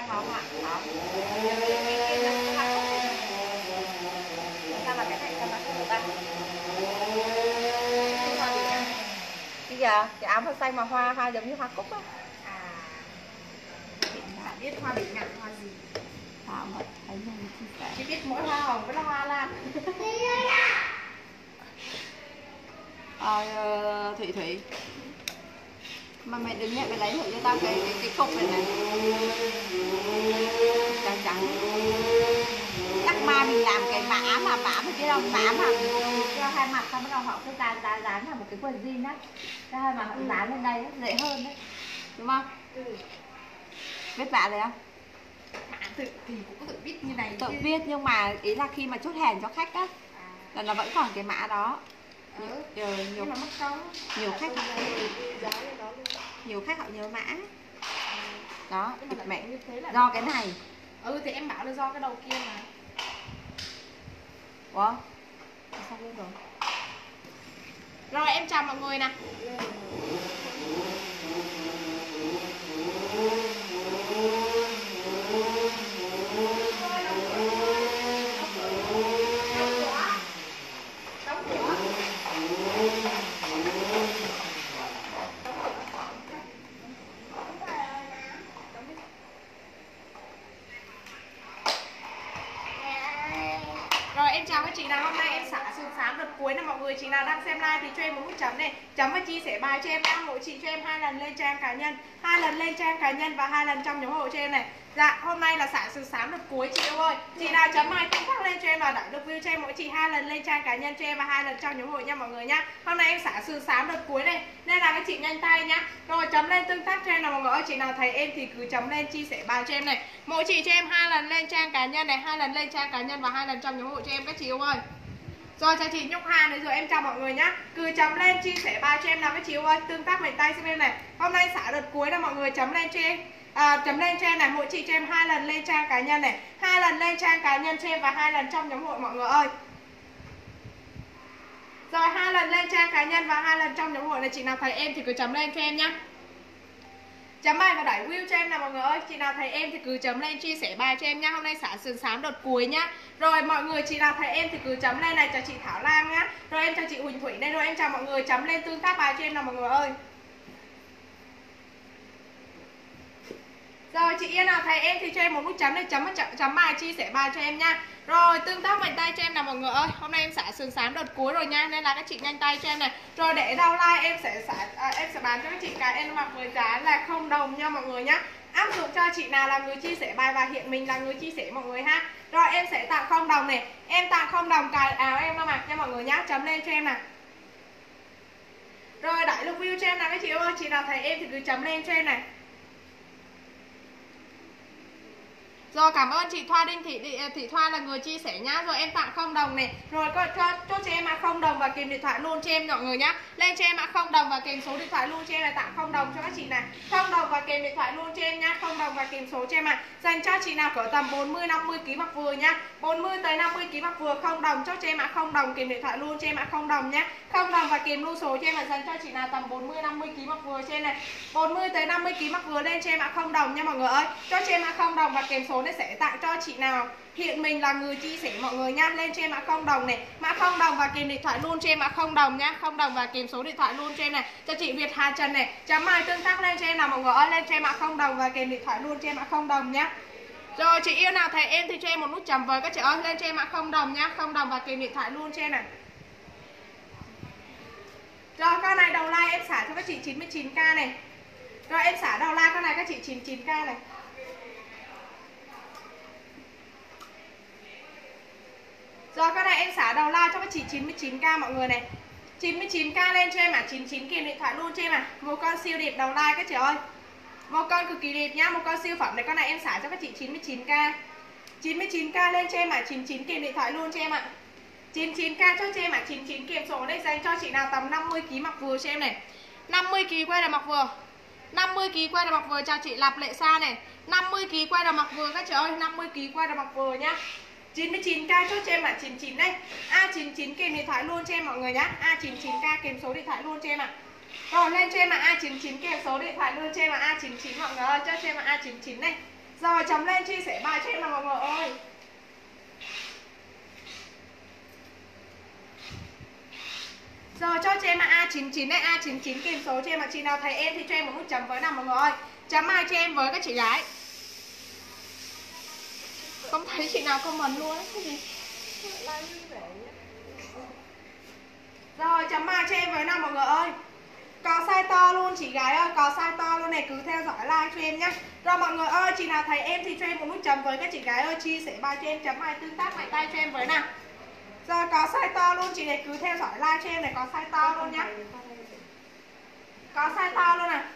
size màu hả? Đó. Sao mà cái này sao mà không được ăn? Bây giờ cái áo hoa xanh mà hoa giống như hoa cúc á. À, biết hoa bị ngạn hoa gì? Thảo Mật thấy mình chia sẻ. Chỉ biết mỗi hoa hồng với là hoa lan. Thủy Thủy, mà mày đừng nhẹ, mày lấy thử cho tao cái cục này này trắng trắng. Chắc mai mình làm cái mã mà biết không, mã mà cho hai mặt xong bắt đầu họ cứ dán là một cái quần jean á, cho hai mặt họ dán lên đây dễ hơn đấy, đúng không? Ừ. Biết vả rồi không? Tự thì cũng tự biết như này Tự chứ. biết nhưng mà ý là khi mà chốt hàng cho khách á là nó vẫn còn cái mã đó. Nhưng mà mất công. Nhiều khách họ nhớ mã đó. Mẹ do cái này. Thì em bảo là do cái đầu kia mà. Ủa sao luôn rồi? Rồi em chào mọi người nè. Rồi em chào các chị nào, hôm nay em xả sườn xám đợt cuối nè mọi người. Chị nào đang xem live thì cho em một nút chấm này, chấm và chia sẻ bài cho em nha. Mỗi chị cho em 2 lần lên trang cá nhân, 2 lần lên trang cá nhân và 2 lần trong nhóm hộ cho em này. Dạ, hôm nay là xả sườn xám đợt cuối chị yêu ơi. Chị nào chấm bài tương tác lên cho em và đẩy được view cho em, mỗi chị 2 lần lên trang cá nhân cho em và 2 lần trong nhóm hộ nha mọi người nhá. Hôm nay em xả sườn xám đợt cuối này nên là các chị nhanh tay nhá. Rồi chấm lên tương tác cho em nào mọi người ơi. Chị nào thấy em thì cứ chấm lên chia sẻ bài cho em này. Mỗi chị cho em 2 lần lên trang cá nhân này, 2 lần lên trang cá nhân và 2 lần trong nhóm hộ cho em các chị yêu ơi. Rồi chào chị Nhung Hà này, rồi em chào mọi người nhá. Cứ chấm lên chia sẻ bài cho em nào các chị yêu ơi. Tương tác mạnh tay xem em này. Hôm nay xả đợt cuối là mọi người chấm lên cho em. Chấm lên cho em này, mỗi chị cho em 2 lần lên trang cá nhân này, 2 lần lên trang cá nhân cho em và 2 lần trong nhóm hội mọi người ơi. Rồi 2 lần lên trang cá nhân và 2 lần trong nhóm hội này, chị nào thấy em thì cứ chấm lên cho em nhá. Chấm bài và đẩy view cho em nào mọi người ơi. Chị nào thấy em thì cứ chấm lên chia sẻ bài cho em nhá. Hôm nay xả sườn xám đợt cuối nhá. Rồi mọi người, chị nào thấy em thì cứ chấm lên này. Chào chị Thảo Lam nhá. Rồi em chào chị Huỳnh Thủy đây. Rồi em chào mọi người, chấm lên tương tác bài cho em nào mọi người ơi. Rồi chị Yên nào thấy em thì cho em một nút chấm này, chấm bài chia sẻ bài cho em nha. Rồi tương tác mạnh tay cho em nào mọi người ơi. Hôm nay em xả sườn xám đợt cuối rồi nha, nên là các chị nhanh tay cho em này. Rồi để đâu like em sẽ bán cho các chị cái em mặc với giá là 0 đồng nha mọi người nhá. Áp dụng cho chị nào là người chia sẻ bài và hiện mình là người chia sẻ mọi người ha. Rồi em sẽ tặng 0 đồng này. Em tặng 0 đồng cài áo em nó mặc nha mọi người nhá. Chấm lên cho em nào. Rồi đẩy lượt view cho em nào các chị ơi. Chị nào thấy em thì cứ chấm lên cho em này. Rồi cảm ơn chị Thoa Đinh Thị Thoa là người chia sẻ nhá. Rồi em tặng 0 đồng này. Rồi cho em mã 0 đồng và kèm điện thoại luôn cho em mọi người nhá. Lên cho em mã 0 đồng và kèm số điện thoại luôn cho em, là tặng 0 đồng cho các chị này. 0 đồng và kèm điện thoại luôn cho em nhá. 0 đồng và kèm số cho em ạ. Dành cho chị nào cỡ tầm 40 50 kg mặc vừa nhá. 40 tới 50 kg mặc vừa 0 đồng cho em mã 0 đồng kèm điện thoại luôn cho em mã 0 đồng nhá. 0 đồng và kèm lưu số cho em, là dành cho chị nào tầm 40 50 kg mặc vừa trên này. 40 tới 50 kg mặc vừa lên cho em mã 0 đồng nha mọi người ơi. Cho em mã 0 đồng và kèm số này sẽ tặng cho chị nào hiện mình là người chia sẻ mọi người nha. Lên cho em mã 0 đồng này, mã 0 đồng và kèm điện thoại luôn cho em mã 0 đồng nhá. 0 đồng và kèm số điện thoại luôn cho em này. Cho chị Việt Hà Trần này, chấm bài tương tác lên cho em nào mọi người ơi. Lên cho em mã 0 đồng và kèm điện thoại luôn cho em mã 0 đồng nhá. Rồi chị yêu nào thấy em thì cho em một nút chấm với các chị ơi. Lên cho em mã 0 đồng nhá. 0 đồng và kèm điện thoại luôn cho em này. Rồi con này đầu like em xả cho các chị 99k này. Rồi em xả đầu like con này các chị 99k này. Rồi con này em xả đầu like cho các chị 99k mọi người này. 99k lên cho em ạ. 99 kèm điện thoại luôn cho em ạ. Một con siêu đẹp đầu like các chị ơi. Một con cực kỳ đẹp nhá, một con siêu phẩm này. Con này em xả cho các chị 99k. 99k lên cho em ạ. 99 kèm điện thoại luôn cho em ạ. 99k cho em ạ. 99 kèm số đây, dành cho chị nào tầm 50 kg mặc vừa cho em này. 50 kg quay là mặc vừa. 50 kg quay là mặc vừa, chào chị Lạp Lệ Sa này. 50 kg quay là mặc vừa các chị ơi. 50 kg quay là mặc vừa nhá. 99k cho em ạ. 99 đây. A99 kèm điện thoại luôn cho em mọi người nhá. A99k kèm số điện thoại luôn cho em ạ. Rồi lên cho em ạ. A99 kèm số điện thoại luôn cho em ạ. A99 mọi người ơi, cho em ạ. A99 này. Rồi chấm lên chia sẻ bài cho em nào mọi người ơi. Rồi cho em là A99 này, A99 kìm số cho em, mà chị nào thấy em thì cho em một nút chấm với nào mọi người ơi. Chấm ai cho em với các chị gái. Không thấy chị nào comment luôn á, cái gì? Rồi chấm ai cho em với nào mọi người ơi. Có size to luôn chị gái ơi, có size to luôn này, cứ theo dõi like cho em nhá. Rồi mọi người ơi, chị nào thấy em thì cho em một nút chấm với các chị gái ơi, chia sẻ bài cho em, chấm ai tương tác mạnh tay cho em với nào. Rồi có size to luôn chị này, cứ theo dõi like cho em này, có size to luôn nhá. Có size to luôn à.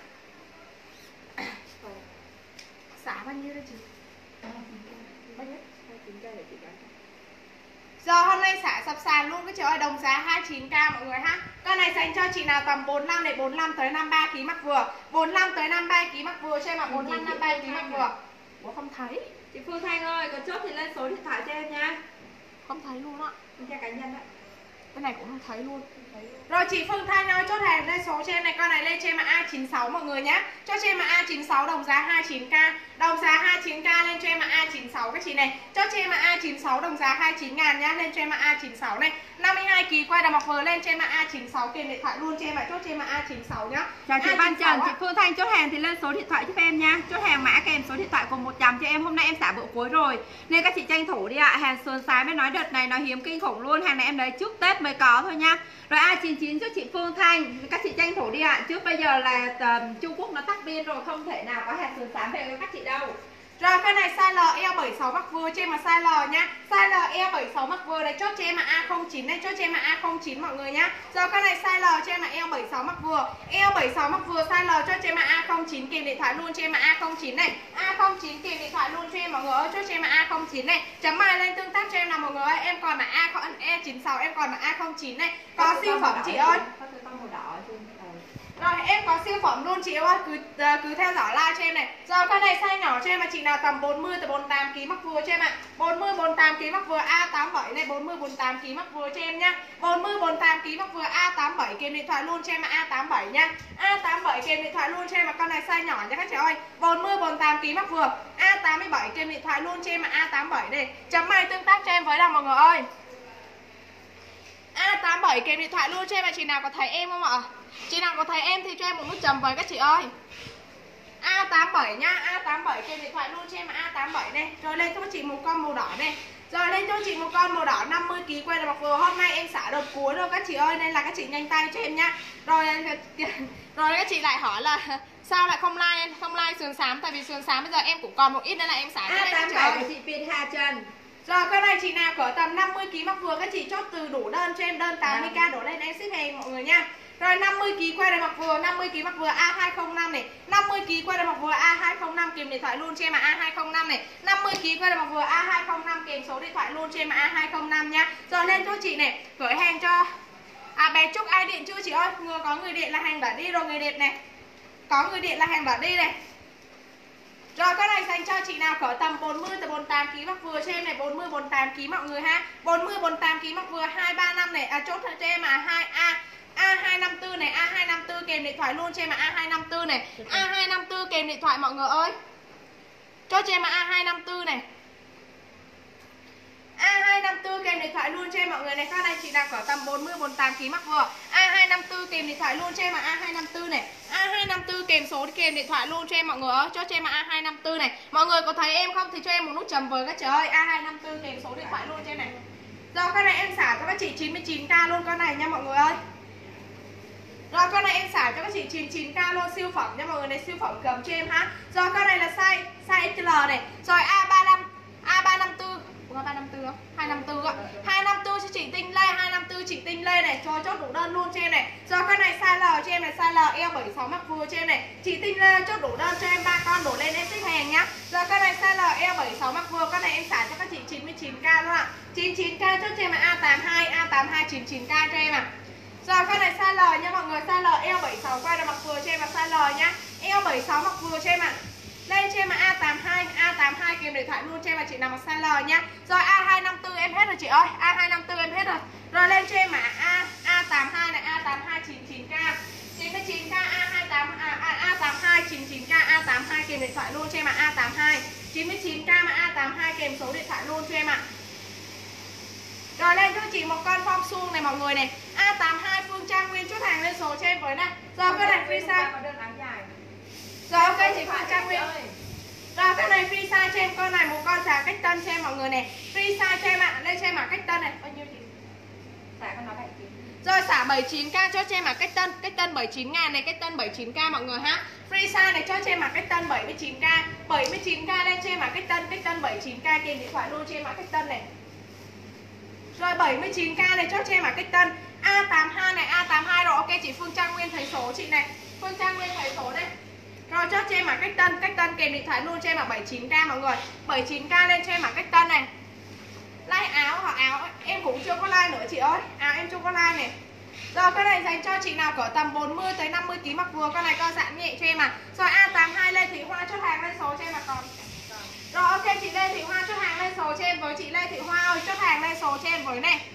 Giá bao nhiêu đây chị? Bao nhiêu? 29k để chị gái. Giờ hôm nay xả sập sàn luôn các chị ơi, đồng giá 29k mọi người ha. Con này dành cho chị nào tầm 45 này, 45 tới 53 kg mặc vừa. 45 tới 53 kg mặc vừa cho em ạ, 45 53 kg mặc vừa. Ủa không thấy. Chị Phương Thanh ơi, có chốt thì lên số điện thoại cho em nha. Không thấy luôn á. Theo cá nhân ạ. Cái này cũng không thấy luôn. Rồi chị Phương Thanh ơi, chốt hàng lên số cho em này, con này lên cho em là A96 mọi người nhé. Cho em là A96 đồng giá 29k. Đồng giá 29k lên cho em là A96 các chị này. Cho em là A96 đồng giá 29.000 nhá, lên cho em là A96 này. 52 kg quay đầm mặc vừa lên cho em là A96, kèm điện thoại luôn cho em ạ, chốt em là A96 nhá. Chào chị Văn Trần, chị Phương Thanh chốt hàng thì lên số điện thoại cho em nha. Chốt hàng mã kèm số điện thoại cùng 100 cho em. Hôm nay em xả bữa cuối rồi nên các chị tranh thủ đi ạ. Hàng sườn sái mới nói đợt này nó hiếm kinh khủng luôn. Hàng này em lấy trước Tết mới có thôi nha. Rồi A99 cho chị Phương Thanh, các chị tranh thủ đi ạ. Trước bây giờ là Trung Quốc nó tắt biên rồi, không thể nào có hàng sườn sái về với các chị đâu. Rồi cái này size L eo 76 mắc vừa cho em là size L nhá. Size L eo 76 mắc vừa này, chốt cho em là A09 này, chốt cho em là A09 mọi người nhá. Rồi cái này size L cho em là eo 76 mắc vừa. Eo 76 mắc vừa size L cho em là A09, kèm điện thoại luôn cho em là A09 này. A09 kèm điện thoại luôn cho em mọi người ơi, chốt cho em là A09 này. Chấm mai lên tương tác cho em nào mọi người ơi. Em còn là E96, em còn là A09 này. Có siêu phẩm chị ơi. Rồi em có siêu phẩm luôn chị ơi, cứ theo dõi like cho em này. Rồi con này size nhỏ cho em mà chị nào tầm 40 tới 48 kg mắc vừa cho em ạ. 40 48 kg mắc vừa A87 này, 40 48 kg mắc vừa cho em nhá. 40 48 kg mắc vừa A87, kèm điện thoại luôn cho em là A87 nha. A87 kèm điện thoại luôn cho em, mà con này size nhỏ nha các chị ơi. 40 48 kg mắc vừa A87 kèm điện thoại luôn cho em là A87 này. Chấm mai tương tác cho em với nào mọi người ơi. A87 kèm điện thoại luôn cho em, mà chị nào có thấy em không ạ? Chị nào có thấy em thì cho em một nút chấm với các chị ơi. A87 nhá, A87 kèm điện thoại luôn cho em là A87 này. Rồi lên cho chị một con màu đỏ này. Rồi lên cho chị một con màu đỏ 50 kg quay là mặc vừa. Hôm nay em xả đợt cuối rồi các chị ơi, nên là các chị nhanh tay cho em nhá. Rồi các chị lại hỏi là sao lại không like sườn xám, tại vì sườn xám bây giờ em cũng còn một ít nên là em xả A87 của chị Viên Hà Trần. Rồi cái này chị nào cỡ tầm 50 kg mắc vừa, các chị chốt từ đủ đơn cho em, đơn 80k đổ lên em ship hàng mọi người nha. Rồi 50 kg quay đầm mặc vừa, 50 kg mặc vừa A205 này, 50 kg quay đầm mặc vừa A205 kèm điện thoại luôn cho em là A205 này, 50 kg quay đầm mặc vừa A205 kèm số điện thoại luôn cho em là A205 nha. Rồi lên cho chị này, gửi hàng cho bé Trúc ai điện chưa chị ơi? Có người điện là hàng đã đi rồi người điện này. Có người điện là hàng đã đi này. Rồi cái này dành cho chị nào cỡ tầm 40 tới 48 kg mắc vừa cho em này, 40 48 kg mọi người ha. 40 48 kg mắc vừa 235 này, chốt cho em là A254 này, A254 kèm điện thoại luôn cho em là A254 này. A254 kèm điện thoại mọi người ơi. Cho em là A254 này. A254 kèm điện thoại luôn cho em mọi người này. Các này chị nào cỡ tầm 40 48 kg mắc vừa. A254 kèm điện thoại luôn cho em là A254 này. A254 kèm số kèm điện thoại luôn cho em mọi người ơi. Cho em là A254 này. Mọi người có thấy em không thì cho em một nút chấm với các chị ơi. A254 kèm số điện thoại luôn cho em này. Rồi con này em xả cho các chị 99k luôn con này nha mọi người ơi. Rồi con này em xả cho các chị 99k luôn, siêu phẩm nha mọi người này, siêu phẩm cầm cho em ha. Rồi con này là size XL này. Rồi A354 không? 254 ạ. 254 cho chị Tinh Lê, 254 chị Tinh Lê này, cho chốt đủ đơn luôn cho em này. Rồi con này size L cho em này, size L eo 76 mắc vừa cho em này. Chị Tinh Lê chốt đủ đơn cho em 3 con đổ lên em ship hàng nhá. Rồi con này size L eo 76 mắc vừa, con này em xả cho các chị 99k luôn ạ. 99k chốt cho em là A82 99k cho em ạ. Rồi con này size L nha mọi người, size L eo 76 quay là mặc vừa cho em là size L nhá. Eo 76 mặc vừa cho em ạ. Lên cho em là A82 kèm điện thoại luôn cho em là chị nào mặc size L nhá. Rồi A254 em hết rồi chị ơi, A254 em hết rồi. Rồi lên cho em là A82 này, A82 99k. 99k A82 99k A82 kèm điện thoại luôn cho em ạ. A82 99k mà A82 kèm số điện thoại luôn cho em ạ. Rồi lên cho chị một con form suông này mọi người này. A82 Phương Trang Nguyên chốt hàng lên số cho em với này. Rồi cái này free size. Rồi ok chị Phương Trang Nguyên. Rồi cái này free size cho em con này, một con xà cách tân cho em mọi người này. Free size cho em ạ. Lên cho em ạ cách tân này. Bao nhiêu chị? Xả con nó 79. Rồi xả 79k cho em ạ cách tân 79.000 này, cách tân 79k mọi người ha. Free size này cho em ạ cách tân 79k. 79k lên cho em ạ cách tân 79k kèm điện thoại luôn cho em ạ cách tân này. Rồi 79k này chốt cho em ở cách tân. A82 này, A82 rồi ok chị Phương Trang Nguyên thấy số chị này. Phương Trang Nguyên thấy số đây. Rồi chốt cho em ở cách tân kèm điện thoại luôn cho em ở 79k mọi người. 79k lên cho em ở cách tân này. Like áo hoặc áo em cũng chưa có like nữa chị ơi. Áo em chưa có like này. Rồi cái này dành cho chị nào cỡ tầm 40 tới 50 kg mặc vừa, con này co giãn nhẹ cho em à. Rồi A82 Lê Thị Hoa chốt hàng lên số cho em mà còn. Rồi ok chị Lê Thị Hoa chốt hàng lên số cho em với chị Lê Thị Hoa ơi, chốt hàng lên số cho em với này.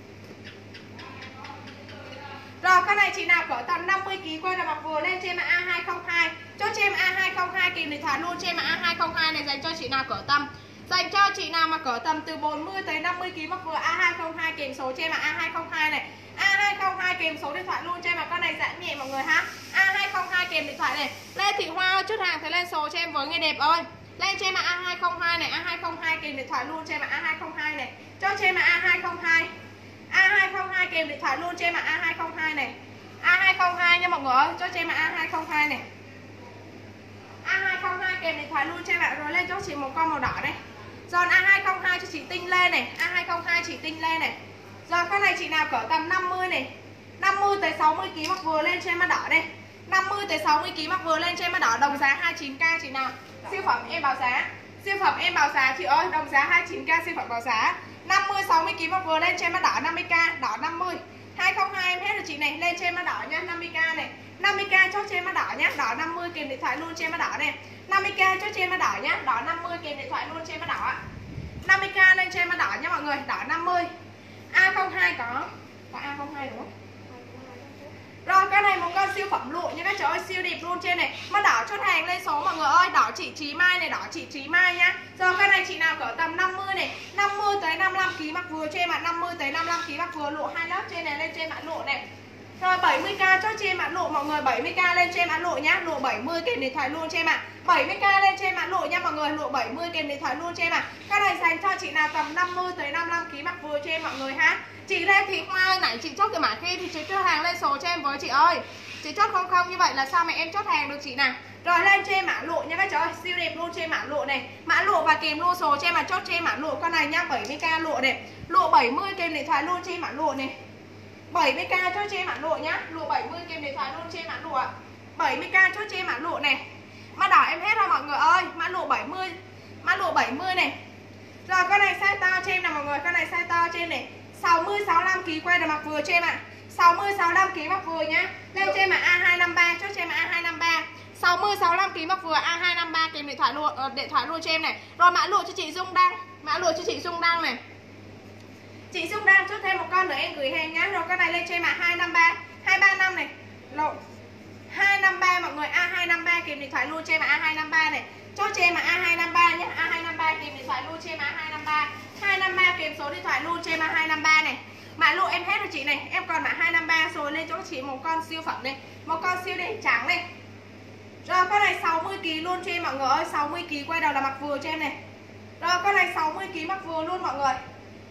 Rồi cái này chị nào cỡ tầm 50 kg quay là mặc vừa lên cho em A202. Chốt cho em A202 kìm điện thoại luôn cho em A202 này dành cho chị nào cỡ tầm. Dành cho chị nào mà cỡ tầm từ 40 tới 50 kg mặc vừa A202 kèm số cho em A202 này. A202 kèm số điện thoại luôn cho em con này giãn nhẹ mọi người ha. A202 kèm điện thoại này. Lê Thị Hoa ơi, chốt hàng phải lên số cho em với người đẹp ơi. Lên cho em A202 này, A202 kèm điện thoại luôn cho em A202 này. Cho em A202. A202 kèm điện thoại luôn cho em A202 này. A202 nha mọi người ơi, cho em A202 này. A202 kèm điện thoại luôn cho em ạ. Rồi lên cho chị một con màu đỏ đây. Rồi A202 cho chị Tinh Lê này, A202 chị Tinh Lê này. Rồi con này chị nào cỡ tầm 50 này, 50 tới 60 kg mặc vừa lên cho em mã đỏ đây. 50 tới 60 kg mặc vừa lên cho em mã đỏ, đồng giá 29k chị nào. Siêu phẩm em báo giá. Siêu phẩm em báo giá chị ơi, đồng giá 29k siêu phẩm báo giá. 50 60 kg mặc vừa lên cho em mã đỏ 50k, đỏ 50. 202 em hết rồi chị này, lên cho em mã đỏ nhá, 50k này. 50k chốt cho em mã đỏ nhá, đỏ 50 kèm điện thoại luôn cho em mã đỏ này. 50k chốt cho em mã đỏ nhá, đỏ 50 kèm điện thoại luôn cho em mã đỏ ạ. 50k lên cho em mã đỏ nhá mọi người, đỏ 50. A02 có A02 đúng không? Rồi cái này một con siêu phẩm lụa nha các cháu ơi, siêu đẹp luôn trên này. Mà đỏ chốt hàng lên số mọi người ơi, đỏ chị Trí Mai này, đỏ chị Trí Mai nhá. Rồi cái này chị nào cỡ tầm 50 này, 50 tới 55 kg mặc vừa cho em ạ, 50 tới 55 kg mặc vừa lụa hai lớp trên này, lên trên bạn lụa này. Rồi 70k chốt cho em ạ lụa mọi người, 70k lên cho em ạ lụa nhá, lụa 70 kèm điện thoại luôn cho em ạ. 70k lên cho em ạ lụa nha mọi người, lụa 70 kèm điện thoại luôn cho em ạ. Cái này dành cho chị nào tầm 50 tới 55 kg mặc vừa cho em mọi người ha. Chị Lê Thị Hoa ơi, nãy chị chốt cái mã kia thì chị chốt hàng lên số cho em với chị ơi. Chị chốt 00 như vậy là sao mà em chốt hàng được chị nào. Rồi lên cho em mã lụa nha các cháu ơi, siêu đẹp luôn cho em mã lụa này. Mã lụa và kèm luôn số cho em mà chốt cho em mã lụa con này nha, 70k lụa này. Lụa 70 kèm điện thoại luôn cho em mã lụa này. 70k chốt cho em mã lụa nhá, lụa 70 kèm điện thoại luôn cho em mã lụa. 70k chốt cho em mã lụa này. Mã đỏ em hết rồi mọi người ơi, mã lụa 70. Mã lụa 70 này. Rồi con này size to cho em nào mọi người, con này size to cho em này. 60 65 kg quay được mặc vừa cho em ạ. 60 65 kg mặc vừa nhá. Lên cho em A253, chốt cho em A253. 60 65 kg mặc vừa A253 kèm điện thoại luôn cho em này. Rồi mã lụa cho chị Dung Đăng, mã lụa cho chị Dung Đăng này. Chị Dung Đăng chốt thêm một con nữa em gửi hàng nhá. Rồi con này lên cho em A253, 235 này. Lộn. 253 mọi người, A253 kèm điện thoại luôn cho em A253 này. Chốt cho em A253 nhé, A253 kèm điện thoại luôn cho em A253. 253 kèm số điện thoại luôn cho em A253 này. Mã lụa em hết rồi chị này, em còn mã 253 rồi, lên cho chị một con siêu phẩm này, một con siêu đen trắng này. Rồi con này 60 kg luôn cho em mọi người ơi, 60 kg quay đầu là mặc vừa cho em này. Rồi con này 60 kg mặc vừa luôn mọi người.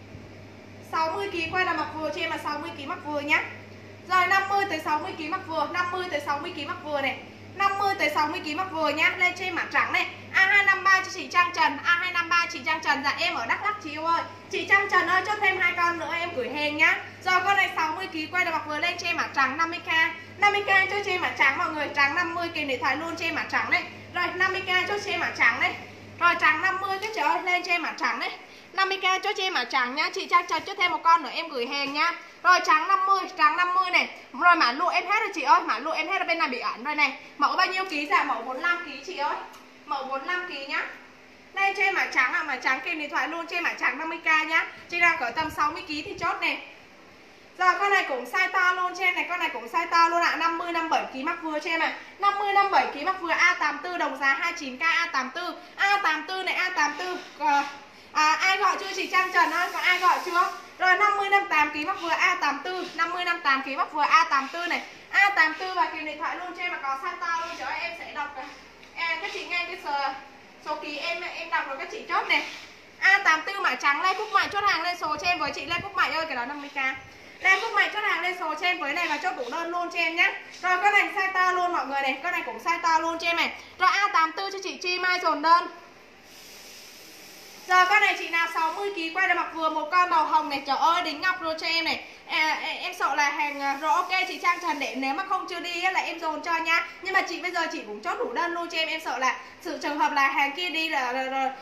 60 kg quay đầu mặc vừa cho em là 60 kg mặc vừa nhá. Rồi 50 tới 60 kg mặc vừa, 50 tới 60 kg mặc vừa này. 50 tới 60 kg mặc vừa nhá, lên trên mã trắng này. A253 cho chị Trang Trần, A253 chị Trang Trần, dạ em ở Đắk Lắk chị yêu ơi. Chị Trang Trần ơi, chốt thêm 2 con nữa em gửi hàng nhá. Rồi con này 60 kg quay được mặc vừa, lên trên mã trắng 50k. 50k cho trên mã trắng mọi người, trắng 50 kèm điện thoại luôn trên mã trắng này. Rồi 50k cho trên mã trắng này. Rồi trắng 50 các chị ơi, lên trên mã trắng này. 50k cho trên mã trắng nhá, chị Trang Trần chốt thêm một con nữa em gửi hàng nhá. Rồi trắng 50 này. Rồi mã lụa em hết rồi chị ơi, mã lụa em hết ở bên này bị ẩn rồi này. Mẫu bao nhiêu ký? Dạ mẫu 45 kg chị ơi. Mẫu 45 kg nhá. Đây trên mã trắng mã trắng kèm điện thoại luôn trên mã trắng 50k nhá. Chị nào cỡ tầm 60 kg thì chốt này. Rồi con này cũng size to luôn cho em này, con này cũng size to luôn ạ, 50 57 kg mặc vừa cho em ạ. 50 57 kg mặc vừa A84 đồng giá 29k A84. A84 này A84. Ai gọi chưa chị Trang Trần ơi, có ai gọi chưa? Rồi 50 58 kg mặc vừa A84, 50 58 kg mặc vừa A84 này. A84 và kìm điện thoại luôn cho em mà có size to luôn cho em sẽ đọc các chị nghe cái số ký em đọc rồi các chị chốt này. A84 mã trắng Lê Cúc Mạnh chốt hàng lên số cho em với chị Lê Cúc Mạnh ơi, cái đó 50k. Lê Cúc Mạnh chốt hàng lên số cho em với này và chốt đủ đơn luôn cho em nhé. Rồi con này size to luôn mọi người này, con này cũng size to luôn cho em này. Rồi A84 cho chị Chi Mai dồn đơn. Giờ con này chị nào 60kg quay được mặc vừa một con màu hồng này, trời ơi đính ngọc luôn cho em này. Em sợ là hàng rồi ok chị Trang Trần để nếu mà không chưa đi là em dồn cho nha. Nhưng mà chị bây giờ chị cũng chốt đủ đơn luôn cho em sợ là sự trường hợp là hàng kia đi là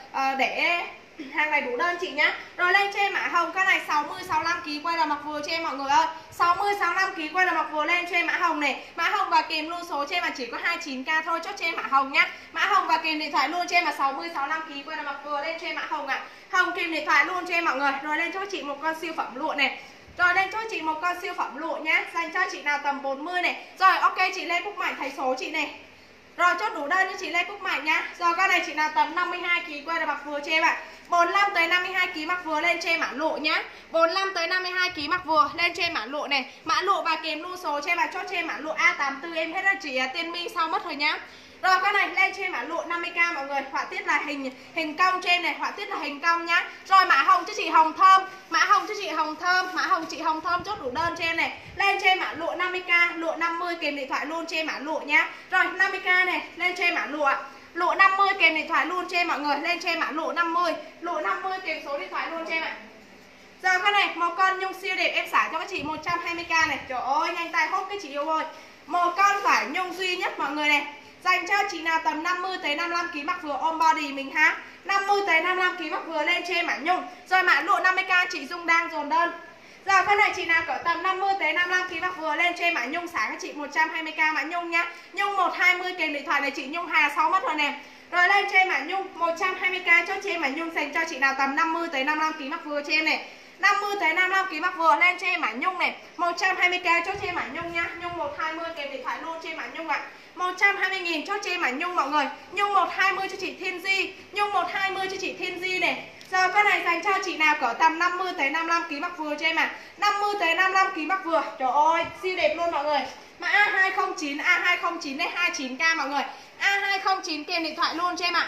để hàng này đủ đơn chị nhá. Rồi lên cho em mã hồng, con này 60 65kg quay là mặc vừa cho em mọi người ơi. 60 65kg quay là mặc vừa lên cho em mã hồng này. Mã hồng và kèm luôn số cho em mà chỉ có 29k thôi, chốt cho em mã hồng nhá. Mã hồng và kèm điện thoại luôn cho em là 60 65kg quay là mặc vừa lên cho em mã hồng ạ. Hồng kèm điện thoại luôn cho em mọi người. Rồi lên cho chị một con siêu phẩm lụa này. Rồi lên cho chị một con siêu phẩm lụa nhá, dành cho chị nào tầm 40 này. Rồi ok chị Lê Cúc Mạnh thấy số chị này. Rồi chốt đủ đơn cho chị Lê Cúc Mạnh nhá. Rồi con này chị nào tầm 52kg quay là mặc vừa cho em ạ. 45 tới 52kg mặc vừa lên cho em mã lụa nhá. 45 tới 52kg mặc vừa lên cho em mã lụa này. Mã lụa và kèm lưu số cho em và chốt cho em mã lụa A84 em hết rồi chị Tiên My sau mất rồi nhá. Rồi con này lên cho em mã lụa 50k mọi người, họa tiết là hình cong trên này, họa tiết là hình cong nhá. Rồi mã hồng cho chị Hồng Thơm, mã hồng cho chị Hồng Thơm, mã hồng chị Hồng Thơm chốt đủ đơn cho em này. Lên cho em mã lụa 50k, lụa 50 kèm điện thoại luôn cho em mã lụa nhá. Rồi 50k này, lên cho em mã lụa. Lụa 50 kèm điện thoại luôn cho em mọi người, lên cho em mã lụa 50. Lụa 50 kèm số điện thoại luôn cho em ạ. Giờ con này một con nhung siêu đẹp em xả cho các chị 120k này. Trời ơi nhanh tay hốt cái chị yêu ơi. Một con vải nhung duy nhất mọi người này. Dành cho chị nào tầm 50 tới 55kg mặc vừa ôm body mình ha. 50 tới 55kg mặc vừa lên cho em mã nhung. Rồi mã lụa 50k chị Dung đang dồn đơn. Giờ con này chị nào cỡ tầm 50 tới 55kg mặc vừa lên cho em mã nhung xả các chị 120k mã nhung nhá. Nhung 120 kèm điện thoại này chị Nhung Hà 6 mất rồi nè. Rồi lên cho em mã nhung 120k chốt cho em mã nhung dành cho chị nào tầm 50 tới 55kg mặc vừa cho em này. 50 tới 55kg mặc vừa lên cho em mã nhung này. 120k chốt cho em mã nhung nhá. Nhung 120 kèm điện thoại luôn cho em mã nhung ạ. 120.000 chốt cho em mã nhung mọi người. Nhung 120 cho chị Thiên Di. Nhung 120 cho chị Thiên Di này. Giờ con này dành cho chị nào cỡ tầm 50 tới 55kg mặc vừa cho em ạ. 50 tới 55kg mặc vừa. Trời ơi, siêu đẹp luôn mọi người. Mã A209, A209 đây 29k mọi người. A209 kèm điện thoại luôn cho em ạ.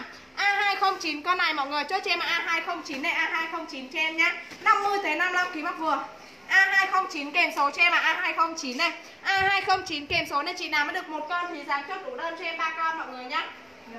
A209 con này mọi người chốt cho em A209 này, A209 cho em nhá. 50 tới 55kg mặc vừa. A209 kèm số cho em A209 này. A209 kèm số này chị nào mới được một con thì dám chốt đủ đơn cho em 3 con mọi người nhá.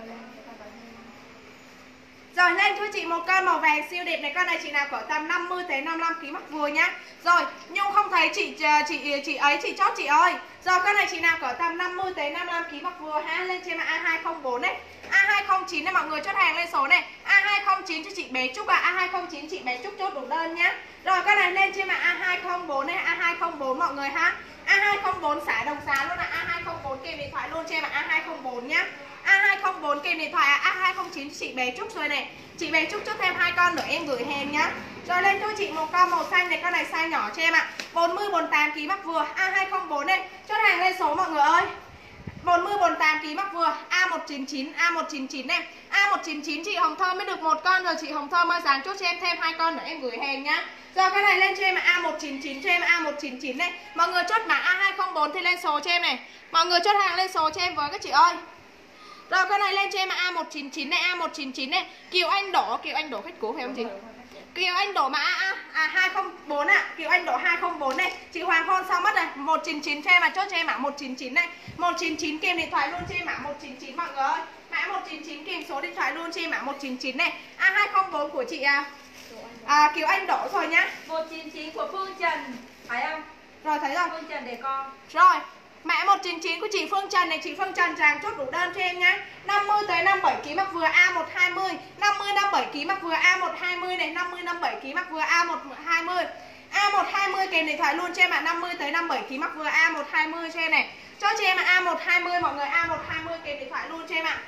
Rồi lên cho chị một con màu vàng siêu đẹp này, con này chị nào cỡ tầm 50 tới 55kg mặc vừa nhá. Rồi, Nhung không thấy chị ấy chị chốt chị ơi. Rồi con này chị nào cỡ tầm 50 tới 55kg mặc vừa ha, lên trên A204 này. A209 này mọi người chốt hàng lên số này. A209 cho chị bé Trúc A209 chị bé Trúc chốt đủ đơn nhá. Rồi con này lên trên A204 này, A204 mọi người ha. A204 xả đồng giá luôn A204 kèm điện thoại luôn cho em A204 nhá. A204 kèm điện thoại A209 chị bé Trúc rồi này. Chị bé Trúc chốt thêm 2 con nữa em gửi hàng nhá. Rồi lên cho chị một con màu xanh này, con này size nhỏ cho em ạ. 40 48kg mặc vừa A204 này. Chốt hàng lên số mọi người ơi. 40 48kg mặc vừa A199 này. A199 chị Hồng Thơm mới được một con rồi, chị Hồng Thơm ơi dáng chốt cho em thêm 2 con nữa em gửi hàng nhá. Rồi cái này lên cho em A199 cho em A199 này. Mọi người chốt mã A204 thì lên số cho em này. Mọi người chốt hàng lên số cho em với các chị ơi. Rồi cái này lên cho em A199 này, A199 này. Kiều Anh Đỗ khách cố phải không chị? Kiều Anh Đỗ mã 204 ạ. Kiều Anh Đỗ 204 này. Chị Hoàng Hôn sao mất này. 199 cho em mà chốt cho em mã 199 này. 199 kèm điện thoại luôn cho em mã 199 mọi người ơi. Mã 199 kèm số điện thoại luôn cho em mã 199 này. A204 của chị Kiều Anh Đỗ rồi nhá. 199 của Phương Trần phải không? Rồi thấy rồi. Phương Trần để con. Rồi. Mã 199 của chị Phương Trần này, chị Phương Trần chàng chốt đủ đơn cho em nhá. 50 tới 57kg mặc vừa A120, 50 57kg mặc vừa A120 này, 50 57kg mặc vừa A120. A120 kèm điện thoại luôn cho em ạ. 50 tới 57kg mặc vừa A120 cho em này. Cho em A120 mọi người, A120 kèm điện thoại luôn cho em ạ.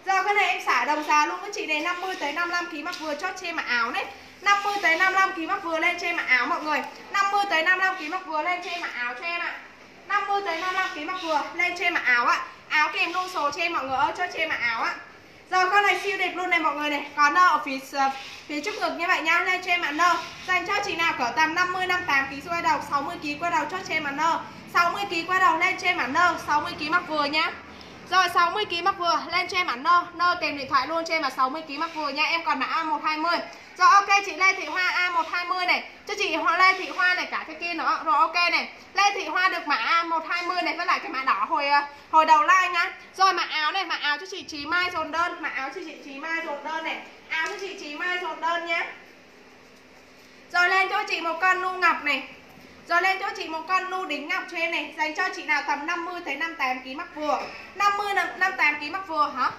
Giờ cái này em xả đồng giá luôn các chị này, 50 tới 55 kg mặc vừa chốt cho em mặc áo đấy. 50 tới 55 kg mặc vừa lên cho em mặc áo mọi người. 50 tới 55 kg mặc vừa lên cho em mặc áo cho em ạ. 50 tới 55 kg mặc vừa lên cho em mặc áo ạ. Áo kèm luôn số cho em mọi người ơi, chốt cho em mặc áo ạ. Giờ con này siêu đẹp luôn này mọi người này, có nơ ở phía trước ngực như vậy nhá, lên cho em ạ nơ. Dành cho chị nào cỡ tầm 50 58 kg quay đầu, 60 kg quay đầu chốt cho em ạ nơ. 60 kg quay đầu lên cho em ạ nơ, 60 kg mặc vừa nhá. Rồi 60 kg mặc vừa lên cho em ạ nơ, nơ kèm điện thoại luôn cho em là 60 kg mặc vừa nha. Em còn là A120. Rồi ok chị Lê Thị Hoa A120 này, cho chị Lê Thị Hoa này cả cái kia nữa. Rồi ok này. Lê Thị Hoa được mã A120 này với lại cái mã đỏ hồi đầu like nhá. Rồi mã áo này, mã áo cho chị Trí Mai dồn đơn, mã áo cho chị Trí Mai dồn đơn này. Áo cho chị Trí Mai dồn đơn nhá. Rồi lên cho chị một con nu ngọc này. Rồi lên cho chị một con nu đính ngọc cho em này, dành cho chị nào tầm 50 tới 58 kg mặc vừa. 50 58 kg mặc vừa hả?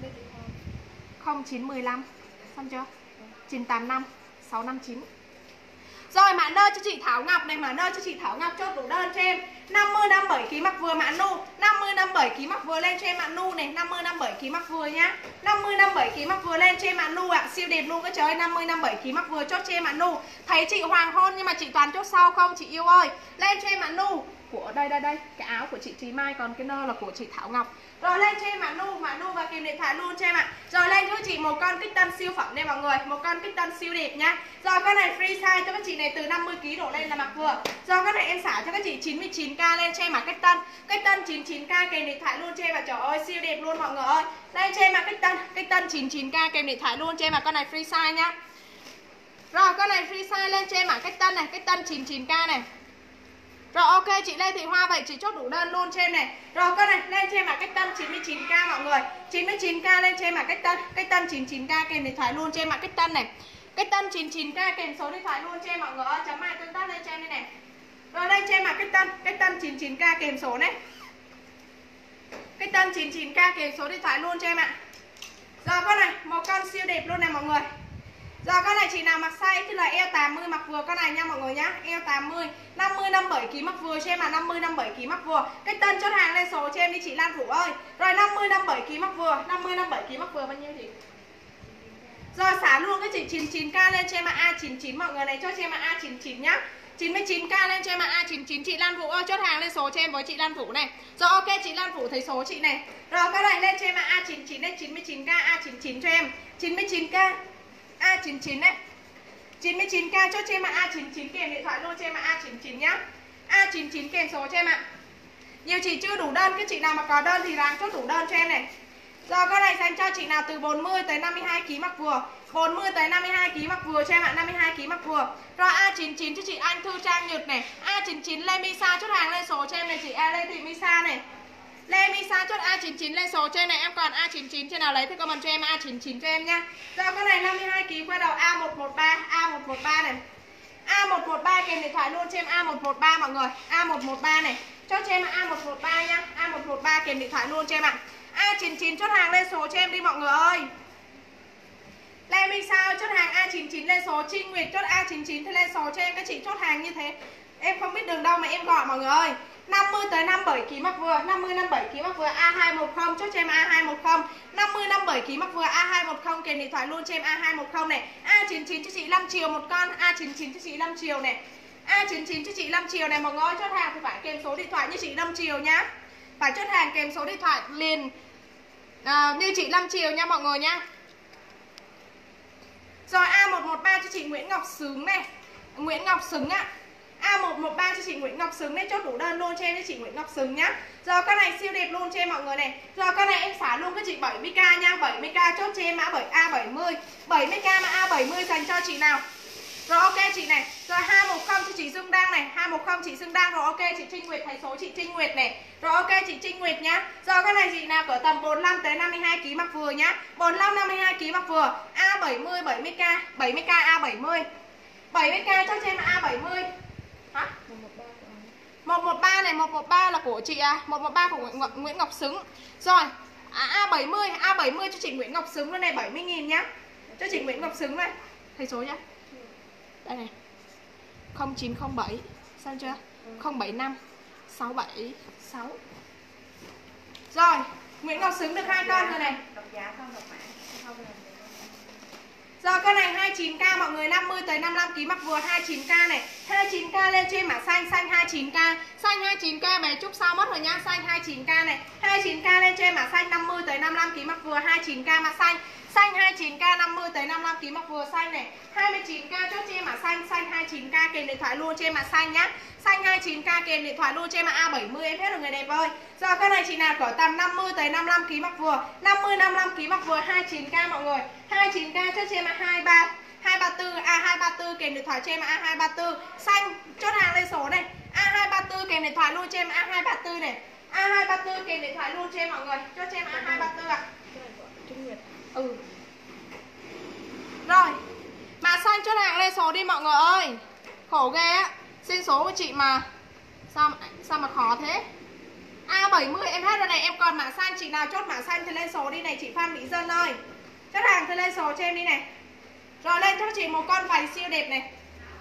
0915. Xong chưa? 985 659. Rồi mã nơ cho chị Thảo Ngọc này, mã nơ cho chị Thảo Ngọc chốt đủ đơn cho em. 50 57 kg mặc vừa mã nu, 50 57 kg mặc vừa lên cho em mã nu này, 50 57 kg mặc vừa nhá. 50 57 kg mặc vừa lên cho em mã nu ạ, siêu đẹp luôn các trời ơi, 50 57 kg mặc vừa chốt cho em mã nu. Thấy chị Hoàng Hôn nhưng mà chị toàn chốt sau không chị yêu ơi. Lên cho em mã nu của đây, cái áo của chị Trí Mai, còn cái nơ là của chị Thảo Ngọc. Rồi lên cho em mã nu và kèm điện thoại luôn cho em ạ. Rồi lên cho chị một con kích tân siêu phẩm đây mọi người, một con kích tân siêu đẹp nhá. Rồi con này free size cho các chị này từ 50 kg đổ lên là mặc vừa. Rồi con này em xả cho các chị 99k lên cho em mặc cách tân 99k kèm điện thoại luôn cho em ạ. Trời ơi siêu đẹp luôn mọi người ơi. Lên cho em mặc cách tân 99k kèm điện thoại luôn cho em ạ. Con này free size nhá. Rồi con này free size lên cho em mặc cách tân 99k này. Rồi ok chị Lê Thị Hoa, vậy chị chốt đủ đơn luôn cho em này. Rồi con này lên cho em là cách tân 99k mọi người. 99k lên cho em là cách tân 99k kèm điện thoại luôn cho em là cách tân này. Cách tân 99k kèm số điện thoại luôn cho em mọi người ơi. Chấm mai tương tác lên cho em đây này. Rồi lên cho em là cách tân 99k kèm số này. Cách tân 99k kèm số điện thoại luôn cho em ạ. Rồi con này một con siêu đẹp luôn này mọi người. Rồi con này chị nào mặc size thì là eo 80 mặc vừa con này nha mọi người nhá. Eo 80, 50 57 kg mặc vừa cho em là 50 57 kg mặc vừa. Cách tân chốt hàng lên số cho em đi chị Lan Vũ ơi. Rồi 50 57 kg mặc vừa, 50 57 kg mặc vừa bao nhiêu chị? Rồi xả luôn cái chị 99k lên cho em là A99 mọi người này, cho em là A99 nhá. 99k lên cho em là A99 chị Lan Vũ ơi, chốt hàng lên số cho em với chị Lan Vũ này. Rồi ok chị Lan Vũ thấy số chị này. Rồi các này lên cho em là A99 lên 99k A99 cho em. 99k A99 đấy. 99k cho em ạ, A99 kèm điện thoại luôn cho em ạ, A99 nhá. A99 kèm số cho em ạ. Nhiều chị chưa đủ đơn, cái chị nào mà có đơn thì ráng chốt đủ đơn cho em này. Rồi con này dành cho chị nào từ 40 tới 52 kg mặc vừa. 40 tới 52 kg mặc vừa cho em ạ, 52 kg mặc vừa. Rồi A99 cho chị Anh Thư Trang Nhật này. A99 Lê Misa chốt hàng lên số cho em này chị Lê Thị Misa này. Lê Misa chốt A99 lên số trên này, em còn A99 trên nào lấy thì comment cho em A99 cho em nha. Rồi con này 52 kg quay đầu A113 này. A113 kèm điện thoại luôn cho em A113 mọi người. A113 này. Chốt cho em A113 nha. A113 kèm điện thoại luôn cho em ạ. A99 chốt hàng lên số cho em đi mọi người ơi. Lê Misa chốt hàng A99 lên số, Trinh Nguyệt chốt A99 thì lên số cho em, các chị chốt hàng như thế. Em không biết đường đâu mà em gọi mọi người ơi. 50 tới 57 kg mặc vừa, 50 57 kg mặc vừa A210 chốt cho em A210. 50 57 kg mặc vừa A210 kèm điện thoại luôn cho em A210 này. A99 cho chị 5 chiều một con, A99 cho chị 5 chiều này. A99 cho chị 5 chiều này mọi người ơi, chốt hàng thì phải kèm số điện thoại như chị 5 chiều nhá. Phải chốt hàng kèm số điện thoại liền như chị 5 chiều nha mọi người nhá. Rồi A113 cho chị Nguyễn Ngọc Sướng này. Nguyễn Ngọc Sướng á. A113 cho chị Nguyễn Ngọc Sướng này, chốt đủ đơn luôn cho em cho chị Nguyễn Ngọc Sướng nhá. Rồi con này siêu đẹp luôn cho em mọi người này. Rồi con này em xả luôn cái chị 70k nha, 70k chốt cho em mã A70. 70k mã A70 dành cho chị nào. Rồi ok chị này. Rồi 210 cho chị Dương Đăng này, 210 chị Dương Đăng. Rồi ok chị Trinh Nguyệt, thấy số chị Trinh Nguyệt này. Rồi ok chị Trinh Nguyệt nhá. Rồi cái này chị nào cỡ tầm 45 tới 52 kg mặc vừa nhá. 45 52 kg mặc vừa. A70 70k, 70k A70. 70k cho em A70. Hả? 113 này, 113 là của chị à, 113 của Nguyễn Ngọc Sướng. Rồi, A70 cho chị Nguyễn Ngọc Sướng luôn này, 70.000 nhá. Cho chị Nguyễn Ngọc Sướng này. Thấy số nhá. Đây này. 0907, sao chưa? 075 676. Rồi, Nguyễn Ngọc Xứng được 2 con rồi này. Đọc giá không đọc mã. Rồi con này 29k mọi người, 50 tới 55 kg mặc vừa 29k này. 29k lên trên mã xanh, xanh 29k. Xanh 29k bé Trúc sau mất rồi nhá, xanh 29k này. 29k lên trên mã xanh 50 tới 55 kg mặc vừa 29k mã xanh. Xanh 29k 50 tới 55 kg mặc vừa xanh này. 29k chốt trên mã xanh, xanh 29k kèm điện thoại luôn trên mã xanh nhá. Xanh 29k kèm điện thoại luôn trên mã A70 em hết rồi người đẹp ơi. Rồi con này chị nào cỡ tầm 50 tới 55 kg mặc vừa, 50 55 kg mặc vừa 29k mọi người. 29k chốt trên mã 234 A234 kèm điện thoại trên mã A234. Xanh chốt hàng lên số này. A234 kèm điện thoại luôn trên mã A234 này. A234 kèm điện thoại luôn trên mọi người. Chốt trên mã A234 ạ. Ừ. Rồi. Mã xanh chốt hàng lên số đi mọi người ơi. Khổ ghê á. Xin số của chị mà sao mà khó thế. A70 em hết rồi này, em còn mã xanh, chị nào chốt mã xanh thì lên số đi này chị Phan Mỹ Dân ơi. Chốt hàng thì lên số cho em đi này. Rồi lên cho chị một con váy siêu đẹp này.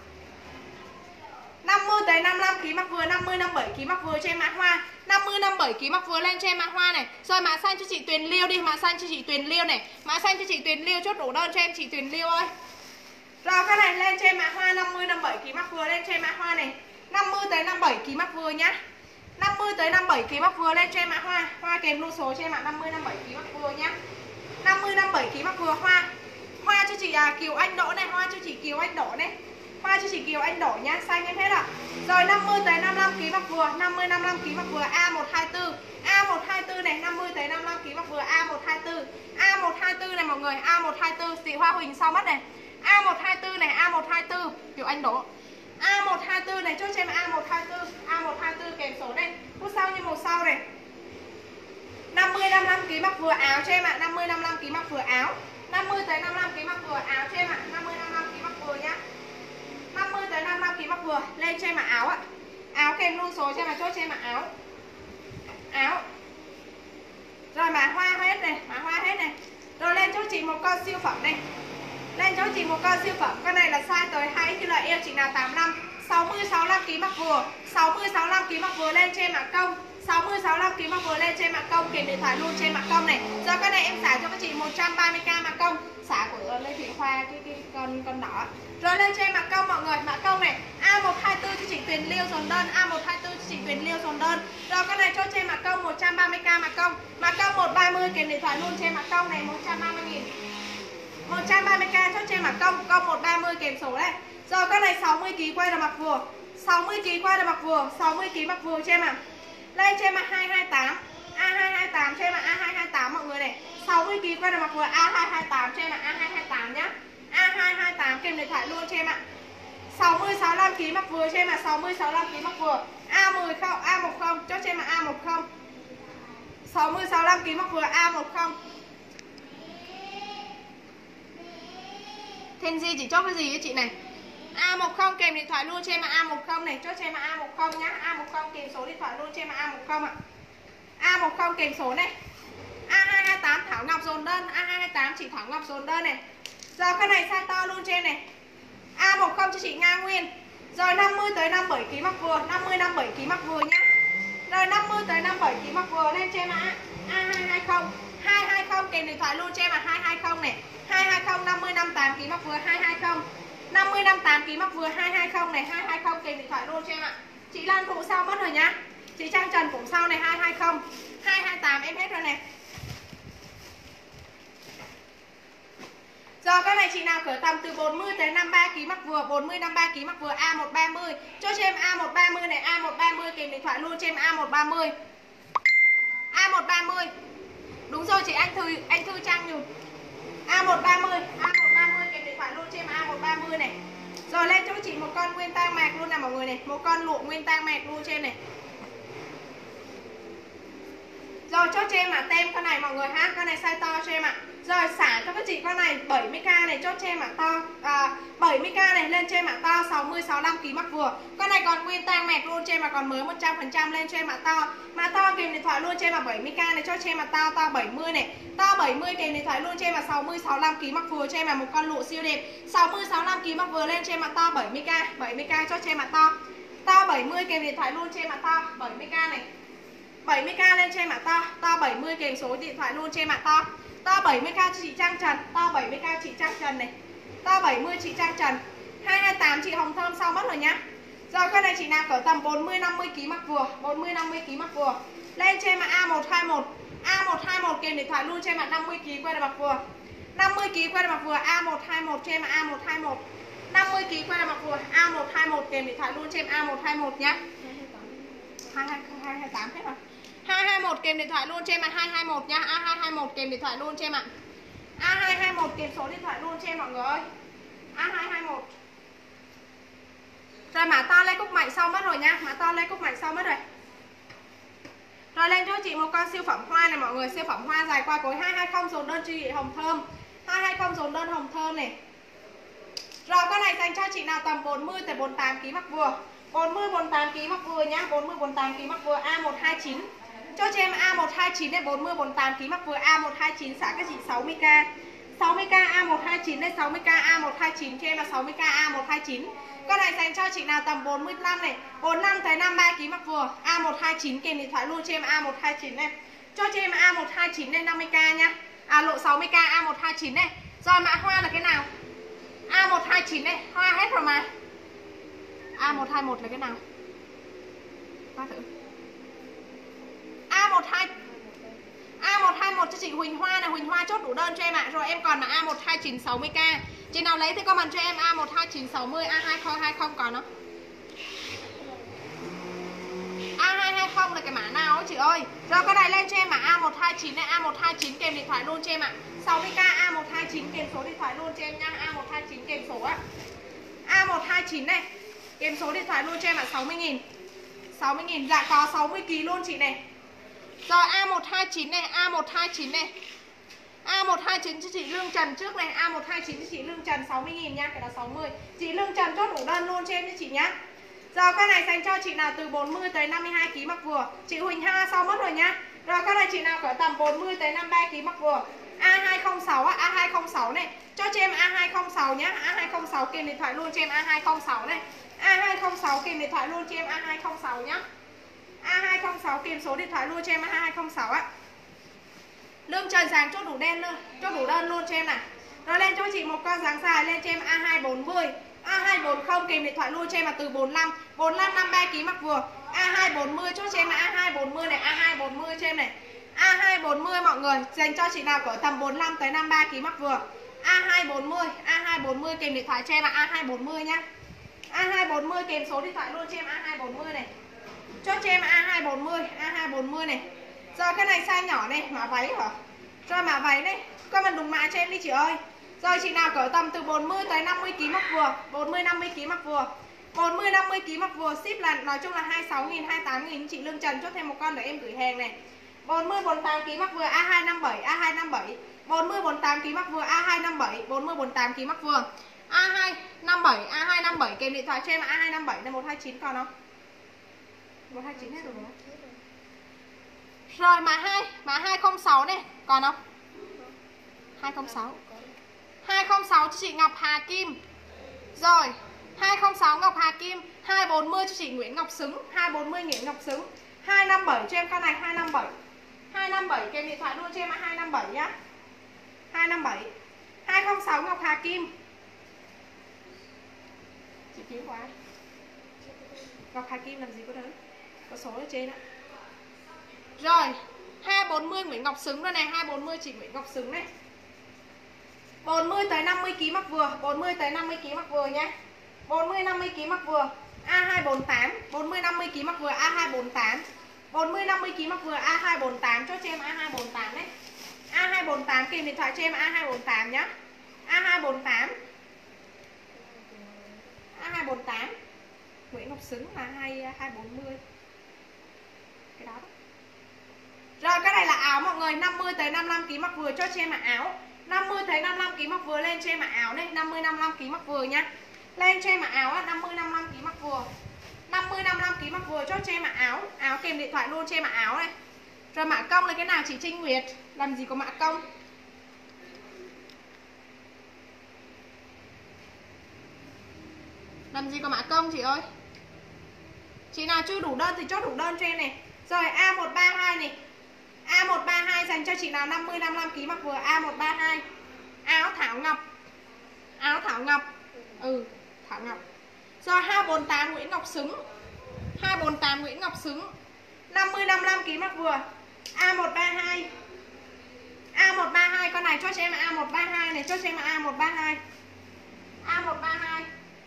50 tới 55 kg mặc vừa, 50 57 kg mặc vừa cho em mã hoa. 50 57 kg mặc vừa lên cho em mã hoa này. Rồi mã xanh cho chị Tuyền Liêu đi, mã xanh cho chị Tuyền Liêu này. Mã xanh cho chị Tuyền Liêu chốt đủ đơn cho em chị Tuyền Liêu ơi. Rồi cái này lên cho em mã hoa 50 57 kg mặc vừa lên cho em mã hoa này. 50 tới 57 kg mặc vừa nhá. 50 tới 57 kg mặc vừa lên cho em mã hoa. Hoa kèm luôn số cho em mã 50 57 kg mặc vừa nhá. 50 57 kg mặc vừa hoa. Hoa cho chị Kiều Anh Đỗ này, hoa cho chị Kiều Anh Đỗ này. Hoa cho chị Kiều Anh Đỗ nhá, xanh em hết ạ. Rồi 50 tới 55 kg mặc vừa, 50 55 kg mặc vừa A124. A124 này, 50 tới 55 kg mặc vừa A124. A124 này mọi người, A124 chị Hoa Huỳnh sau mất này. A124 này, A124 Kiều Anh Đỗ. A124 này chốt cho em A124. A124 kèm số đây. Phút sau như màu sau này. 50 55 kg mặc vừa áo cho em ạ, 50 55 kg mặc vừa áo. 50 tới 55 kg mặc vừa áo cho em ạ, 50 55 kg mặc vừa nhá. 50 tới 55 kg mặc vừa lên cho em ạ áo ạ. Áo kèm luôn số cho em ạ, chốt cho em ạ áo. Áo. Rồi mã hoa hết này, mã hoa hết này. Rồi lên cho chị một con siêu phẩm này. Lên cho chị một con siêu phẩm, con này là size tới 2 chứ là eo chị nào 85. 60 65 kg mặc vừa, 60 65 kg mặc vừa lên cho em ạ công. 60 65 kg mặc vừa lên trên mặt công kèm điện thoại luôn trên mặt công này. Rồi cái này em xả cho các chị 130k mặt công, xả của Lê Thị Khoa cái con đỏ. Rồi lên trên mặt công mọi người, mặt công này A124 cho chị Tuyền Liêu dồn đơn, A124 cho chị Tuyền Liêu dồn đơn. Rồi cái này chốt trên mặt công 130k mặt công 130 kèm điện thoại luôn trên mặt công này 130.000. 130k chốt trên mặt công 130 kèm số đây. Rồi cái này 60 kg quay là mặt vừa, 60 kg quay là mặt vừa, 60 kg mặt vừa cho em ạ. Lên cho em ạ 228. A228 cho em ạ, A228 mọi người này. 60 kg quay là mặc vừa A228 cho em ạ, A228 nhá. A228 kèm điện thoại luôn cho em ạ. 60 65 kg mặc vừa cho em ạ, 60 65 kg mặc vừa. A10 không, A10 chốt cho em ạ A10. 60 65 kg mặc vừa A10. Thêm gì chỉ chốt cái gì với chị này? A10 kèm điện thoại luôn cho em ạ, A10 này, chốt cho em ạ A10 nhá. A10 kèm số điện thoại luôn cho em ạ, A10 ạ. A10 kèm số này. A228 Thảo Ngọc dồn đơn, A228 chị Thảo Ngọc dồn đơn này. Giờ cái này size to luôn cho em này. A10 cho chị Nga Nguyên. Rồi 50 tới 57 kg mặc vừa, 50 57 kg mặc vừa nhá. Rồi 50 tới 57 kg mặc vừa lên cho em ạ. A220 220 kèm điện thoại luôn cho em ạ, 220 này. 220 50 58 kg mặc vừa 220. 50 58 kg mặc vừa 220 này, 220 kèm điện thoại luôn cho em ạ. Chị Lan Phụ sau mất rồi nhá. Chị Trang Trần cũng sau này 220. 228 em hết rồi này. Rồi cái này chị nào cỡ tầm từ 40 tới 53 kg mặc vừa, 40 53 kg mặc vừa A130. Cho em A130 này, A130 kèm điện thoại luôn cho em A130. A130. Đúng rồi chị anh Thư Trang nhùm. A130 kèm điện thoại luôn cho em A130 này. Rồi lên cho chị một con nguyên tang mạc luôn nè mọi người này, một con lụa nguyên tang mạc luôn cho em này. Rồi chốt cho em ạ tem con này mọi người ha, con này size to cho em ạ. Rồi xả cho các chị con này 70k này, chốt cho em ạ to 70k này lên cho em ạ to 60 65 kg mặc vừa. Con này còn nguyên tang mẹt luôn cho em mà còn mới 100% lên cho em ạ to. Mà to kèm điện thoại luôn cho em ạ 70k này, chốt cho em ạ to 70 này. To 70 kèm điện thoại luôn cho em ạ 60 65 kg mặc vừa cho em là một con lụa siêu đẹp. 60 65 kg mặc vừa lên cho em ạ to 70k chốt cho em ạ to. To 70 kèm điện thoại luôn cho em ạ to 70k này. 70k lên cho em mã to. To 70 kèm số điện thoại luôn cho em mã to. To 70k cho chị Trang Trần. To 70k chị Trang Trần này. To 70 chị Trang Trần. 228 chị Hồng Thơm sau mất rồi nhá. Rồi con này chị nào cỡ tầm 40 50 kg mặc vừa, 40 50 kg mặc vừa. Lên cho em mã A121. A121 kèm điện thoại luôn cho em mã 50 kg quay là mặc vừa. 50 kg quay là mặc vừa A121 cho em mã A121. 50 kg quay là mặc vừa A121 kèm điện thoại luôn cho em A121 nhá. 228 hết rồi. 221 kèm điện thoại luôn cho em ạ. 221 nha. A221 kèm điện thoại luôn cho em ạ. A221 kèm số điện thoại luôn cho em mọi người ơi. A221. Rồi mã to Lê Cúc Mạnh sau mất rồi nha. Mã to Lê Cúc Mạnh sau mất rồi. Rồi lên cho chị một con siêu phẩm hoa này mọi người. Siêu phẩm hoa dài qua cối 220 dồn đơn cho chị Hồng Thơm. 220 dồn đơn Hồng Thơm này. Rồi con này dành cho chị nào tầm 40 tới 48 kg mặc vừa. 40 48 kg mặc vừa nhá. 40 48 kg mặc vừa A129. Cho em A129 này 40 48 kg mặc vừa A129 xả các chị 60k. 60k A129 đây 60k A129 cho em là 60k A129. Con này dành cho chị nào tầm 45 này, 45 tới 53 kg mặc vừa A129 kèm điện thoại luôn cho em A129 này. Cho em A129 đây 50k nha. Lộ 60k A129 này. Rồi mã hoa là cái nào? A129 này, hoa hết rồi mà. A121 là cái nào? Qua thử. A121 cho chị Huỳnh Hoa này, Huỳnh Hoa chốt đủ đơn cho em ạ. Rồi em còn là A129 60k. Chị nào lấy thì comment cho em A129 60, A2020 còn không? A220 là cái mã nào ấy chị ơi? Rồi cái này lên cho em mã A129 này, A129 kèm điện thoại luôn cho em ạ. 60k A129 kèm số điện thoại luôn cho em nha. A129 kèm số á. A129 này kèm số điện thoại luôn cho em ạ. 60.000. 60.000 dạ có 60kg luôn chị này. Rồi A129 này, A129 này. A129 cho chị Lương Trần trước này, A129 cho chị Lương Trần 60.000 nha, cái đó 60. Chị Lương Trần chốt đủ đơn luôn cho em cho chị nhá. Rồi con này dành cho chị nào từ 40 tới 52 kg mặc vừa. Chị Huỳnh Hoa sau mất rồi nhá. Rồi con này chị nào cỡ tầm 40 tới 53 kg mặc vừa. A206 á, A206 này. Cho em A206 nhá, A206 kèm điện thoại luôn cho em A206 này. A206 kèm điện thoại luôn cho em A206 nhá. A206 kèm số điện thoại luôn cho em A206 á. Lương Trần dáng chốt đủ đen luôn, chốt đủ đơn luôn cho em này. Rồi lên cho chị một con dáng dài lên cho em A240. A240 kèm điện thoại luôn cho em là từ 45 53 kg mặc vừa. A240 chốt cho em là A240 này, A240 cho em này. A240 mọi người, dành cho chị nào cỡ tầm 45 tới 53 kg mặc vừa. A240 kèm điện thoại cho em là A240 nhá. A240 kèm số điện thoại luôn cho em A240 này. Chốt cho em A240 này. Rồi cái này size nhỏ này, mã váy hả? Rồi mã váy này, comment đúng mã cho em đi chị ơi. Rồi chị nào cỡ tầm từ 40 tới 50 kg mặc vừa, 40 50 kg mặc vừa. 40 50 kg mặc vừa ship là nói chung là 26.000 28.000 chị Lương Trần chốt thêm một con để em gửi hàng này. 40 48 kg mặc vừa A257 A257. 40 48 kg mặc vừa A257, 40 48 kg mặc vừa. A257 kèm điện thoại cho em A257 là 129 còn không? 129 hết rồi đúng không? Rồi mã 206 này, còn không? 206. 206 cho chị Ngọc Hà Kim. Rồi, 206 Ngọc Hà Kim, 240 cho chị Nguyễn Ngọc Xứng, 240 Nguyễn Ngọc Xứng. 257 cho em con này 257. 257 kèm điện thoại luôn cho em 257 nhá. 257. 206 Ngọc Hà Kim. Chị cứu quá. Ngọc Hà Kim làm gì có đấy. Có số ở trên ạ. Rồi 240 Nguyễn Ngọc Xứng đây này. 240 chị Nguyễn Ngọc Xứng này. 40 tới 50 kg mặc vừa. 40 tới 50 kg mặc vừa nha. 40 50 kg mặc vừa A248. 40 50 kg mặc vừa A248. 40 50 kg mặc vừa A248. Cho em A248 đấy. A248 kèm điện thoại cho em A248 nhá. A248. A248 Nguyễn Ngọc Xứng là 240. Cái đó. Rồi cái này là áo mọi người, 50 tới 55 kg mặc vừa cho em là áo. 50 tới 55 kg mặc vừa lên cho em là áo đây, 50 55 kg mặc vừa nha. Lên cho em là áo á, 50 55 kg mặc vừa. 50 55 kg mặc vừa cho em là áo, áo kèm điện thoại luôn cho em là áo này. Rồi mã công là cái nào chị Trinh Nguyệt? Làm gì có mã công? Làm gì có mã công chị ơi? Chị nào chưa đủ đơn thì chốt đủ đơn cho em này. Rồi A132 này. A132 dành cho chị nào 50 55 kg mặc vừa. A132. Áo Thảo Ngọc. Áo Thảo Ngọc. Thảo Ngọc. Rồi 248 Nguyễn Ngọc Xứng. 248 Nguyễn Ngọc Xứng. 50 55 kg mặc vừa. A132. A132 con này cho em A132 này, cho em A132. A132.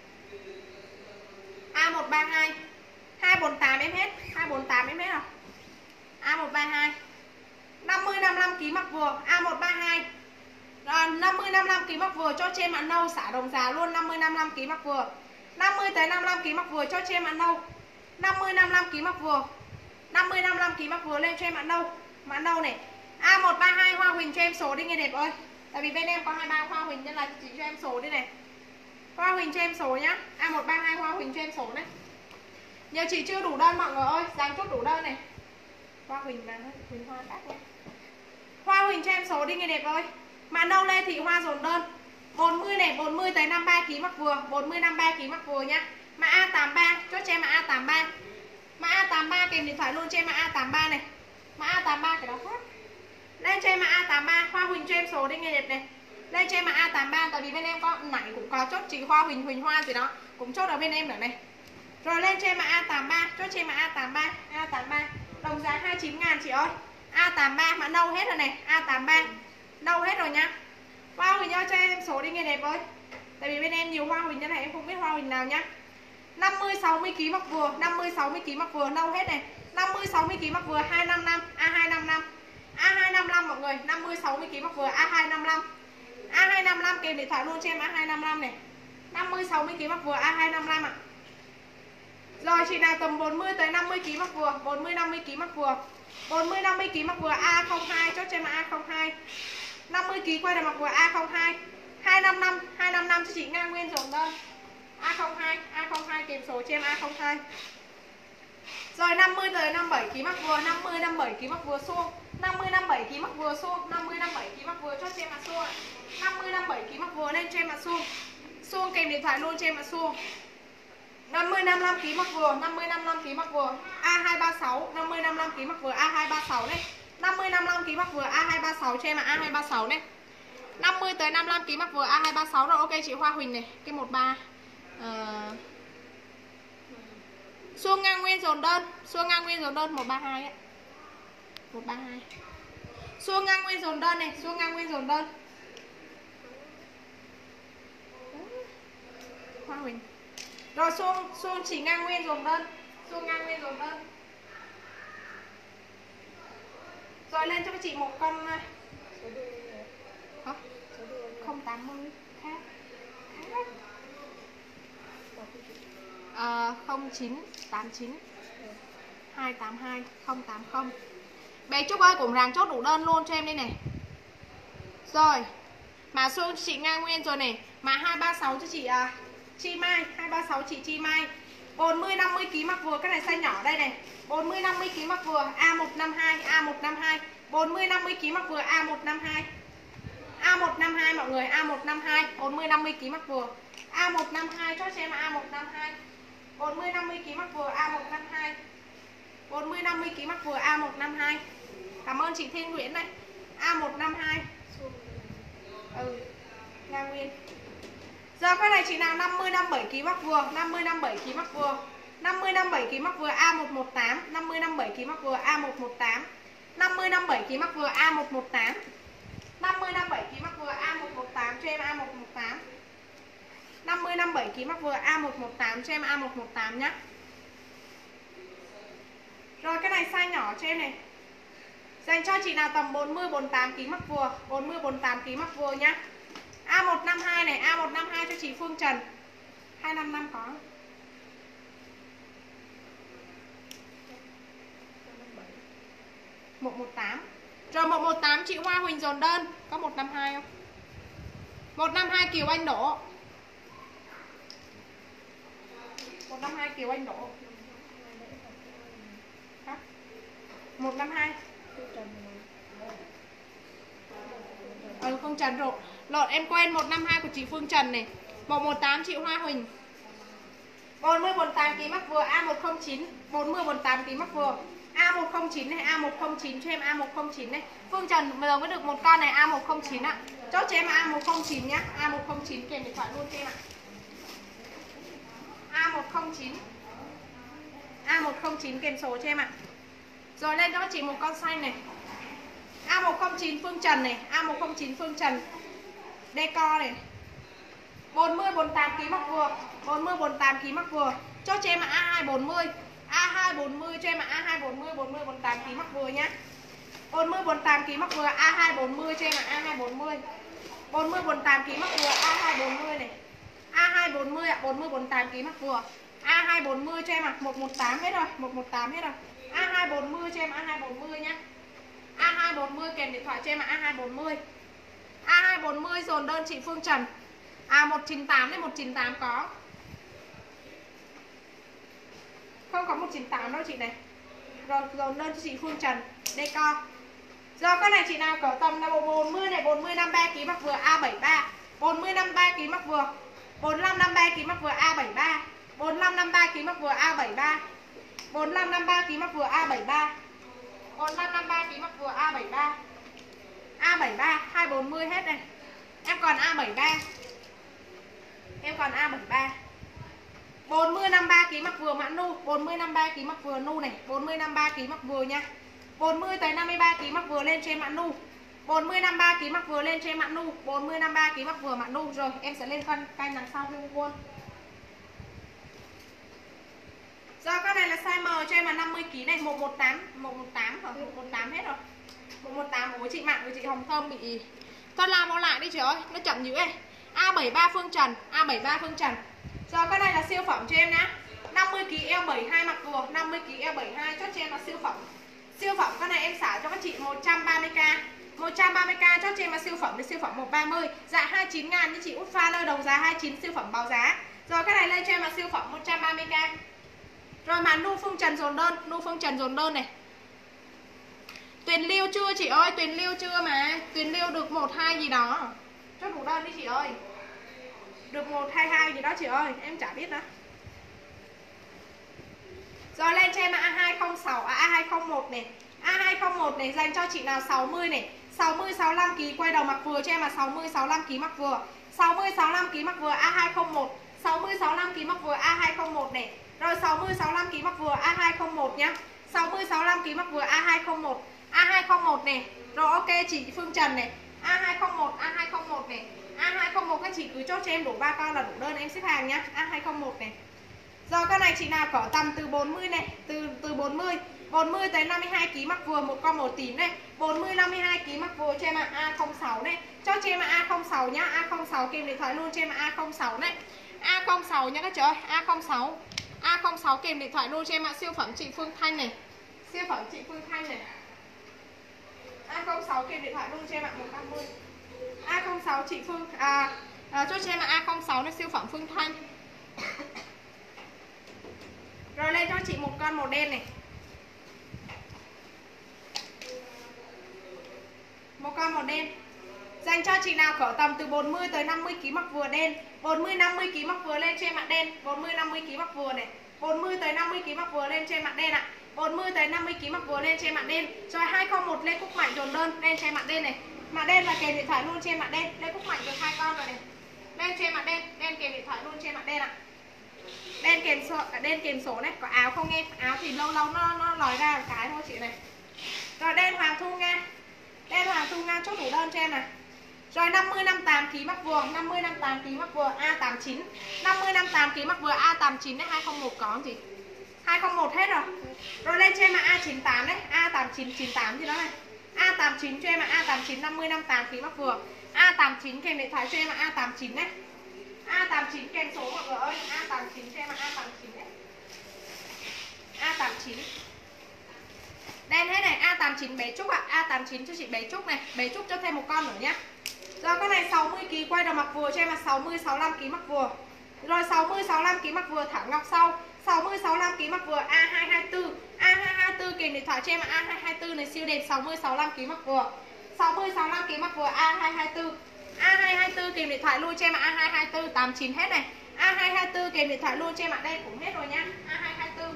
A132. 248 em hết, 248 em hết rồi. A132. 50 55 kg mặc vừa, A132. Rồi 50 55 kg mặc vừa cho em ăn nâu xả đồng giá luôn, 50 55 kg mặc vừa. 50 tới 55 kg mặc vừa cho em ăn nâu. 50 55 kg mặc vừa. 50 55 kg mặc vừa lên cho em ăn nâu. Mã nâu này. A132 Hoa Huỳnh cho em số đi nghe đẹp ơi. Tại vì bên em có 23 Hoa Huỳnh nên là chị cho em số đi này. Hoa Huỳnh cho em số nhá. A132 Hoa Huỳnh cho em số đấy. Nhiều chị chưa đủ đơn mọi người ơi, dáng chút đủ đơn này. Hoa Huỳnh mà Huỳnh Hoa đắt nha. Hoa Huỳnh cho em số đi nghe đẹp ơi. Mã nâu Lê Thị Hoa dồn đơn. 40 này, 40 tới 53 kg mặc vừa, 40 53 kg mặc vừa nhá. Mã A83, chốt cho em mã A83. Mã A83 kèm điện thoại luôn cho em mã A83 này. Mã A83 cái đó khác. Lên cho em mã A83, Hoa Huỳnh cho em số đi nghe đẹp này. Lên cho em mã A83 tại vì bên em có nãy cũng có chốt chị Hoa Huỳnh Huỳnh Hoa gì đó, cũng chốt ở bên em nữa này. Rồi lên cho em mã A83, chốt cho em mã A83, A83 đồng giá 29.000 chị ơi. A83 mã nâu hết rồi này, A83 nâu hết rồi nhá. Hoa Huỳnh ơi cho em số đi nghe đẹp ơi. Tại vì bên em nhiều Hoa Huỳnh như này em không biết Hoa Huỳnh nào nhá. 50 60 kg mặc vừa, 50 60 kg mặc vừa nâu hết này. 50 60 kg mặc vừa 255, A255. A255 mọi người, 50 60 kg mặc vừa A255. A255 kèm điện thoại luôn cho em A255 này. 50 60 kg mặc vừa A255 ạ. Rồi chị nào tầm 40 tới 50 kg mặc vừa, 40 50 kg mặc vừa. 40 50 kg mặc vừa A02 chốt cho em A02. 50 kg quay là mặc vừa A02. 255 cho chị Nga Nguyên dồn đơn. A02 kèm số cho em A02. Rồi 50 tới 57 kg mặc vừa, 50 57 kg mặc vừa suông. 50 57 kg mặc vừa suông, 50 57 kg mặc vừa cho em là suông. 50 57 kg mặc vừa lên cho em là suông. Suông kèm điện thoại luôn cho em là suông. 50 55 kg mặc vừa, 50 55 kg mặc vừa A236, 50 55 kg mặc vừa A236 này. 50 55 kg mặc vừa A236 cho em là A236 này. 50 tới 55 kg mặc vừa A236 rồi, ok chị Hoa Huỳnh này, cái 13. Xuông Nga Nguyên dồn đơn, Xuông Nga Nguyên dồn đơn 132 ấy. 132. Xuông Nga Nguyên dồn đơn này, Xuông Nga Nguyên dồn đơn. Hoa Huỳnh. Rồi Xuông chỉ Nga Nguyên dồn đơn, Xuông Nga Nguyên dồn đơn. Rồi lên cho các chị một con 080 khác. 0989 282 080. Bé Trúc ơi cũng ràng chốt đủ đơn luôn cho em đây này. Rồi mã Xuông chị Nga Nguyên rồi này. Mã 236 cho chị Chi Mai, 236 chị Chi Mai. 40 50 kg mặc vừa, cái này size nhỏ đây này. 40 50 kg mặc vừa A152, A152. 40 50 kg mặc vừa A152. A152 mọi người, A152, 40 50 kg mặc vừa. A152 cho em A152. 40 50 kg mặc vừa A152. 40 50 kg mặc vừa A152. Cảm ơn chị Thiên Nguyễn này. A152. Nga Nguyên. Giờ cái này chị nào 50 57 kg mặc vừa, 50 57 kg mặc vừa. 50 57 kg mặc vừa A118, 50 57 kg mặc vừa A118. 50 57 kg mặc vừa A118. 50 57 kg mặc vừa A118 cho em A118. 50 57 kg mặc vừa A118 cho em A118 nhá. Rồi cái này size nhỏ cho em này. Dành cho chị nào tầm 40 48 kg mặc vừa, 40 48 kg mặc vừa nhá. A152 này, A152 cho chị Phương Trần. 255 có. 118. Rồi 118 chị Hoa Huỳnh dồn đơn, có 152 không? 152 Kiều Anh Đỗ. 152 Kiều Anh Đỗ. 152. Phương Trần rồi. Lộn em quên 152 của chị Phương Trần này. 118 chị Hoa Huỳnh. 40 48 kg mắc vừa A109, 40 48 kg mắc vừa. A109 này, A109 cho em A109 này. Phương Trần bây giờ mới được một con này A109 ạ. Chốt cho em A109 nhá. A109 kèm điện thoại luôn cho em ạ. A109. A109 kèm số cho em ạ. Rồi lên cho chị một con xanh này. A109 Phương Trần này, A109 Phương Trần. Decor này. 40 48 kg mặc vừa, 40 48 kg mặc vừa. Cho em là A240. A240 cho em là A240 40 48 kg mặc vừa nhá. 40 48 kg mặc vừa A240 cho em là A240. 40 48 kg mặc vừa A240 này. A240 ạ, 40 48 kg mặc vừa. A240 cho em ạ, 118 hết rồi, 118 hết rồi. A240 cho em A240 nhá. A240 kèm điện thoại cho em là A240. A240 dồn đơn chị Phương Trần. 198 đấy, 198 có. Không có 198 đâu chị này. Rồi dồn đơn cho chị Phương Trần. Decor. Rồi con này chị nào cỡ tầm là 40 này, 40 53 kg mặc vừa A73. 40 53 kg mặc vừa. 45 53 kg mặc vừa A73. 45 53 kg mặc vừa A73. 45 53 kg mặc vừa A73. 45 53 kg mặc vừa A73. A73 240 hết này. Em còn A73. Em còn A73. 40 53 kg mặc vừa mã nu, 40 53 kg mặc vừa nu này, 40 53 kg mặc vừa nha. 40 tới 53 kg mặc vừa lên cho em mã nu. 40 53 kg mặc vừa lên cho em mã nu, 40 53 kg mặc vừa mã nu. Rồi, em sẽ lên cân đằng sau thêm luôn. Rồi con này là size M cho em là 50 kg này, 118 rồi, 118 hết rồi. 118 của chị Mạng, của chị Hồng Thơm bị thoát la vô lại đi chị ơi, nó chậm dữ ấy. A73 Phương Trần, A73 Phương Trần. Rồi cái này là siêu phẩm cho em nhá. 50 kg Eo72 mặc vừa, 50 kg Eo72 chốt cho em là siêu phẩm. Siêu phẩm cái này em xả cho các chị 130k. 130k chốt cho em là siêu phẩm, siêu phẩm 130. Dạ 29 000 như chị út pha lơ đầu giá 29 siêu phẩm báo giá. Rồi cái này lên cho em là siêu phẩm 130k. Rồi mà nu Phương Trần dồn đơn, nu Phương Trần dồn đơn này. Tuyền Liêu chưa chị ơi, Tuyền Liêu chưa mà. Tuyền Liêu được 12 gì đó. Chốt đủ đơn đi chị ơi. Được 122 gì đó chị ơi, em chả biết đó. Rồi lên cho em A206, A201 này. A201 này dành cho chị nào 60 này. 60 65 kg quay đầu mặc vừa cho em là 60 65 kg mặc vừa. 60 65 kg mặc vừa A201. 60 65 kg mặc vừa A201 này. Rồi 60 65 kg mặc vừa A201 nhá. 60 65 kg mặc vừa A201. A201 này. Rồi ok chị Phương Trần này. A201 A201 này. A201 các chị cứ chốt cho em đủ 3 con là đủ đơn em xếp hàng nhá. A201 này. Rồi con này chị nào cỡ tầm từ 40 này, từ 40 tới 52 kg mặc vừa, một con màu tím này. 40 52 kg mặc vừa cho em A06 này. Cho em A06 nhá, A06 kèm điện thoại luôn cho em A06 này. A06 nhá các chị ơi, A06. A06 kèm điện thoại luôn cho em siêu phẩm chị Phương Thanh này. Siêu phẩm chị Phương Thanh này. A06 kèm điện thoại luôn cho em 150. A06 chị Phương cho em A06 này, siêu phẩm Phương Thanh. Rồi lên cho chị một con màu đen này. Một con màu đen. Dành cho chị nào cỡ tầm từ 40 tới 50 kg mặc vừa đen. 40 50 kg mặc vừa lên cho em mặt đen. 40 50 kg mặc vừa này. 40 tới 50 kg mặc vừa lên cho em mặt đen ạ. 40 tới 50 kg mặc vừa lên cho em mặt đen. Rồi 201 Lê Cúc Mạnh dồn đơn lên cho em mặt đen này. Mặt đen là kèm điện thoại luôn cho em mặt đen. Lê Cúc Mạnh được 2 con rồi này. Lên cho em mặt đen, đen kèm điện thoại luôn cho em mặt đen ạ. Đen kèm số này, có áo không em? Áo thì lâu lâu nó lòi ra một cái thôi chị này. Rồi đen Hoàng Thu Nga. Đen Hoàng Thu Nga chốt đủ đơn cho em này. Rồi 50 58 kg mắc vừa, 50 58 kg mắc vừa A89. 50 58 kg mắc vừa A89 đấy, 201 có không chị? 201 hết rồi. Rồi lên cho em là A98 đấy, A89 98 gì đó này. A89 cho em là A89 50 58 kg mắc vừa. A89 kèm điện thoại cho em là A89 đấy. A89 kèm số mọi người ơi, A89 cho em là A89 đấy. A89. Đen hết này, A89 bé Trúc ạ, A89 cho chị bé Trúc này, bé Trúc cho thêm một con nữa nhá. Rồi con này 60 kg quay đầu mặc vừa cho em là 60 65 kg mặc vừa. Rồi 60 65 kg mặc vừa thẳng ngọc sau. 60 65 kg mặc vừa A224. A224 kèm điện thoại cho em là A224 này siêu đẹp 60 65 kg mặc vừa. 60 65 kg mặc vừa A224. A224 kèm điện thoại luôn cho em là A224 89 hết này. A224 kèm điện thoại luôn cho em ạ, đây cũng hết rồi nha. A224.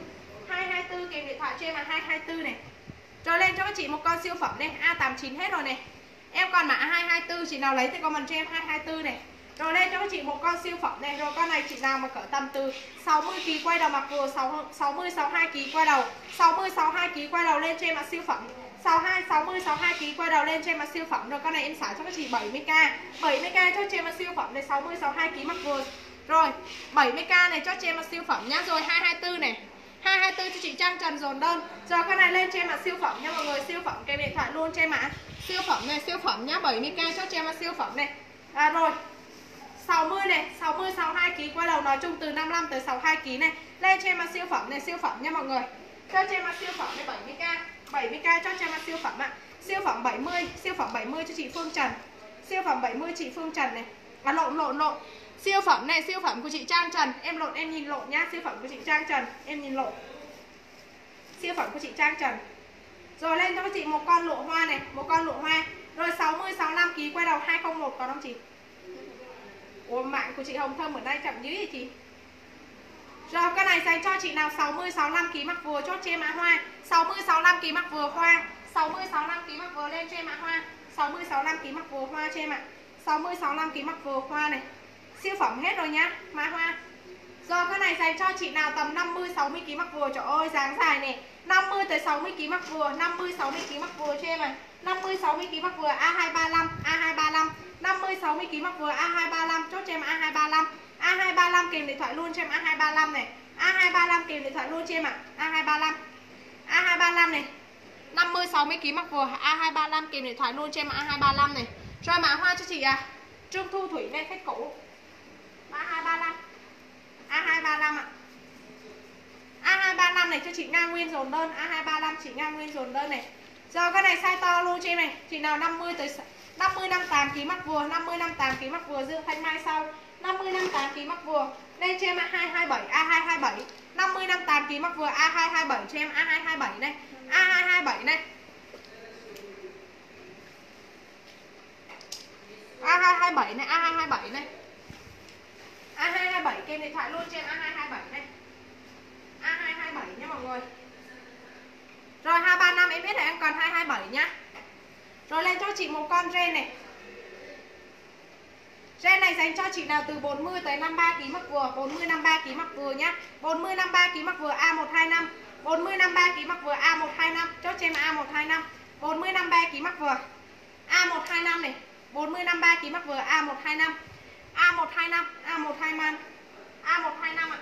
224 kèm điện thoại cho em là 224 này. Rồi lên cho các chị một con siêu phẩm này, A89 hết rồi này. Em còn mã 224, chị nào lấy thì comment cho em 224 này. Rồi lên cho các chị một con siêu phẩm này. Rồi con này chị nào mà cỡ tầm từ 60 kg quay đầu mặc vừa, 60 62 kg quay đầu, 60 62 kg quay đầu lên cho em là siêu phẩm. 60 62 kg quay đầu lên cho em là siêu phẩm. Rồi con này em xả cho các chị 70k. 70k cho em là siêu phẩm này, 60 62 kg mặc vừa. Rồi 70k này cho em là siêu phẩm nhá. Rồi 224 này. 224 cho chị Trang Trần dồn đơn. Giờ con này lên cho em là siêu phẩm nha mọi người, siêu phẩm kèm điện thoại luôn cho em ạ. Siêu phẩm này, siêu phẩm nhá, 70k cho em là siêu phẩm này. Rồi 60 này, 60 62 kg quay đầu, nói chung từ 55 tới 62 kg này. Lên cho em là siêu phẩm này, siêu phẩm nha mọi người. Cho em là siêu phẩm này 70k. 70k cho em là siêu phẩm ạ. Siêu phẩm 70, siêu phẩm 70 cho chị Phương Trần. Siêu phẩm 70 chị Phương Trần này. Lộn. Siêu phẩm này, siêu phẩm của chị Trang Trần. Em lộn, em nhìn lộn nhá. Siêu phẩm của chị Trang Trần, em nhìn lộn. Siêu phẩm của chị Trang Trần. Rồi lên cho các chị một con lụa hoa này, một con lụa hoa. Rồi 60 65 kg quay đầu 201 còn không chị? Ủa mạng của chị Hồng Thơm ở đây chậm dữ vậy chị. Rồi cái này dành cho chị nào 60 65 kg mặc vừa chốt cho em mã hoa. 60 65 kg mặc vừa hoa. 60 65 kg mặc vừa lên cho em mã hoa. 60 65 kg mặc vừa hoa cho em ạ. 60 65 kg mặc vừa hoa này. Siêu phẩm hết rồi nhá, mã hoa. Rồi cái này dành cho chị nào tầm 50 60 kg mặc vừa, trời ơi dáng dài này. 50 tới 60 kg mặc vừa, 50 60 kg mặc vừa cho em ạ. 50 60 kg mặc vừa A235, A235. 50 60 kg mặc vừa A235 chốt cho em A235. A235 kèm điện thoại luôn cho em A235 này. A235 kèm điện thoại luôn cho em ạ. A235. A235 này. 50 60 kg mặc vừa A235 kèm điện thoại luôn cho em A235 này. Rồi mã hoa cho chị Trương Thu Thủy này, khách cũ. A235. A235 ạ. A235 này cho chị Nga Nguyên dồn đơn. A235 chị Nga Nguyên dồn đơn này. Rồi cái này size to luôn cho em này. Chị nào 50 tới 50 58 kg mặc vừa, 50 58 kg mặc vừa Dương Thanh Mai sau. 50 58 kg mặc vừa. Lên cho em A227, A227. 50 58 kg mặc vừa A227 cho em A227 này. A227 này. A227 này, A227 này. A227 kèm điện thoại luôn cho em A227 này. A227 nhé mọi người. Rồi 235 em biết là em còn 227 nhá. Rồi lên cho chị một con ren này. Ren này dành cho chị nào từ 40 tới 53 kg mặc vừa, 40 53 kg mặc vừa nhá. 40 53 kg mặc vừa A125. 40 53 kg mặc vừa A125 chốt cho em A125. 40 53 kg mặc vừa A125 này. 40 53 kg mặc vừa A125. A125, A125. A125 ạ.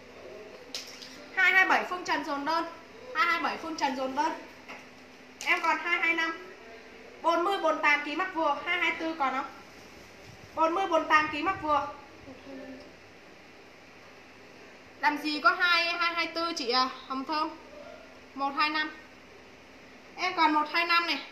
227 Phương Trần dồn đơn. 227 Phương Trần dồn đơn. Em còn 225. 40 48 kg mặc vừa, 224 còn không? 40 48 kg mặc vừa. Làm gì có 224 chị Hồng Thơm. 125. Em còn 125 này.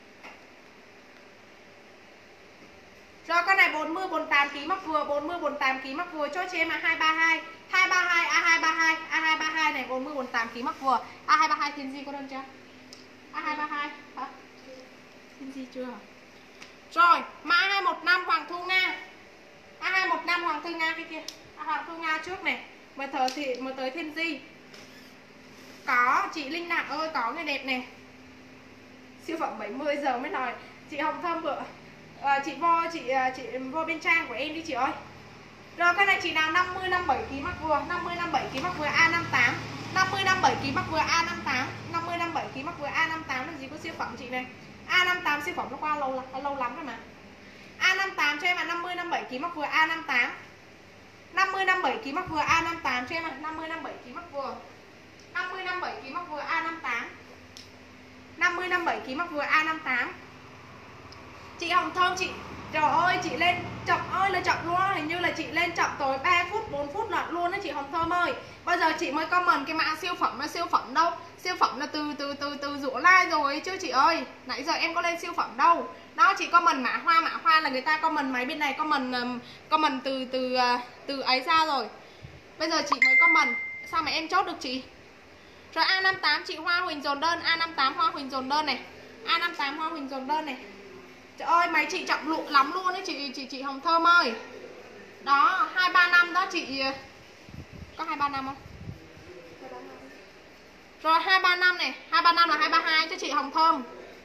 Rồi con này 40 48 kg mắc vừa, 40 48 kg mắc vừa cho em là 232. 232 A232, A232 này 40 48 kg mắc vừa. A232 Thiên Di có đơn chưa? A232 hả? Thiên Di chưa hả? Rồi, mã 215 Hoàng Thu Nga. A215 Hoàng Thu Nga cái kia. Hoàng Thu Nga trước này. Mà tới Thiên Di. Có chị Linh Đạt ơi, có người đẹp này. Siêu phẩm 70 giờ mới nói. Chị Hồng Thơm bữa chị vô bên trang của em đi chị ơi. Rồi cái này chị nào 50 57 kg mắc vừa, 50 57 kg mắc vừa A58, 50 57 kg mắc vừa A58, 50 57 kg mắc vừa A58 làm gì có siêu phẩm chị này. A58 siêu phẩm nó qua lâu lắm rồi mà. A58 cho em là 50 57 kg mắc vừa A58. 50 57 kg mắc vừa A58 cho em ạ, 50 57 kg mắc vừa. 50 57 kg mắc vừa A58. 50 57 kg mắc vừa A58. Chị Hồng Thơm chị, trời ơi chị lên chậm ơi là chậm luôn, hình như là chị lên chậm tới 3 phút 4 phút lận luôn đó chị Hồng Thơm ơi. Bây giờ chị mới comment cái mã siêu phẩm, là siêu phẩm đâu? Siêu phẩm là từ rủ like rồi chứ chị ơi. Nãy giờ em có lên siêu phẩm đâu. Đó chị comment mã hoa là người ta comment máy bên này comment từ ấy ra rồi. Bây giờ chị mới comment, sao mà em chốt được chị? Rồi A58 chị Hoa Huỳnh dồn đơn, A58 Hoa Huỳnh dồn đơn này. A58 Hoa Huỳnh dồn đơn này. Trời ơi máy chị chậm lụ lắm luôn đấy chị Hồng Thơm ơi. Đó 235 đó chị. Có 235 không? Rồi 235 này, 235 là 232 cho chị Hồng Thơm.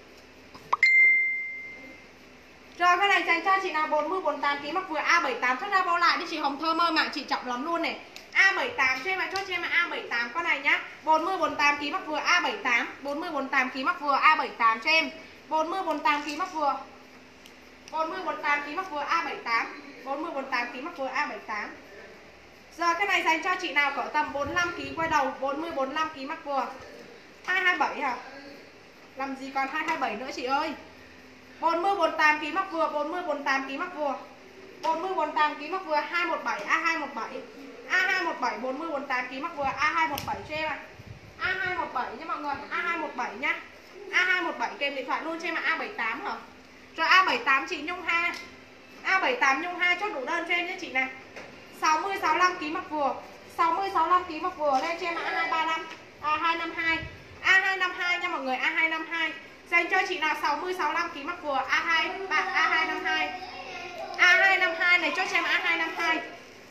Rồi cái này dành cho chị nào 40 48 kg mặc vừa A78 thoát ra bao lại đi chị Hồng Thơm ơi, mà chị trọng lắm luôn này. A78 cho em mà chốt cho em là A78 con này nhá. 40 48 kg mặc vừa A78, 40 48 kg mặc vừa A78 cho em. 40 48 kg mặc vừa. 40 48 kg mặc vừa A78, 40 48 kg mặc vừa A78. Giờ cái này dành cho chị nào cỡ tầm 45 kg quay đầu, 40 45 kg mặc vừa. 227 hả? Làm gì còn 227 nữa chị ơi. 40 48 kg mắc vừa, 40 48 kg mắc vừa. 40 48 kg mắc vừa A217 A217. A217 40 48 kg mắc vừa A217 cho em ạ. A217 nha mọi người, A217 nhá. A217 kèm điện thoại luôn cho em ạ. A78 hả? Rồi A78 chị Nhung Ha. A78 Nhung Ha chốt đủ đơn cho em nhé chị này. 60 65 kg mắc vừa. 60 65 kg mắc vừa lên cho em A235, A252. A252 nha mọi người, A252. Dành cho chị nào 60 65 kg mắc vừa A252. A252 này cho em A252.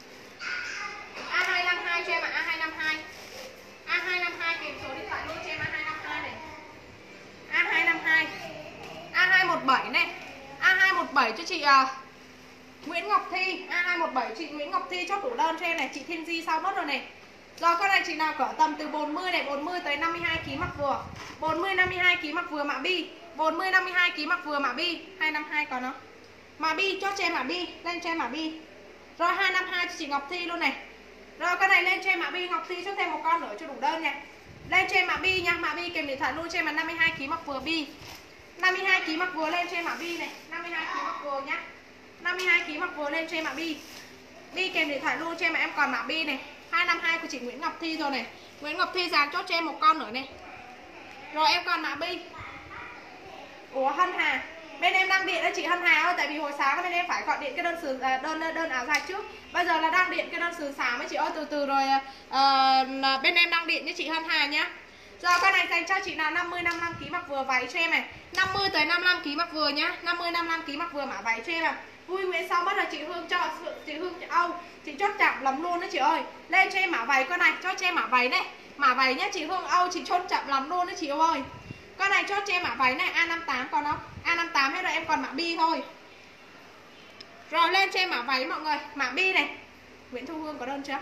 A252 cho em A252. A252 kèm số điện thoại luôn cho em A252 này. A252. A217 này. A217 cho chị Nguyễn Ngọc Thi. A217 chị Nguyễn Ngọc Thi chốt đủ đơn cho em này, chị Thiên Di sau mất rồi này. Rồi con này chị nào cỡ tầm từ 40 này, 40 tới 52 kg mặc vừa. 40 52 kg mặc vừa mạ bi. 40 52 kg mặc vừa mạ bi. 252 còn không? Mạ bi chốt cho em mạ bi, lên cho em mạ bi. Rồi 252 cho chị Ngọc Thi luôn này. Rồi con này lên cho em mạ bi, Ngọc Thi chốt thêm một con nữa cho đủ đơn nha. Lên cho em mạ bi nha, mạ bi kèm điện thoại luôn cho em là 52 kg mặc vừa bi. 52 kg mặc vừa lên cho em mạ bi này, 52 kg mặc vừa nhá. 52 kg mặc vừa lên cho em mạ bi. Bi kèm điện thoại luôn cho em mà em còn mạ bi này. 252 của chị Nguyễn Ngọc Thi rồi này. Nguyễn Ngọc Thi dán chốt cho em một con nữa này. Rồi em còn mã bi. Ủa Hân Hà, bên em đang điện đó chị Hân Hà ơi, tại vì hồi sáng bên em phải gọi điện cái đơn áo dài trước. Bây giờ là đang điện cái đơn sườn xám ấy chị ơi, từ từ rồi bên em đang điện với chị Hân Hà nhá. Rồi con này dành cho chị nào 50 55 kg mặc vừa váy cho em này. 50 tới 55 kg mặc vừa nhá. 50 55 kg mặc vừa mã váy cho em à. Vui Nguyễn sau mất là chị Hương cho chị Hương Âu, chị chốt chậm lắm luôn đó chị ơi. Lên cho em mã váy con này, chốt cho em mã váy này. Mã váy nhá chị Hương Âu, chị chốt chậm lắm luôn đó chị ơi. Con này chốt cho em mã váy này A58 còn không? A58 hết rồi, em còn mã bi thôi. Rồi lên cho em mã váy mọi người, mã bi này. Nguyễn Thu Hương có đơn chưa?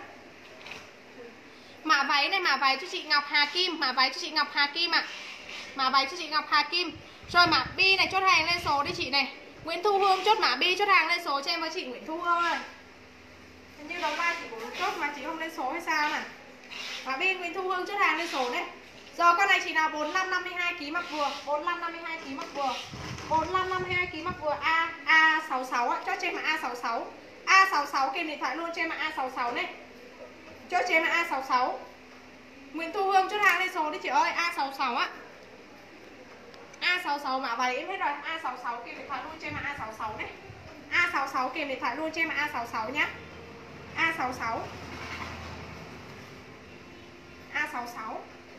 Mã váy này, mã váy cho chị Ngọc Hà Kim, mã váy cho chị Ngọc Hà Kim ạ. Mã váy cho chị Ngọc Hà Kim. Rồi mã bi này chốt hàng lên số đi chị này. Nguyễn Thu Hương chốt mã bi chốt hàng lên số cho em với chị Nguyễn Thu Hương ơi. Hình như đồng lai chị cũng chốt mà chị không lên số hay sao nè. Mã bi Nguyễn Thu Hương chốt hàng lên số đấy. Rồi con này chị nào 45 52 kg mặc vừa, 45 52 kg mặc vừa. 45 52 kg mặc vừa A66 á, chốt cho em A66. A66 kèm điện thoại luôn cho em A66 này. Chốt cho em A66. Nguyễn Thu Hương chốt hàng lên số đi chị ơi, A66 á. A66 mã váy em hết rồi, A66 kèm điện thoại luôn cho em A66 này. A66 kèm điện thoại luôn cho em A66 nhá. A66. A66.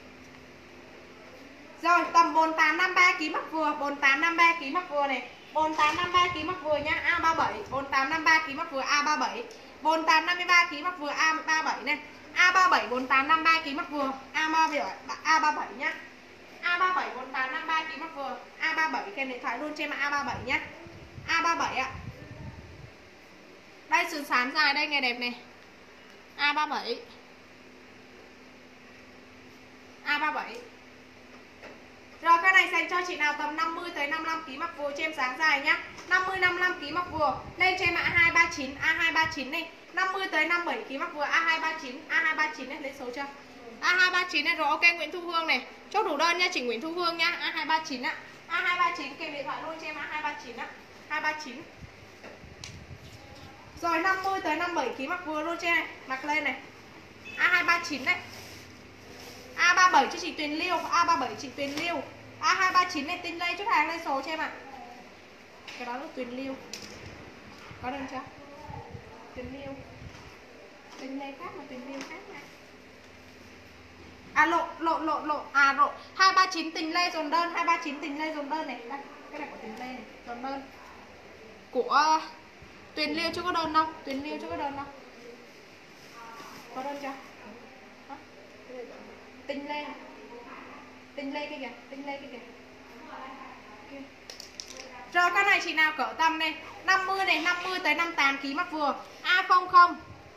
Rồi tầm 4853 kg mặc vừa, 4853 kg mặc vừa này. 4853 kg mặc vừa nhá, A37, 4853 kg mặc vừa A37. 4853 kg mặc vừa A37 này. A37 4853 kg mặc vừa, A37 nhá. A37 4853 kg mặc vừa, A37 kèm điện thoại luôn cho em A37 nhá. A37 ạ. Đây sườn xám dài đây nghe đẹp này. A37. A37. Rồi cái này dành cho chị nào tầm 50 tới 55 kg mặc vừa cho em dáng dài nhá. 50 55 kg mặc vừa lên cho em A239, A239 này. 50 tới 57 kg mặc vừa A239, A239 này lấy số chưa? A239 này rồi, ok Nguyễn Thu Hương này. Chốt đủ đơn nha chị Nguyễn Thu Hương nhá. A239 á. A239 kèm điện thoại luôn cho em A239 á. 239. Rồi 50 tới 57 kg mặc vừa luôn cho em. Mặc lên này. A239 đấy. A37 cho chị Tuyền Liêu, A37 chị Tuyền Liêu. A239 này tinh lây chút hàng lên số cho em ạ. Cái đó là Tuyền Liêu. Có đơn chưa? Tuyền Liêu. Tinh lây khác mà Tuyền Liêu khác nha. À lộ 239 tình lê dồn đơn, 239 tình lê dồn đơn này. Đây, cái này của tình lê này, dồn đơn. Của Tuyền Liêu chưa có đơn đâu, Tuyền Liêu chưa có đơn đâu. Có đơn chưa? Hả? Tinh lê. Tinh lên cái kìa, tinh lên cái kìa. Rồi con này chị nào cỡ tầm này 50 này, 50 tới 58 kg mặc vừa. A00.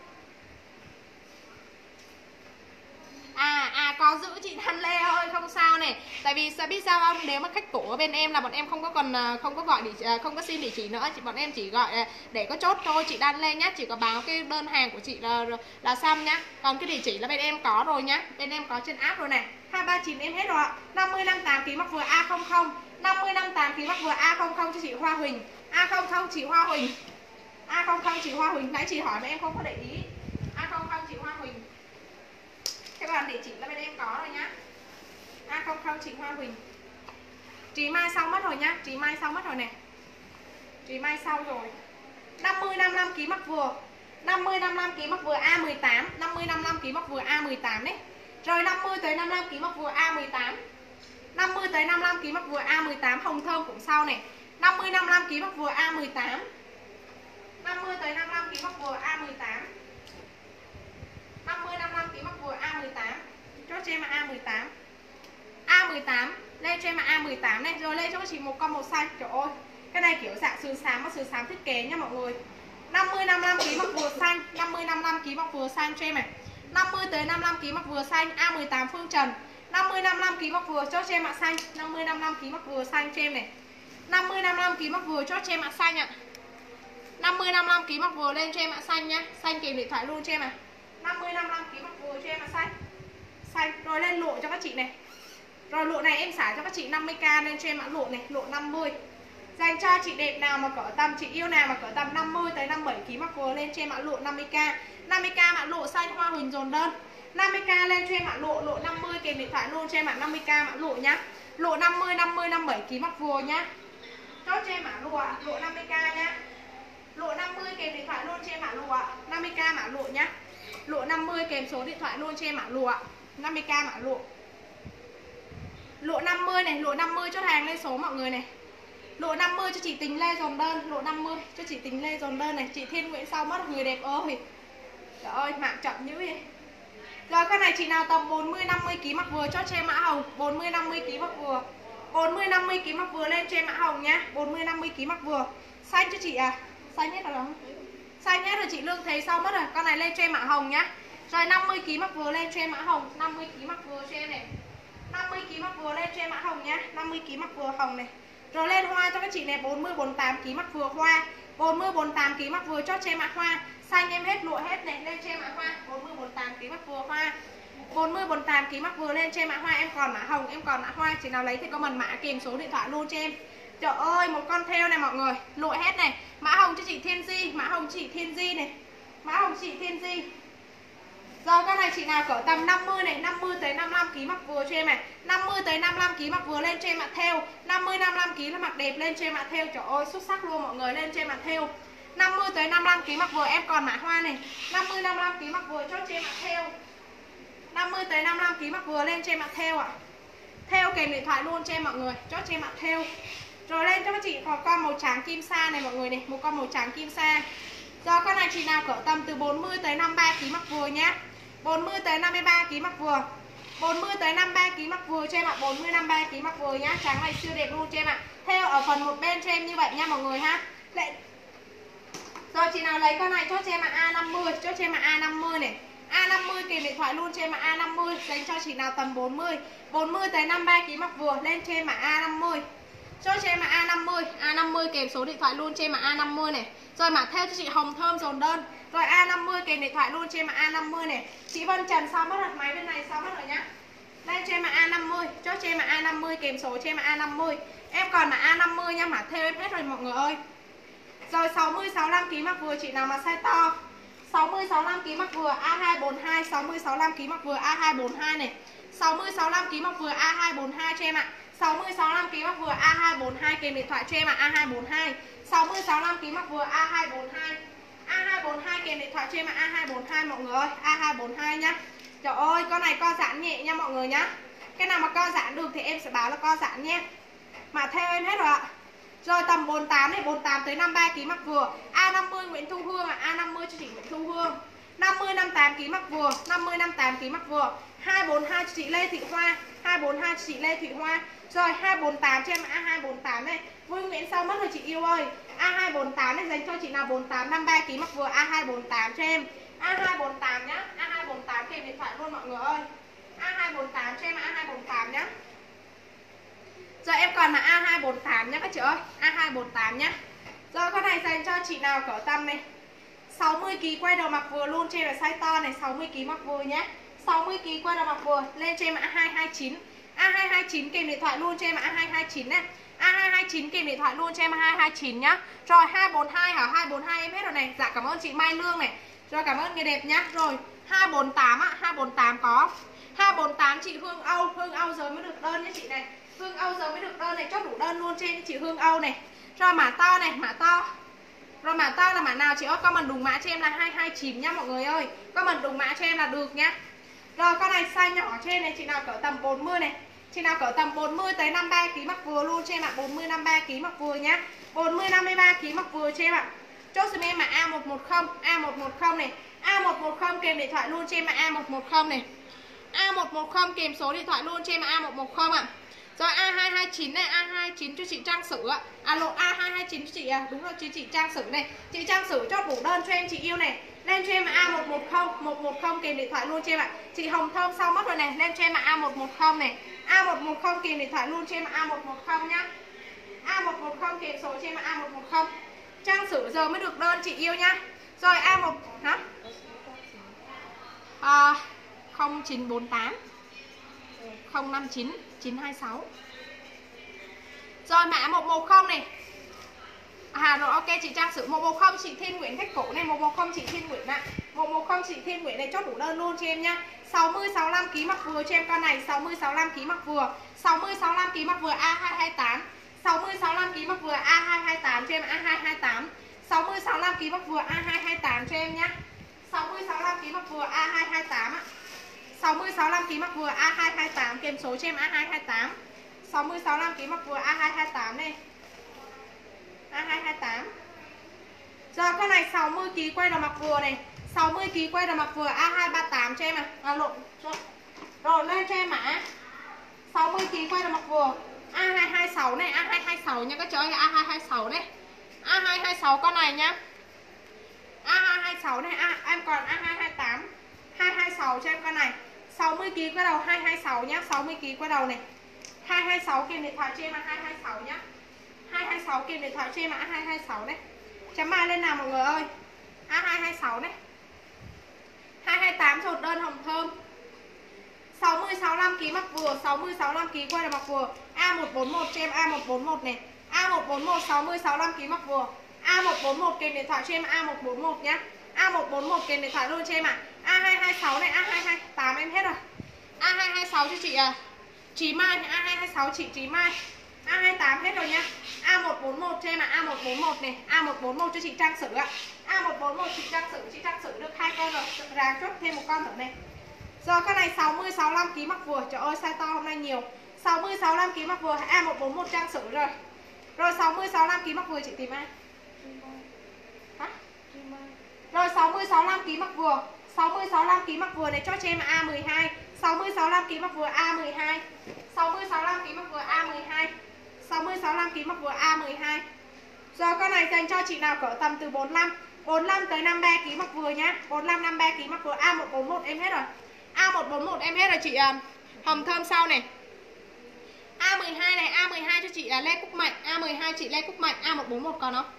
Có giữ chị Thanh Lê ơi, không sao này. Tại vì sẽ biết sao không, nếu mà khách cũ ở bên em là bọn em không có còn không có gọi không có xin địa chỉ nữa, bọn em chỉ gọi để có chốt thôi chị Đan Lê nhá, chỉ có báo cái đơn hàng của chị là xong nhá. Còn cái địa chỉ là bên em có rồi nhá, bên em có trên app rồi này. 239 em hết rồi ạ. 50 58 kg mặc vừa A00. 50 58 kg mặc vừa A00 cho chị Hoa Huỳnh. A00 chị Hoa Huỳnh. A00 chị Hoa Huỳnh, nãy chị hỏi mà em không có để ý. A00 chị Hoa Huỳnh. Các bạn địa chỉ là bên em có rồi nhá. A00 chị Hoa Huỳnh. Chị mai sau mất rồi nhá, chị mai sau mất rồi nè. Chị mai sau rồi. 50 55 kg mặc vừa. 50 55 kg mặc vừa A18, 50 55 kg mặc vừa A18 đấy. Rồi 50 tới 55 kg mặc vừa A18. 50 tới 55 kg mặc vừa A18, hồng thơm cũng sau này. 50 55 kg mặc vừa A18. 50 tới 55 kg mặc vừa A18. 50 55 kg mặc vừa A18. Chốt cho em A18. A18 lên cho em A18 này, rồi lên cho chị một con màu xanh. Trời ơi, cái này kiểu dạng sườn xám thiết kế nha mọi người. 50 55 kg mặc vừa xanh, 50 55 kg mặc vừa xanh cho em này. 50 tới 55 kg mặc vừa xanh A18 Phương Trần. 50 55 kg mặc vừa chốt cho em ạ xanh, 50 55 kg mặc vừa xanh cho em này. 50 55 kg mặc vừa chốt cho em ạ xanh ạ. 50 55 kg mặc vừa lên cho em ạ xanh nhá, xanh kèm điện thoại luôn cho em à. 50 55 kg mặc vừa cho em ạ xanh. Xanh, rồi lên lộ cho các chị này. Rồi lộ này em xả cho các chị 50k lên cho em ạ, lộ này, lộ 50. Dành cho chị đẹp nào mà cỡ tầm, chị yêu nào mà cỡ tầm 50 tới 57 kg mặc vừa lên cho em ạ, lộ 50k. 50k mã lộ xanh Hoa Huỳnh dồn đơn. 50k lên cho em ạ, lộ 50 kèm điện thoại luôn cho em ạ, 50k mã lộ nhá. Lộ 50 57 kg mặc vừa nhá. Chốt cho em mã lộ 50k nhá. Lộ 50 kèm điện thoại luôn cho em mã lộ 50k mã lộ nhá. Lộ 50 kèm số điện thoại luôn cho em mã lộ 50k mã lộ. Lộ 50 này, lộ 50 chốt hàng lên số mọi người này. Lộ 50 cho chị Tình Lê dồn đơn, lộ 50 cho chị Tình Lê dồn đơn này, chị Thiên Nguyễn sau mất người đẹp ơi. Trời ơi, mạng chậm dữ vậy. Rồi con này chị nào tầm 40 50 kg mặc vừa chốt cho em mã hồng, 40 50 kg mặc vừa. 40 50 kg mặc vừa lên cho em mã hồng nhá, 40 50 kg mặc vừa. Xanh cho chị à? Xanh hết rồi không? Xanh hết rồi chị Lương thấy sau mất rồi. Con này lên cho em mã hồng nhá. Rồi 50 kg mặc vừa lên cho em mã hồng, 50 kg mặc vừa cho em này. 50 kg mặc vừa lên cho em mã hồng nhá, 50 kg mặc vừa hồng này. Rồi lên hoa cho các chị này 40 48 kg mặc vừa hoa. 40 48 kg mặc vừa chốt cho em mã hoa. Xanh em hết, lộ hết này, lên cho em mã hoa. 40 48 kg mặc vừa hoa. 40 48 kg mặc vừa lên cho em mã hoa, em còn mã hồng, em còn mã hoa, chị nào lấy thì comment mã kèm số điện thoại luôn cho em. Trời ơi, một con thêu này mọi người, lộ hết này. Mã hồng cho chị Thiên Di, mã hồng chị Thiên Di này. Mã hồng chị Thiên Di. Rồi con này chị nào cỡ tầm 50 này, 50 tới 55 kg mặc vừa cho em này. 50 tới 55 kg mặc vừa lên cho em ạ thêu. 50 55 kg là mặc đẹp lên cho em ạ thêu. Trời ơi, xuất sắc luôn mọi người, lên cho em ạ thêu. 50 tới 55 kg mặc vừa em còn mã hoa này. 50 55 kg mặc vừa chốt cho em ạ thêu. 50 tới 55 kg mặc vừa lên cho em ạ thêu ạ. Thêu kèm điện thoại luôn cho em mọi người, chốt cho em ạ thêu. Rồi lên cho các chị có con màu trắng kim sa này mọi người này, một con màu trắng kim sa. Rồi con này chị nào cỡ tầm từ 40 tới 53 kg mặc vừa nhá. 40 tới 53 kg mặc vừa. 40 tới 53 kg mặc vừa cho em ạ, 40 53 kg mặc vừa nhá, trắng này siêu đẹp luôn cho em ạ. Theo ở phần một bên cho em như vậy nha mọi người ha. Rồi chị nào lấy con này chốt cho em ạ A50, chốt cho em ạ A50 này. A50 kèm điện thoại luôn cho em ạ A50, dành cho chị nào tầm 40. 40 tới 53 kg mặc vừa lên cho em ạ A50. Chốt cho em ạ A50, A50 kèm số điện thoại luôn cho em ạ A50 này. Rồi mã theo cho chị Hồng Thơm dồn đơn. Rồi A50 kèm điện thoại luôn cho em ạ A50 này. Chị Vân Trần sau mất đặt máy bên này sau mất rồi nhá. Lên cho em ạ A50, chốt cho em ạ A50 kèm số cho em ạ A50. Em còn là A50 nha, mã theo em hết rồi mọi người ơi. Rồi 60 65 kg mặc vừa chị nào mà size to. 60 65 kg mặc vừa A242, 60 65 kg mặc vừa A242 này. 60 65 kg mặc vừa A242 cho em ạ. 60 65 kg mặc vừa A242 kèm điện thoại cho em ạ A242. 60 65 kg mặc vừa A242. A242 kèm điện thoại cho em ạ A242 mọi người ơi, A242 nhá. Trời ơi, con này co giãn nhẹ nha mọi người nhá. Cái nào mà co giãn được thì em sẽ báo là co giãn nhé. Mà theo em hết rồi ạ. Rồi tầm 48 này, 48 tới 53 kg mặc vừa. A50 Nguyễn Thu Hương ạ, A50 cho chị Nguyễn Thu Hương. 50 58 kg mặc vừa, 50 58 kg mặc vừa. 242 cho chị Lê Thị Hoa, 242 cho chị Lê Thị Hoa. Rồi 248 cho em A248 này. Vui Nguyễn sao mất rồi chị yêu ơi. A248 này dành cho chị nào 48 53 kg mặc vừa A248 cho em. A248 nhá, A248 kèm điện thoại luôn mọi người ơi. A248 cho em A248 nhá. Rồi em còn là A248 nhá các chị ơi, A248 nhá. Rồi con này dành cho chị nào cỡ tầm này 60 kg quay đầu mặc vừa luôn, trên là size to này, 60 kg mặc vừa nhé. 60 kg quay đầu mặc vừa, lên cho em A229. A229 kèm điện thoại luôn cho em A229 này. A229 kèm điện thoại luôn cho em A229 nhá. Rồi 242 hả? 242 em hết rồi này. Dạ cảm ơn chị Mai Lương này. Rồi cảm ơn người đẹp nhá. Rồi 248 á, 248 có. 248 chị Hương Âu giờ mới được đơn nha chị này. Hương Âu giờ mới được đơn này, chốt đủ đơn luôn trên chị Hương Âu này. Rồi mã to này, mã to. Rồi mã to là mã nào chị ơi? Comment đúng mã cho em là 229 nhá mọi người ơi. Comment đúng mã cho em là được nhá. Rồi con này size nhỏ trên này, chị nào cỡ tầm 40 này. Chị nào cỡ tầm 40 tới 53 kg mặc vừa luôn cho em ạ. 40 53 kg mặc vừa nhá. 40 53 kg mặc vừa cho em ạ. Chốt giùm em mà A110, A110 này. A110 kèm điện thoại luôn cho em là A110 này. A110 kèm số điện thoại luôn cho em A110 ạ. Rồi A229 này, A229 cho chị Trang Sử ạ. Alo A229 cho chị à, đúng rồi chị Trang Sử này. Chị Trang Sử chốt đủ đơn cho em chị yêu này. Lên cho em A110, 110 kèm điện thoại luôn cho em ạ. Chị Hồng Thơm sau mất rồi này, lên cho em A110 này. A110 kèm điện thoại luôn cho em A110 nhá. A110 kèm số cho em A110. Trang Sử giờ mới được đơn chị yêu nhá. Rồi A1 hả? 0948 059 926. Rồi mã 110 này. Rồi ok chị Trang Sử 110 chị Thiên Nguyễn khách cổ này, 110 chị Thiên Nguyễn ạ. 110 chị Thiên Nguyễn này chốt đủ đơn luôn cho em nhá. 60 65 kg mặc vừa cho em con này, 60 65 kg mặc vừa. 60 65 kg mặc vừa A228. 60 65 kg mặc vừa A228 cho em A228. 60 65 kg mặc vừa A228 cho em nhá. 60 65 kg mặc vừa A228 ạ. 60 65 kg mặc vừa A228 kèm số cho em A228. 60 65 kg mặc vừa A228 này. A228. Rồi con này 60 kg quay đầu mặc vừa này. 60 kg quay đầu mặc vừa A238 cho em à. Lộn. Rồi lên cho em mã 60 kg quay đầu mặc vừa A226 này, A226 nha các chị ơi, A226 này. A226 con này nhá. A226 này, em còn A228. 226 cho em con này. 60 kg quay đầu 226 nhá, 60 kg quay đầu này. 226 kèm điện thoại cho em là 226 nhá. 226 kèm điện thoại cho em là A226 đấy. Chấm mai lên nào mọi người ơi. A226 đấy. 228 sột đơn Hồng Thơm. 60 65 kg mặc vừa, 60 65 kg quay đầu mặc vừa. A141 cho em A141 này. A141 60 65 kg mặc vừa. A141 kèm điện thoại cho em A141 nhá. A141 kèm điện thoại luôn cho em ạ. A226 này, A228 em hết rồi. A226 cho chị à. Chị Mai, A226 chị Trí Mai. A28 hết rồi nhá. A141 cho em ạ, A141 này, A141 cho chị Trang Sử ạ. A141 chị Trang Sử được 2 con rồi, ráng chốt thêm một con nữa này. Rồi con này 60 65 kg mặc vừa, trời ơi size to hôm nay nhiều. 60 65 kg mặc vừa, A141 Trang Sử rồi. Rồi 60 65 kg mặc vừa chị tìm ai? Hả? Rồi 60 65 kg mặc vừa, 60 65 kg mặc vừa này cho em A12. 60 65 kg mặc vừa A12. 60 65 kg mặc vừa A12. 60 65 kg mặc vừa A12. Rồi con này dành cho chị nào cỡ tầm từ 45 tới 53 kg mặc vừa nhá. 45 53 kg mặc vừa A141 em hết rồi. A141 em hết rồi chị Hồng Thơm sau này. A12 này, A12 cho chị là Lê Cúc Mạnh, A12 chị Lê Cúc Mạnh, A141 còn không?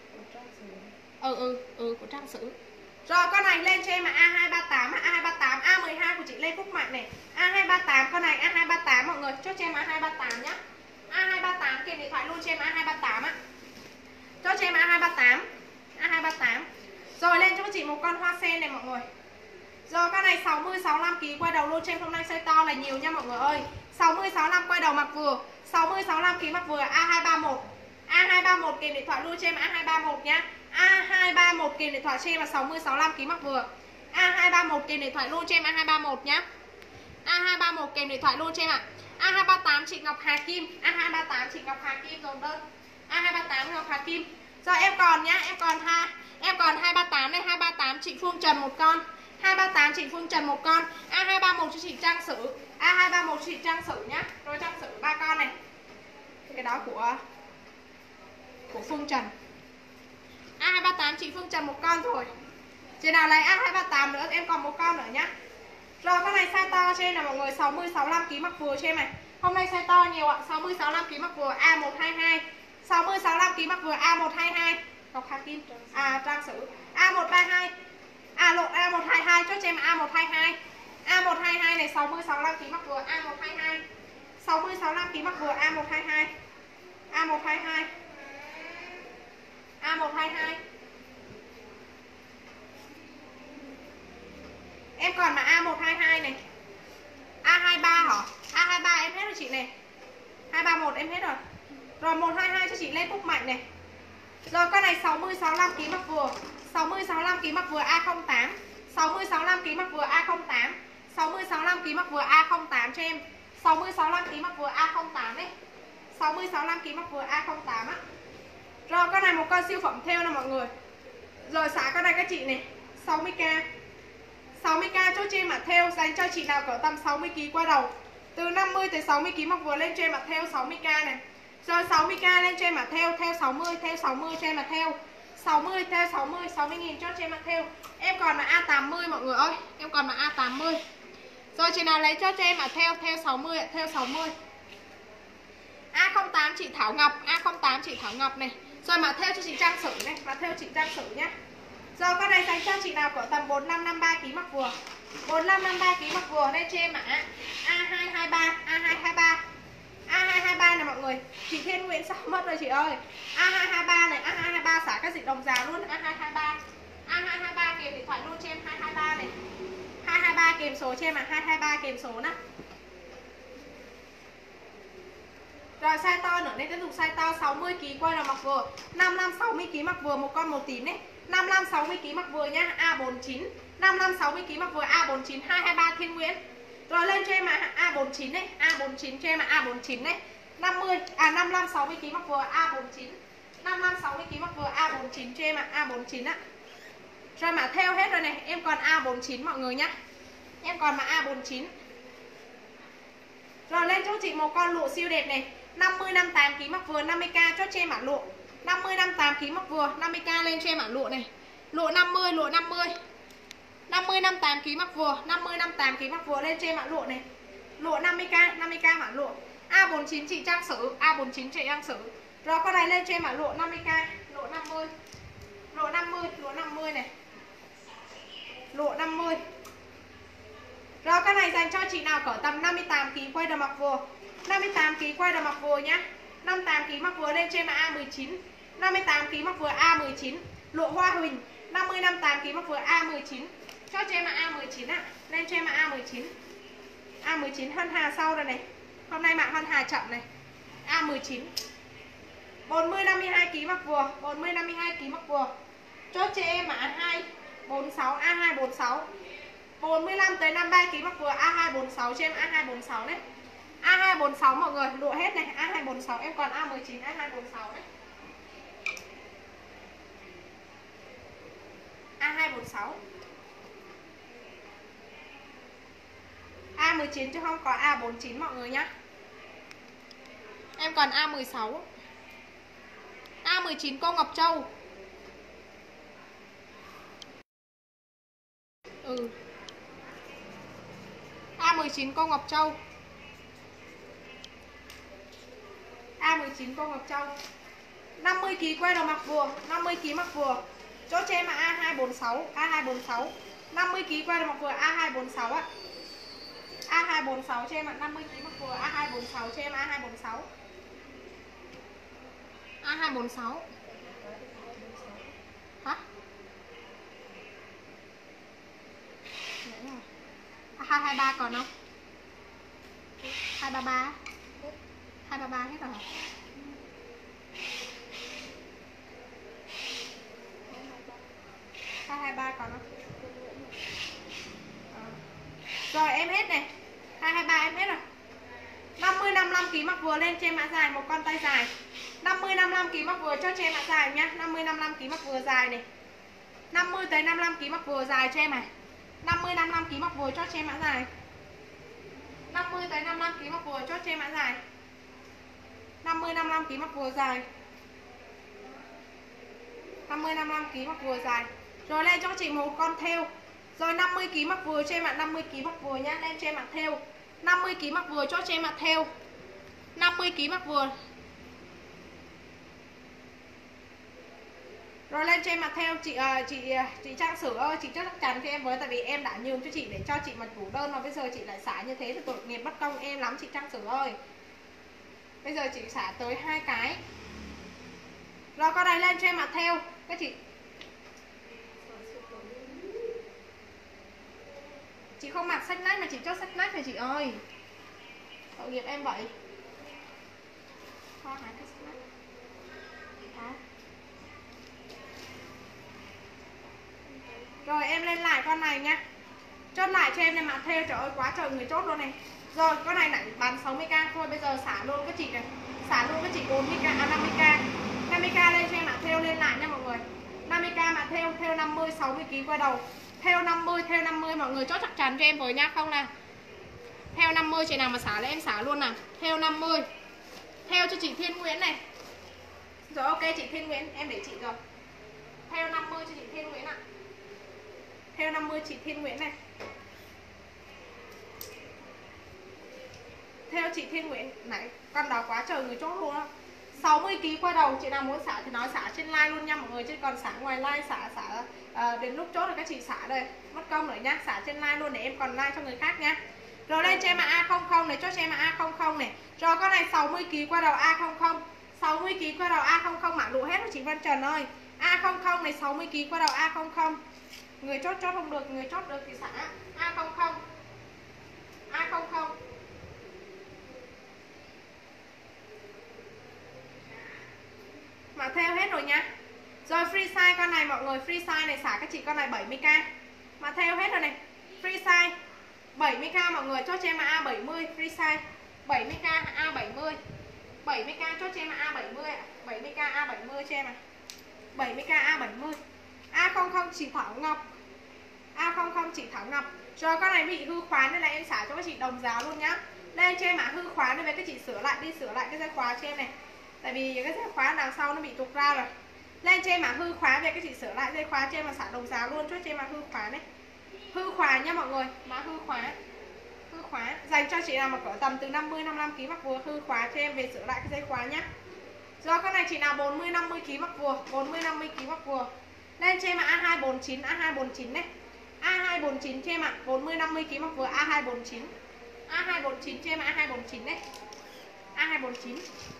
Của Trang Sử. Rồi con này lên cho em là A238, A238, A12 của chị Lê Cúc Mạnh này. A238 con này, A238 mọi người, chốt cho em A238 nhá. A238 kèm điện thoại luôn cho em A238 á. Chốt cho em A238. A238. Rồi lên cho chị một con hoa sen này mọi người. Rồi con này 60 65 kg quay đầu luôn cho em, hôm nay size to là nhiều nha mọi người ơi. 60 65 quay đầu mặc vừa, 60 65 kg mặc vừa A231. A231 kèm điện thoại luôn cho em A231 nhá. A231 kèm điện thoại cho em là 60 65 kg mặc vừa. A231 kèm điện thoại luôn cho em A231 nhá. A231 kèm điện thoại luôn cho em ạ. A238 chị Ngọc Hà Kim, A238 chị Ngọc Hà Kim dồn đơn. A238 Ngọc Hà Kim. Rồi em còn nhá, em còn 238 này, 238 chị Phương Trần một con. 238 chị Phương Trần một con. A231 cho chị Trang Sử. A231 chị Trang Sử nhá. Rồi Trang Sử 3 con này. Cái đó của Phương Trần. A238 chị Phương Trần một con rồi. Chị nào lấy A238 nữa em còn một con nữa nhá. Rồi con này size to trên là mọi người 60 65 kg mặc vừa cho em này. Hôm nay size to nhiều ạ, 60 65 kg mặc vừa A122. 60 65 kg mặc vừa A122. Ngọc Hà Kim Trang Sử A132. Lộn A122 cho em A122. A122 này 60 65 kg mặc vừa A122. 60 65 kg mặc vừa A122. A122. A122. Em còn mà A122 này. A23 hả? A23 em hết rồi chị này. 231 em hết rồi. Rồi 122 cho chị lên Cúc Mạnh này. Rồi con này 60 65 kg mặc vừa. 60 65 kg mặc vừa A08. 60 65 kg mặc vừa A08. 60 65 kg mặc vừa A08 cho em. 60 65 kg mặc vừa A08 đấy. 60 65 kg mặc vừa A08 á. Rồi con này một con siêu phẩm theo nè mọi người. Rồi xả con này các chị này, 60k. 60k cho chị mà theo dành cho chị nào cỡ tầm 60 kg qua đầu. Từ 50 tới 60 kg mặc vừa lên trên mặt theo 60k này. Rồi 60k lên trên mặt theo 60, theo 60 trên mặt theo 60, theo 60, 60.000 cho trên mặt theo. Em còn là A80 mọi người ơi, em còn là A80. Rồi chị nào lấy cho em mà theo 60, theo 60. A08 chị Thảo Ngọc, A08 chị Thảo Ngọc này. Rồi mà theo cho chị Trang Sử này, mà theo chị Trang Sử nhá. Rồi con này dành cho chị nào cỡ tầm 4553 kg mặc vừa. 4553 kg mặc vừa lên cho em mã A223, A223. A223 này mọi người. Chị Thiên Nguyễn sao mất rồi chị ơi. A223 này, A223 xả các dịch đồng già luôn, A223. A223 kèm điện thoại luôn cho em 223 này. 223 kèm số cho em mà 223 kèm số nè. Rồi size to nữa nên tiếp tục size to 60 kg quay là mặc vừa. 55 60 kg mặc vừa một con màu tím đấy. 55 60 kg mặc vừa nhá, A49. 55 60 kg mặc vừa A49 223 Thiên Nguyễn. Rồi lên cho em mà A49 đấy, A49 cho em mà A49 đấy. 55 60 kg mặc vừa A49. 55 60 kg mặc vừa A49 cho em mà A49 á. Rồi mà theo hết rồi này, em còn A49 mọi người nhá. Em còn mà A49. Rồi lên cho chị một con lụa siêu đẹp này, 50 58 kg mặc vừa 50k cho em mã lụa. 50 58 kg mặc vừa 50k lên cho em mã lụa này. Lụa 50, lụa 50. 50 58 kg mặc vừa, 50 58 kg mặc vừa lên cho em mã lụa này. Lụa 50k, 50k mã lụa. A49 chị Trang Sử, A49 chị Trang Sử. Rồi con này lên cho em mã lụa 50k, lụa 50. Lụa 50, lụa 50 này. Lụa 50. Rồi con này dành cho chị nào cỡ tầm 58 kg quay đầu mặc vừa. 58 kg quay đầu mặc vừa nhá. 58 kg mặc vừa lên trên mà A19. 58 kg mặc vừa A19. Lụa Hoa Huỳnh. 50 58 kg mặc vừa A19. Cho trên mà A19 ạ. Lên trên mà A19. A19 Hân Hà sau rồi này. Hôm nay mạng Hân Hà chậm này. A19. 40 52 kg mặc vừa, 40 52 kg mặc vừa. Chốt cho em mà A246, A246. 45 tới 53 kg mặc vừa A246 cho em A246 đấy. A246 mọi người, lụa hết này, A246 em còn A19 A246 đấy. A246. A19 chứ không có A49 mọi người nhá. Em còn A16. A19 cô Ngọc Châu. A19 cô Ngọc Châu. A19 cô Ngọc Châu. 50 kg quay đầu mặc vừa, 50 kg mặc vừa. Chốt cho em là A246, A246. 50 kg quay đầu mặc vừa A246 á. A246 cho em ạ, 50 kg mặc vừa A246 cho em A246. A246. Hả? A223 còn không? 233. 233 hết rồi hả? A223 còn không? Rồi em hết này. 223 em hết rồi. 50 55 kg mặc vừa lên trên mã dài một con tay dài. 50 55 kg mặc vừa cho trên mã dài nhá. 50 55 kg mặc vừa dài này. 50 tới 55 kg mặc vừa dài cho em này. 50 55 kg mặc vừa chốt cho em mã dài. 50 tới 55 kg mặc vừa chốt cho em mã dài. 50 55 kg mặc vừa dài. 50 55 kg mặc vừa dài. Rồi lên cho chị một con thêu. Rồi 50 kg mặc vừa cho em ạ, 50 kg mặc vừa nhá, lên cho em ạ thêu. 50 kg mặc vừa chốt cho em ạ thêu. 50 kg mặc vừa. Rồi lên cho em mặc theo chị Trang Sử ơi, chị chắc chắn cho em với, tại vì em đã nhường cho chị để cho chị mặc đủ đơn mà bây giờ chị lại xả như thế thì tội nghiệp bất công em lắm chị Trang Sử ơi. Bây giờ chị xả tới 2 cái. Rồi con này lên cho em mặc theo các chị. Chị không mặc sách nách mà chị chốt sách nách rồi chị ơi. Tội nghiệp em vậy. Kho hái cái sách nách. Rồi em lên lại con này nha. Chốt lại cho em này mặc theo, trời ơi quá trời người chốt luôn này. Rồi con này lại bán 60k thôi, bây giờ xả luôn các chị này. Xả luôn các chị 40k, 50k. 50k lên cho em mặc theo lên lại nha mọi người. 50k mặc theo 50 60 kg qua đầu. Theo 50 mọi người chốt chắc chắn cho em với nha không nè. Theo 50 chị nào mà xả lên em xả luôn nè. Theo 50. Theo cho chị Thiên Nguyễn này. Rồi ok chị Thiên Nguyễn, em để chị rồi. Theo 50 cho chị Thiên Nguyễn ạ. Theo 50 chị Thiên Nguyễn này. Theo chị Thiên Nguyễn này, con đó quá trời người chốt luôn á. 60 kg qua đầu, chị nào muốn xả thì nói xả trên live luôn nha mọi người, chứ còn xả ngoài live xả đến lúc chốt là các chị xả đây, mất công nữa nha, xả trên live luôn để em còn live cho người khác nha. Rồi lên cho em là A00 này, chốt cho em là A00 này. Rồi con này 60 kg qua đầu A00. 60 kg qua đầu A00 mã lụa hết rồi chị Văn Trần ơi. A00 này 60 kg qua đầu A00. Người chốt không được, người chốt được thì xả A00. A00. Mà theo hết rồi nha. Rồi free size con này mọi người, free size này xả các chị con này 70k. Mà theo hết rồi này. Free size 70k mọi người, chốt cho em là A70 free size. 70k A70. 70k chốt cho em là A70 ạ. 70k A70 cho em à. 70k A70. A00 chị Thảo Ngọc. A00 chị Thảo Ngọc. Rồi con này bị hư khóa nên là em xả cho các chị đồng giá luôn nhá. Lên cho em hư khóa nên các chị sửa lại đi, sửa lại cái dây khóa cho em này. Tại vì cái dây khóa đằng sau nó bị tuột ra rồi. Lên cho em hư khóa về các chị sửa lại dây khóa cho em mà xả đồng giá luôn, chốt cho em hư khóa đấy. Hư khóa nha mọi người, mã hư khóa. Hư khóa dành cho chị nào mà cỡ tầm từ 50 55 kg mặc vừa, hư khóa cho em về sửa lại cái dây khóa nhá. Rồi con này chị nào 40 50 kg mặc vừa, 40 50 kg mặc vừa. Lên cho em A249, A249 này. A249 cho em ạ, 40 50 kg mặc vừa A249. A249 cho em A249 đấy. A249.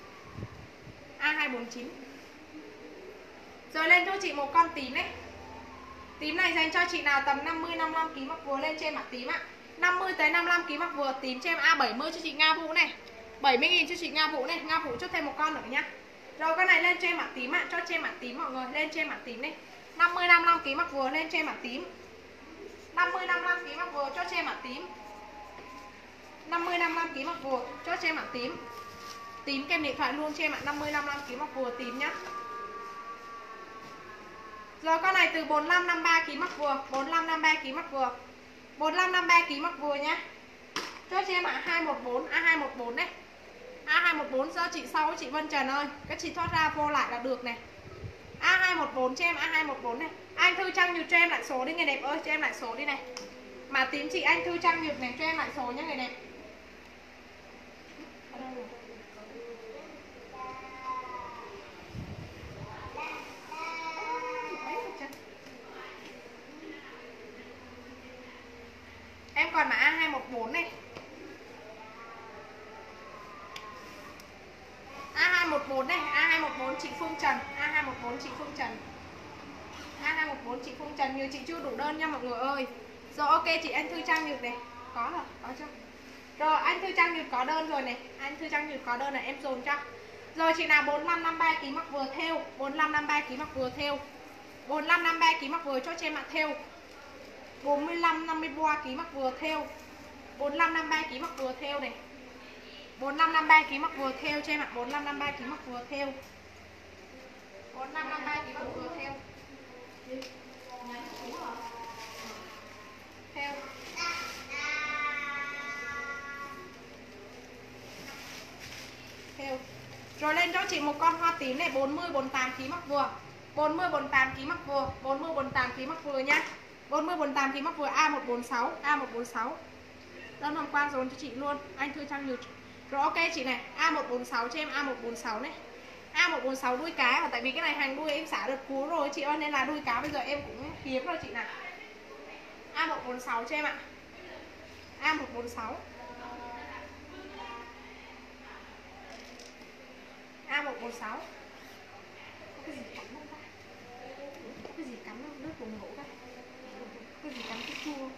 A249. Rồi lên cho chị một con tím đấy. Tím này dành cho chị nào tầm 50 55 kg mặc vừa, lên cho em ạ tím ạ. 50 tới 55 kg mặc vừa tím cho em A70 cho chị Nga Vũ này. 70.000 cho chị Nga Vũ này, Nga Vũ chốt thêm một con nữa nhá. Rồi con này lên cho em ạ tím ạ, cho em ạ tím mọi người, lên cho em ạ tím này. 50 55 kg mặc vừa, lên cho em ạ tím. 50 55 kg mặc vừa, cho em ạ tím. 50 55 kg mặc vừa, cho em ạ tím. Tím kèm điện thoại luôn cho em ạ, 50 55 kg mặc vừa tím nhá. Rồi con này từ 45 53 kg mặc vừa, 45 53 kg mặc vừa. 45 53 kg mặc vừa nhá. Cho em ạ 214, A214 đấy. A214 cho chị sau chị Vân Trần ơi. Các chị thoát ra vô lại là được này. A214 cho em, A214 này. Anh Thư Trăng Nhược cho em lại số đi người đẹp ơi, cho em lại số đi này. Mà tím chị anh Thư Trăng Nhược này, cho em lại số nhá người đẹp. Em còn là A214 này. A214 này, A214 chị Phương Trần, A214 chị Phương Trần. A214 chị Phương Trần, như chị chưa đủ đơn nha mọi người ơi. Rồi ok chị anh Thư Trang Nhược này. Có rồi, có chưa? Rồi anh Thư Trang Nhược có đơn rồi này. Anh Thư Trang Nhược có đơn này em dồn cho. Rồi chị nào 45 53 kg mặc vừa theo, 45 53 kg mặc vừa theo. 45 53 kg mặc vừa cho em mặc theo. 45 53 kg mặc vừa theo. 45 53 kg mặc vừa theo này. 45 53 kg mặc vừa theo cho em ạ, 45 53 kg mặc vừa theo. 45 53 kg mặc vừa theo. Theo. Theo. Rồi lên cho chị một con hoa tím này 40 48 kg mắc vừa. 40 48 kg mắc vừa, 40 48 kg mắc vừa nhá. 40 48 kg mắc vừa A146, A146. Đơn hôm qua dồn cho chị luôn, anh Thư Trang nhiều. Rồi ok chị này, A146 cho em A146 này. A146 đuôi cá, tại vì cái này hàng đuôi em xả được cú rồi chị ơi, nên là đuôi cá bây giờ em cũng hiếm rồi chị này. A146 cho em ạ. A146. A146. Cái gì cắn không ta? Cái gì cắn không? Đứt vùng ngủ ta? Cái gì cắn cái chua?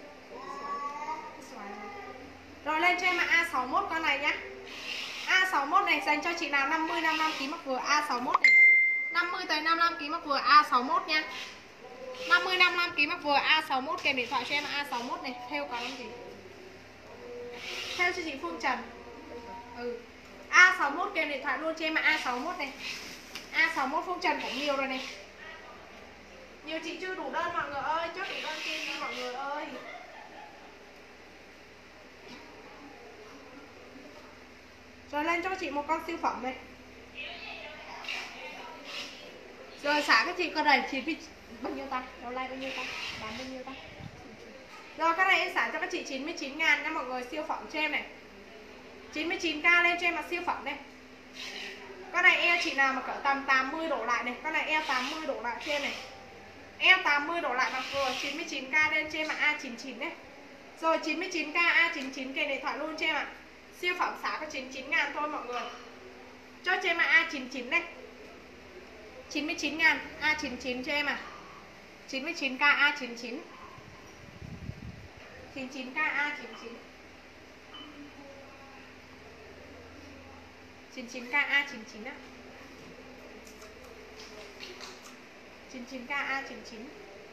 Rồi lên cho em ạ, A61 con này nhá. A61 này dành cho chị nào 50 55 kg mắc vừa A61 này. 50 tới 55 kg mắc vừa A61 nha. 50 55 kg mắc vừa A61 kèm điện thoại cho em A61 này, theo còn không gì. Theo cho chị Phương Trần. A61 kèm điện thoại luôn cho em A61 này. A61 Phương Trần cũng nhiều rồi này. Nhiều chị chưa đủ đơn mọi người ơi, chốt đủ đơn kia đi mọi người ơi. Rồi lên cho chị một con siêu phẩm này. Rồi xả các chị con này chỉ bao nhiêu ta? Đâu like bao nhiêu ta? Bán bao nhiêu ta? Rồi cái này em xả cho các chị 99.000 nha mọi người, siêu phẩm cho em này. 99k lên cho em là siêu phẩm đây. Con này eo chị nào mà cỡ tầm 80 độ lại này, con này eo 80 độ lại trên này. Eo 80 độ lại mặc vừa 99k lên cho em là A99 đấy. Rồi 99k A99 kèm điện thoại luôn cho em ạ. Siêu phẩm xả có 99.000 thôi mọi người. Cho em là A99 đây. 99.000 A99 cho em à. 99k A99. 99k A99. 99k A99 á. 99k A99.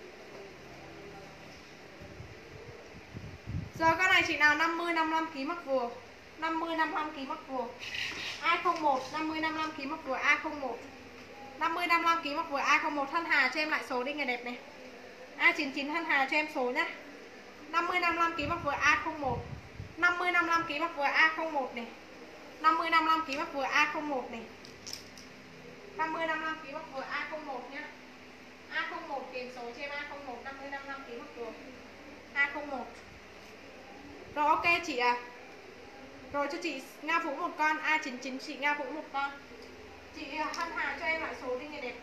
Giờ con này chị nào 50 55 kg mắc vừa. 50 55 kg mắc vừa. A01 50 55 kg mắc vừa A01. 50 55 kg mắc vừa A01 thân Hà cho em lại số đi người đẹp này. A99 thân Hà cho em số nhá. 50 55 kg mắc vừa A01. 50 55 kg mắc vừa A01 này. 50 55 kg mắc vừa A01 này. 50 55 kg mắc vừa A01 nhá. A01 kèm số cho em A01 50 55 kg mắc vừa. A01. Rồi ok chị à. Rồi cho chị Nga Vũ một con, A99 chị Nga Vũ một con. Chị Hân Hà cho em lại số đi người đẹp.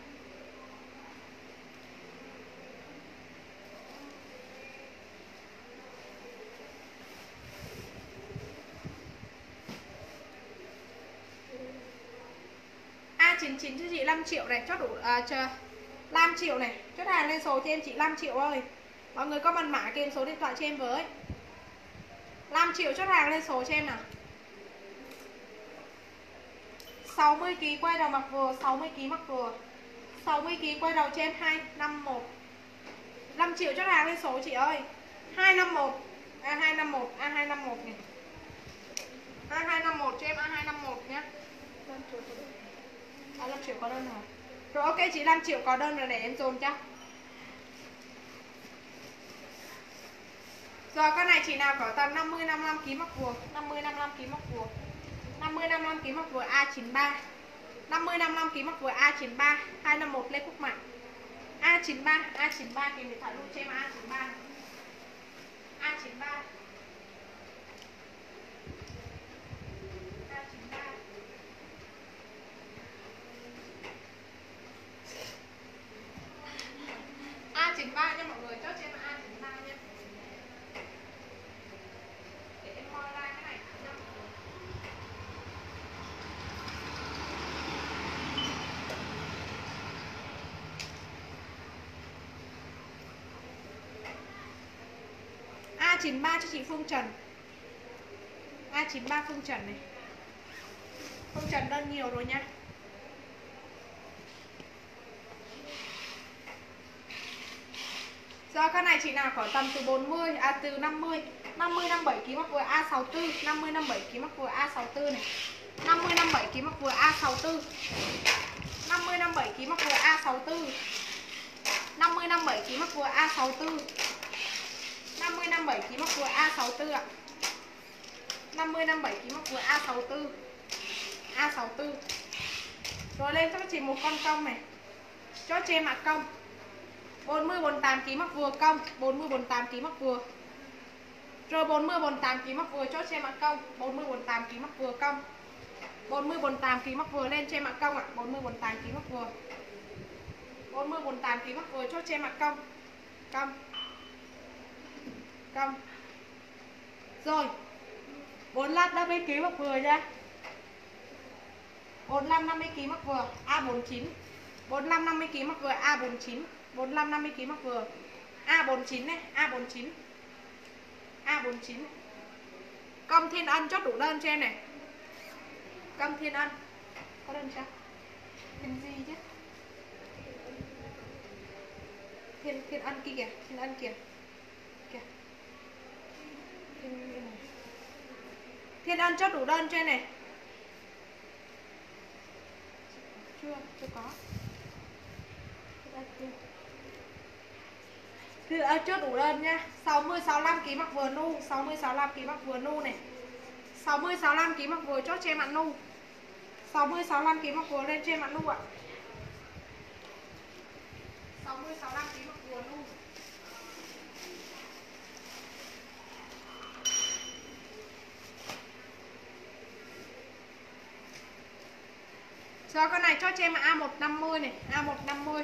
A99 cho chị 5 triệu này, chốt đủ 5 triệu này, chốt hàng lên số cho em chị 5 triệu ơi. Mọi người comment mã kèm số điện thoại cho em với. 5 triệu chốt hàng lên số cho em nào. 60 kg quay đầu mặc vừa, 60 kg mặc vừa. 60 kg quay đầu cho em 251. 5 triệu chốt hàng lên số chị ơi. 251. A251, A251 này. A251 cho em A251 nhá. 5 triệu có đơn rồi. Rồi ok chị 5 triệu có đơn rồi để em dồn cho. Rồi con này chị nào có tầm 50 55 kg mắc vừa, 50 55 kg mắc vừa. 50 55 kg mắc vừa A93. 50 55 kg mắc vừa A93, 251 Lê Quốc Mạnh. A93 kèm điện thoại luôn cho em A93. A93. A93 nha mọi người, chốt cho em A93 nha. Để em moi ra cái này nha. A93 cho chị Phương Trần. A93 Phương Trần này. Phương Trần đơn nhiều rồi nha. Rồi con này chị nào có tầm từ 40 từ 50 57 kg mắc vừa A64, 50 57 kg mắc vừa A64 này. 50 57 kg mắc vừa A64. 50 57 kg mắc vừa A64. 50 57 kg mắc vừa A64. 50 57 kg móc vừa A64 ạ. 50 57 kg móc vừa A64. A64. Rồi lên cho các chị một con cong này. Chốt cho em mặt cong. 40 48 kg móc vừa cong, 40 48 kg móc vừa. Rồi 40 48 kg móc vừa chốt cho em mặt cong, 40 48 kg móc vừa cong. 40 48 kg móc vừa lên cho em mặt cong ạ, 40 48 kg móc vừa. 40 48 kg móc vừa chốt cho em mặt cong. Cong. Cong. Rồi. 45 50 kg móc vừa nha. 45 50 kg móc vừa A49. 45 50 kg móc vừa A49. 45 50 kg móc vừa A49 này, A49. A49. Công Thiên Ân chốt đủ đơn cho em này. Công Thiên Ân. Có đơn chưa? Thiên gì chứ? Thiên Ân kia kìa, Thiên Ân kìa. Kìa. Thiên Ân chốt đủ đơn cho em này. Chưa có. Thì chốt đủ đơn nha. 60 65 kg mắc vừa nu, 60 65 kg mắc vừa nu này. 60 65 kg mắc vừa chốt cho em ạ nu. 60 65 kg mắc vừa lên cho em ạ nu ạ. 60 65 kg mắc vừa nu. Rồi con này cho em A150 này, A150.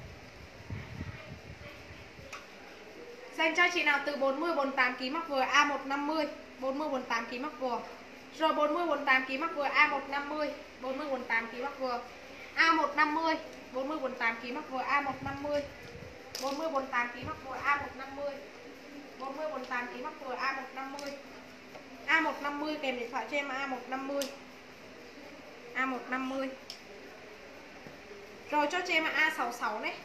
Dành cho chị nào từ 40 48 kg mắc vừa A150, 40 48 kg mắc vừa. Rồi 40 48 kg mắc vừa A150, 40 48 kg mắc vừa A150, 40 48 kg mắc vừa A150, 40 48 kg mắc vừa A150, 40 48 kg mắc vừa A150. A150 kèm điện thoại cho em A150. A150. Rồi cho em A66 đấy.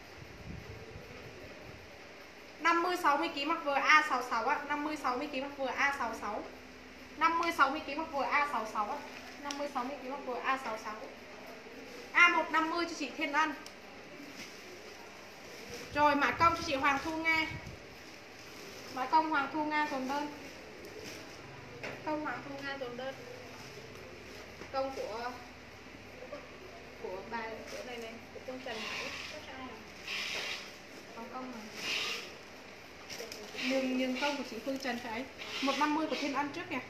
50 60 kg mắc vừa A66 á, 50 60 kg mắc vừa A66. 50 60 kg mắc vừa A66 á, 50 60 kg mắc vừa A66. A150 cho chị Thiên Ân. Rồi mã công cho chị Hoàng Thu Nga. Mã công Hoàng Thu Nga dồn đơn. Công Hoàng Thu Nga dồn đơn. Công của bà chỗ này này, của con Trần Hải. Còn công này. Nhưng công của chị Phương Trần phải 150 của Thiên Ân trước kìa.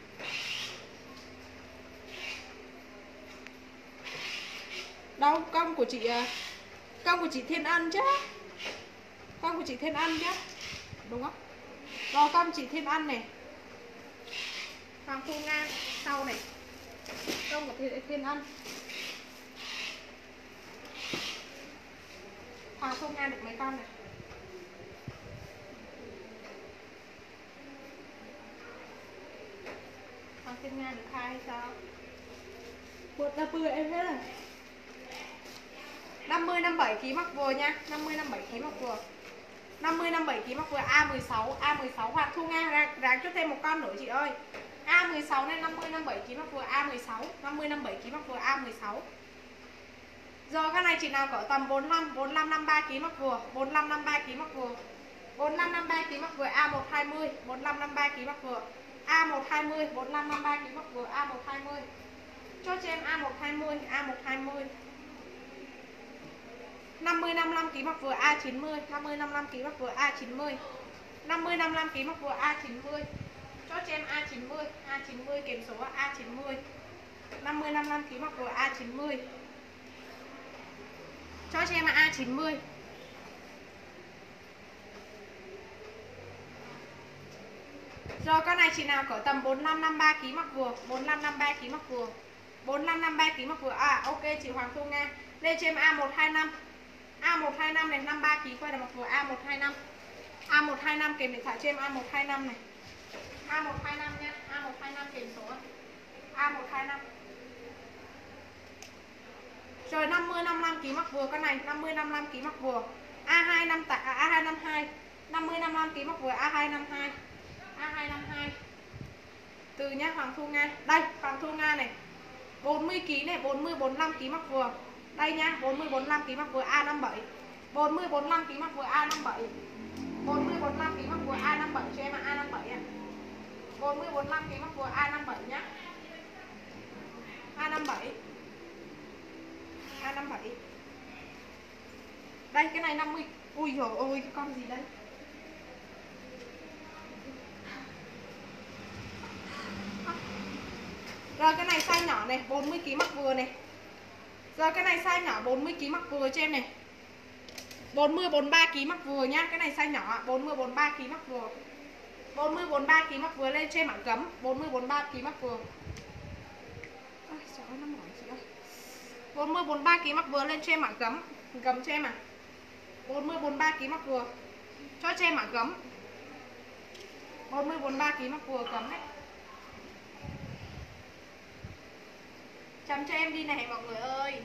Đâu, công của chị Thiên Ân chứ. Công của chị Thiên Ân chứ. Đúng không? Rồi công chị Thiên Ân này. Hoàng Thu Nga sau này. Công của Thiên Ân. Hoàng Thu Nga được mấy con này? Hoàng Thiên Nga được 2 hay sao? Một là 10 em hết rồi. 50 57 kg mắc vừa nha, 50 57 kg mắc vừa. 50 57 kg mắc vừa A16, A16 Hoàng Thu Nga ráng cho thêm một con nữa chị ơi. A16 này 50 57 kg mắc vừa A16, 50 57 kg mắc vừa A16. Rồi cái này chị nào cỡ tầm 45 53 kg mắc vừa, 45 53 kg mắc vừa. 45 53 kg mắc vừa A120, 45 53 kg mắc vừa. A120, 45 53 kg mắc vừa A120. Cho em A120, A120. 50 55 kg mắc vừa A90, 50 55 kg mắc vừa A90. 50 55 kg mắc vừa A90. Cho em A90, A90 kèm số A90. 50 55 kg mắc vừa A90. Cho em A90. Rồi con này chị nào cỡ tầm 45 53 kg mắc vừa, 45 53 kg mắc vừa. 45 53 kg mắc vừa. À ok chị Hoàng Thu Nga. Lên cho em A125. A125 này 53 kg quay là mắc vừa A125. A125 kèm điện thoại cho em A125 này. A125 nha, A125 kèm số. A125. Rồi 50 55 kg mắc vừa con này, 50 55 kg mắc vừa. A25 tại A252. 50 55 kg mắc vừa A252. A252. Từ nhá Hoàng Thu Nga. Đây, Hoàng Thu Nga này. 40 kg này, 40 45 kg mắc vừa. Đây nha, 40 45 kg mắc vừa A57. 40 45 kg mắc vừa A57. 40 45 kg mắc vừa A57 cho em ạ, A57 ạ. 40 45 kg mắc vừa A57 nhá. A57. A57. Đây cái này 50. Ui dồi ôi cái con gì đây? Rồi cái này size nhỏ này, 40 kg mắc vừa này. Rồi cái này size nhỏ 40 kg mắc vừa cho em này. 40 43 kg mắc vừa nhá, cái này size nhỏ 40 43 kg mắc vừa. 40 43 kg mắc vừa lên trên mảng cấm, 40 43 kg mắc vừa. Ôi trời ơi nó mỏi chị ơi. 40 43 kg mắc vừa lên trên mảng cấm, gấm cho em à. 40 43 kg mắc vừa. Cho em mảng cấm. 40 43 kg mắc vừa cấm đấy. Chấm cho em đi này mọi người ơi.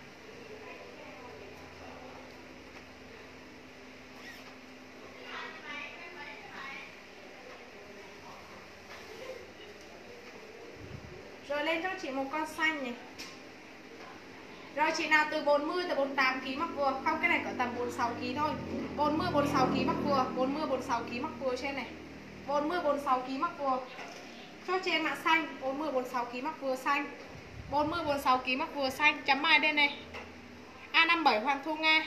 Rồi lên cho chị một con xanh này. Rồi chị nào từ 40 tới 48 kg mắc vừa, không cái này có tầm 46 kg thôi. 40 46 kg mắc vừa, 40 46 kg mắc vừa trên này. 40 46 kg mắc vừa. Cho chị em ạ xanh, 40 46 kg mắc vừa xanh. 40 46 kg mắc vừa xanh, chấm mai đây này. A57 Hoàng Thu Nga.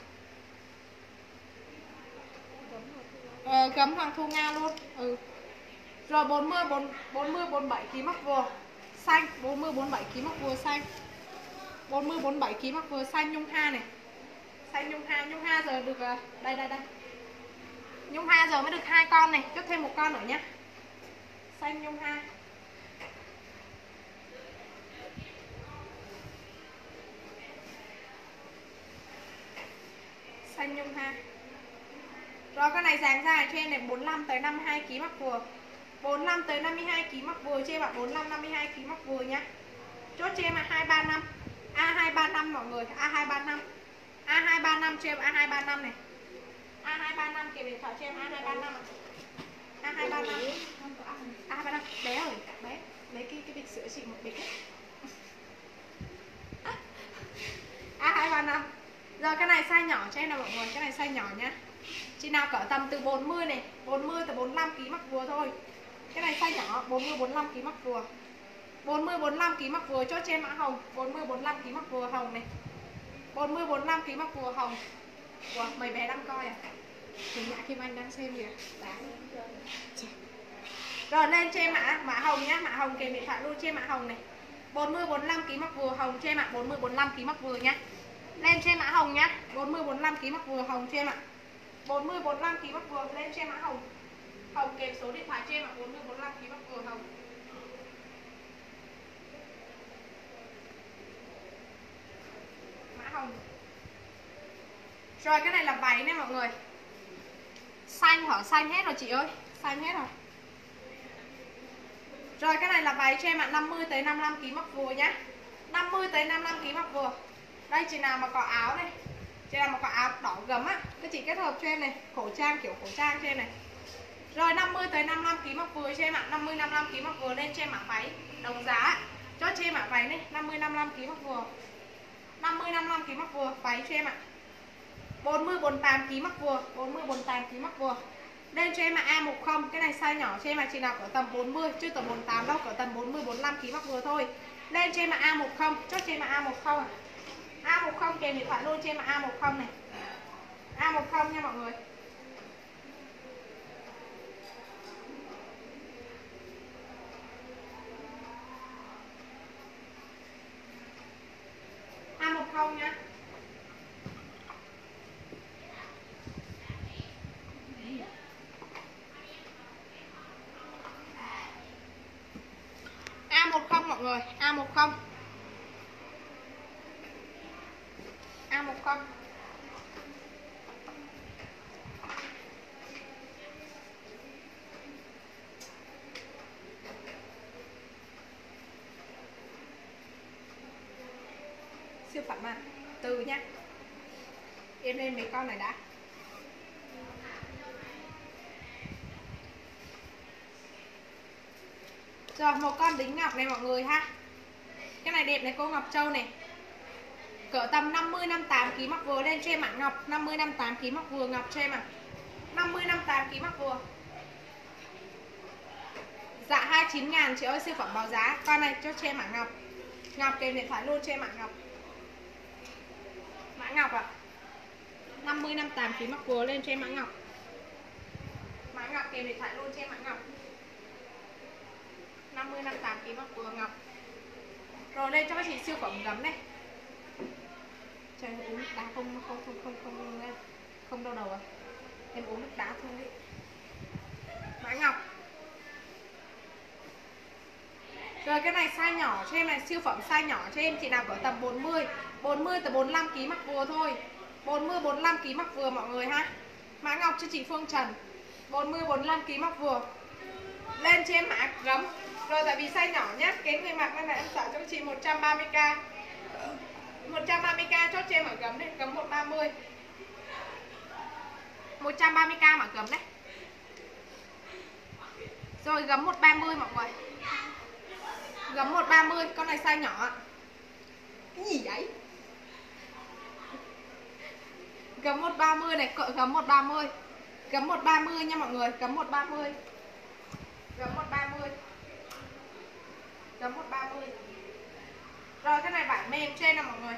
Gấm Hoàng Thu Nga luôn. Ừ. Rồi 40 47 kg mắc vừa xanh, 40 47 kg mắc vừa xanh. 40 47 kg mắc vừa xanh nhung ha này. Xanh nhung ha giờ được đây đây đây. Nhung ha giờ mới được 2 con này, chốt thêm một con nữa nhá. Xanh nhung ha. Xanh nhung ha. Rồi cái này dáng dài trên này 45 tới 52 kg mắc vừa. 45 tới 52 kg mắc vừa cho em ạ, 45 52 kg mắc vừa nhá. Chốt cho em ạ 235. A235 mọi người, A235. A235 cho em A235 này. A235 kìa điện thoại cho em A235. A235. A235 bé ơi, bé. Lấy cái bịch sữa chị một bịch ấy. A235. Rồi cái này size nhỏ cho em nào mọi người, cái này size nhỏ nhá. Chị nào cỡ tầm từ 40 này, 40 tới 45 kg mắc vừa thôi. Cái này size nhỏ, 40 45 kg mắc vừa. 40 45 kg mắc vừa cho em mã hồng, 40 45 kg mắc vừa hồng này. 40 45 kg mắc vừa hồng. Ủa, mấy bé đang coi à? Thì Nhã Kim Anh đang xem kìa. Rồi lên cho em mã hồng nhá, mã hồng kèm điện thoại luôn cho em mã hồng này. 40 45 kg mắc vừa hồng cho em ạ, 40 45 kg mắc vừa nhá. Lên cho em mã hồng nhá, 40 45 kg mắc vừa hồng cho em ạ. 40 45 kg mắc vừa lên cho em mã hồng. Hồng kèm số điện thoại cho em ạ, 40 45 kg mắc vừa hồng. Mã hồng. Rồi cái này là váy nè mọi người. Xanh hả? Xanh hết rồi chị ơi, xanh hết rồi. Rồi cái này là váy cho em ạ, 50 tới 55 kg mắc vừa nhá. 50 tới 55 kg mắc vừa. Đây chị nào mà có áo này, chị nào mà có áo đỏ gấm á, các chị kết hợp cho em này, khẩu trang kiểu khẩu trang cho em này. Rồi 50 tới 55 kg mắc vừa cho em ạ, 50 55 kg mắc vừa lên cho em mã váy đồng giá. Cho em mã váy này, 50 55 kg mắc vừa. 50 55 kg mắc vừa váy cho em ạ. 40 48 kg mắc vừa, 40 48 kg mắc vừa. Lên cho em ạ A10, cái này size nhỏ cho em ạ, chị nào cỡ tầm 40 chứ tầm 48 đâu, cỡ tầm 40 45 kg mắc vừa thôi. Lên cho em ạ A10, chốt cho em ạ A10 ạ. A10 kèm điện thoại luôn cho em ạ, A10 này. A10 nha mọi người. A10 nha. A10 mọi người, A10. A10. Siêu phẩm à, từ nhá. Em lên mấy con này đã. Rồi một con đính ngọc này mọi người ha. Cái này đẹp này cô Ngọc Châu này. Cỡ tầm 50 58 kg mắc vừa lên cho em ạ Ngọc, 50 58 kg mắc vừa Ngọc cho em ạ. 50 58 kg mặc vừa. Dạ 29.000 chị ơi, siêu phẩm báo giá. Con này cho che mã ngọc. Ngọc kèm điện thoại luôn, che mã ngọc. Mã ngọc ạ. 50 58 kg mặc vừa lên che mã ngọc. Mã ngọc kèm điện thoại luôn, che mã ngọc. 50 58 kg mặc vừa ngọc. Rồi lên cho các chị siêu phẩm gấm này. Trời ơi, uống nước đá không đau đầu à? Em uống nước đá thôi đi. Mã ngọc. Rồi cái này size nhỏ cho em này, siêu phẩm size nhỏ cho em chị nào có tầm 40 tới 45 kg mặc vừa thôi. 40 45 kg mặc vừa mọi người ha. Mã ngọc cho chị Phương Trần. 40 45 kg mặc vừa. Lên cho em mã gấm. Rồi tại vì size nhỏ nhá, kén người mặc nên là em xả cho chị 130k. 130k chốt cho em ở gấm đấy, gấm 130. 130k mà gấm đấy. Rồi gấm 130 mọi người. Gấm 130, con này size nhỏ ạ. Cái gì đấy? Gấm 130 này, gấm 130. Gấm 130 nha mọi người, gấm 130. Gấm 130. Gấm 130. Rồi cái này vải mềm trên nè mọi người.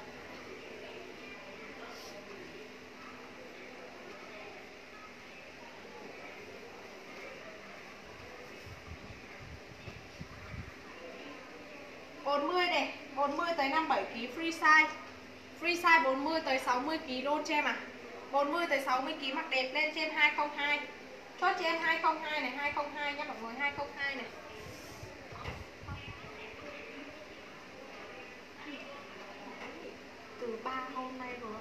Này, 40 tới 57 kg free size. Free size 40 tới 60 kg luôn cho em à. 40 tới 60 kg mặc đẹp lên trên 202. Chốt cho em 202 này, 202 nha mọi người, 202 này. Từ 3 hôm nay rồi.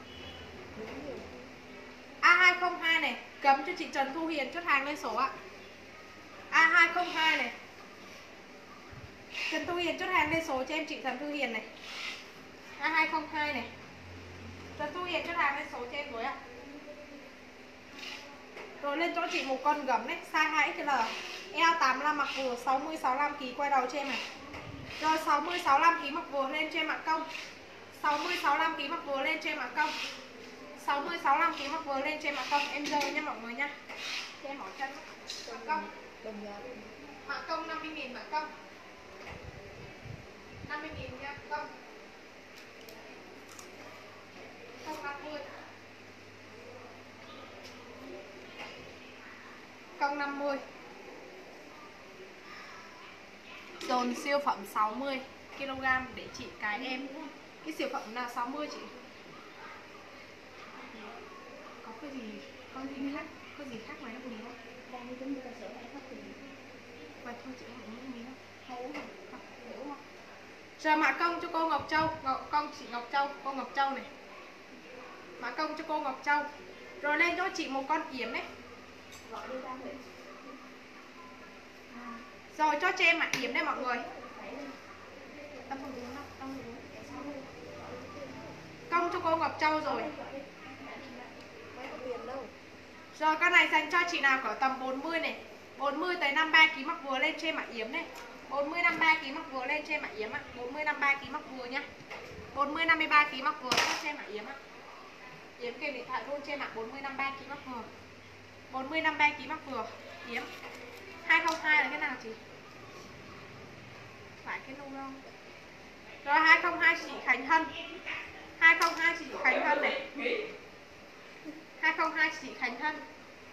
A202 này, cấm cho chị Trần Thu Hiền, chốt hàng lên số ạ. A202 này. Trần Thu Hiền chốt hàng lên số cho em chị Trần Thu Hiền này. A202 này. Trần Thu Hiền chốt hàng lên số cho em với ạ. Rồi lên cho chị một con gấm này, size 2XL. Eo 85 mặc vừa, 60 65 kg quay đầu cho em này. Rồi 60 65 kg mặc vừa lên cho em ạ công. 60 65 kg mặc vừa lên cho em ạ công. 60 65 kg mặc vừa lên cho em ạ công. Em dơ nha mọi người nha. Cho em mỏi chân mã công. Mã công 50.000 mã công. 50.000 nha công. Công 50. Công 50. Dồn siêu phẩm 60 kg để chị cái em. Cái siêu phẩm là 60 chị. Có cái gì khác, có gì khác ngoài nó bùi không? Đang giống như ta sửa lại hết rồi. Vậy thôi chị không uống gì đâu. Không uống không? Hiểu không? Rồi mã công cho cô Ngọc Châu, con chị Ngọc Châu, cô Ngọc Châu này. Mã công cho cô Ngọc Châu. Rồi lên cho chị một con yếm đấy. Gọi đi ra Nguyễn. Rồi cho em mã yếm đây mọi người. Công cho cô Ngọc Châu rồi. Rồi con này dành cho chị nào có tầm 40 này, 40 tới 53 kg mặc vừa lên trên mã yếm này. 40 53 kg mặc vừa lên trên mã yếm ạ. 40 53 kg mặc vừa nhá. 40 53 kg mặc vừa trên mã yếm ạ. Yếm kèm điện thoại luôn trên mã 40 53 kg mặc vừa. 40 53 kg mặc vừa. Yếm. 202 là cái nào chị? Phải cái nâu đâu. Rồi 202 chị Khánh Hân. 202 chị Khánh Hân này. 202 chị Khánh Hân.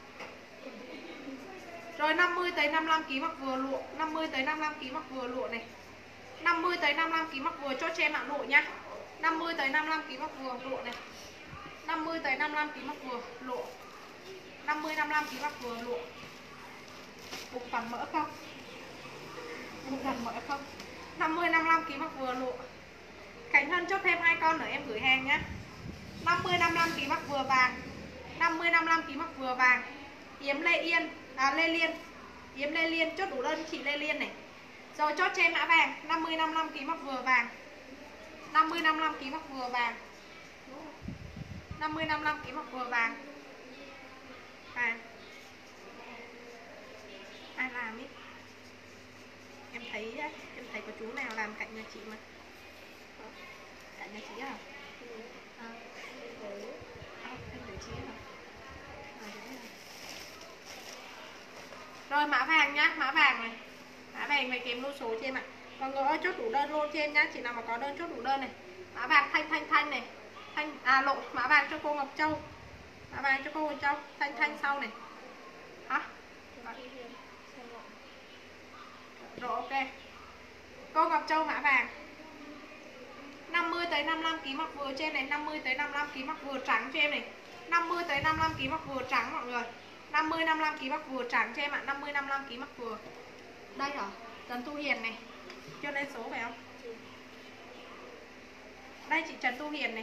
Rồi 50 tới 55 kg mặc vừa lụa, 50 tới 55 kg mặc vừa lụa này. 50 tới 55 kg mặc vừa chốt cho em ạ lụa nhá. 50 tới 55 kg mặc vừa lụa này. 50 tới 55 kg mặc vừa lụa. 50 55 kg mặc vừa lụa. Bụng toàn mỡ không? Bụng toàn mỡ không? 50 55 kg mặc vừa lụa. Khánh Hân chốt thêm 2 con nữa em gửi hàng nhá. 50 55 kg mặc vừa vàng. 50 55 kg mặc vừa vàng. Yếm Lê Yên, Lê Liên. Yếm Lê Liên chốt đủ đơn chị Lê Liên này. Rồi chốt cho em mã vàng, 50 55 kg mặc vừa vàng. 50 55 kg mặc vừa vàng. 50 55 kg mặc vừa vàng. Vàng. Ai làm ý? Em thấy có chú nào làm cạnh nhà chị mà. Cạnh nhà chị à? Em gửi chị hả? Đúng rồi. Rồi mã vàng nhá, mã vàng này. Mã vàng này kèm lô số cho em ạ. Mọi người ơi chốt đủ đơn luôn cho em nhá, chị nào mà có đơn chốt đủ đơn này. Mã vàng thanh này. Mã vàng cho cô Ngọc Châu. Mã vàng cho cô Ngọc Châu, thanh sau này. Hả? Rồi ok. Cô Ngọc Châu mã vàng. 50 tới 55 kg mặc vừa cho em này, 50 tới 55 kg mặc vừa trắng cho em này. 50 tới 55 kg mặc vừa trắng mọi người. 50 55 kg mặc vừa trắng cho em ạ, 50 55 kg mặc vừa. Đây hả? Trần Thu Hiền này. Cho lên số phải không? Đây chị Trần Thu Hiền này.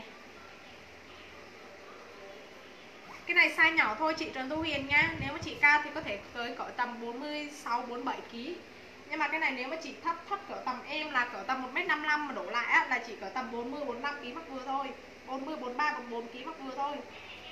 Cái này size nhỏ thôi chị Trần Thu Hiền nha. Nếu mà chị cao thì có thể tới cỡ tầm 46 47 kg. Nhưng mà cái này nếu mà chị thấp cỡ tầm em là cỡ tầm 1m55 mà đổ lại á, là chỉ cỡ tầm 40 45 kg mắc vừa thôi. 40 43 44 kg mắc vừa thôi.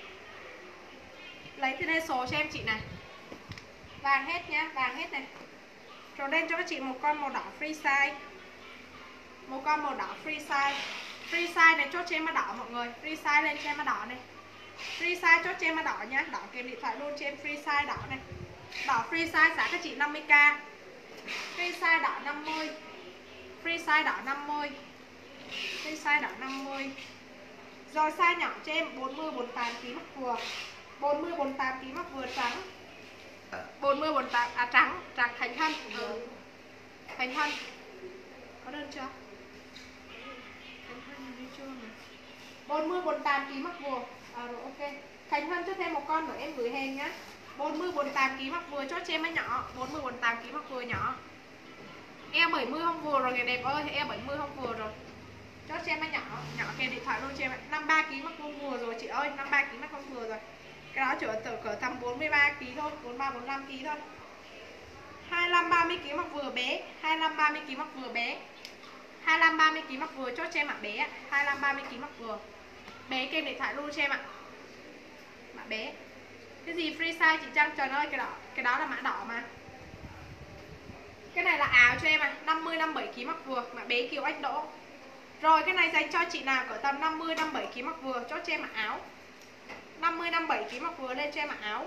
Lấy thì đây số cho em chị này. Vàng hết nhá, vàng hết này. Rồi lên cho các chị một con màu đỏ free size. Một con màu đỏ free size. Free size này chốt cho em mã đỏ mọi người. Free size lên cho em mã đỏ này. Free size chốt cho em mã đỏ nhá. Đỏ kèm điện thoại luôn cho em free size đỏ này. Đỏ free size giá các chị 50k. Free size đỏ 50. Free size đỏ 50. Free size đỏ 50. Rồi size nhỏ cho em 40 48 kg mắc vừa. 40 48 kg mắc vừa trắng. 40 48 trắng Khánh Hân. Khánh Hân. Có đơn chưa? Khánh Hân đi chưa này. 40 48 kg mắc vừa. Rồi ok. Khánh Hân cho thêm một con nữa em gửi hàng nhá. 40 48 kg mắc vừa cho em ấy nhỏ, 40 48 kg mắc vừa nhỏ. Eo 70 không vừa rồi người đẹp ơi, eo 70 không vừa rồi. Cho em ấy nhỏ kèm điện thoại luôn cho em ạ. 53 kg mắc không vừa rồi chị ơi, 53 kg mắc không vừa rồi. Cái đó cỡ tầm 43 kg thôi, 43 45 kg thôi. 25 30 kg mắc vừa bé, 25 30 kg mắc vừa bé. 25 30 kg mắc vừa cho em ạ bé, 25 30 kg mắc vừa. Bé kèm điện thoại luôn cho em ạ. Mã bé. Cái gì free size chị Trăng Trần ơi, cái đó là mã đỏ mà. Cái này là áo cho em à, 50 57 kg mắc vừa, mã bé Kiều Ách Đỗ. Rồi cái này dành cho chị nào cỡ tầm 50 57 kg mắc vừa, cho em mặc áo. 50 57 kg mắc vừa lên cho em mặc áo.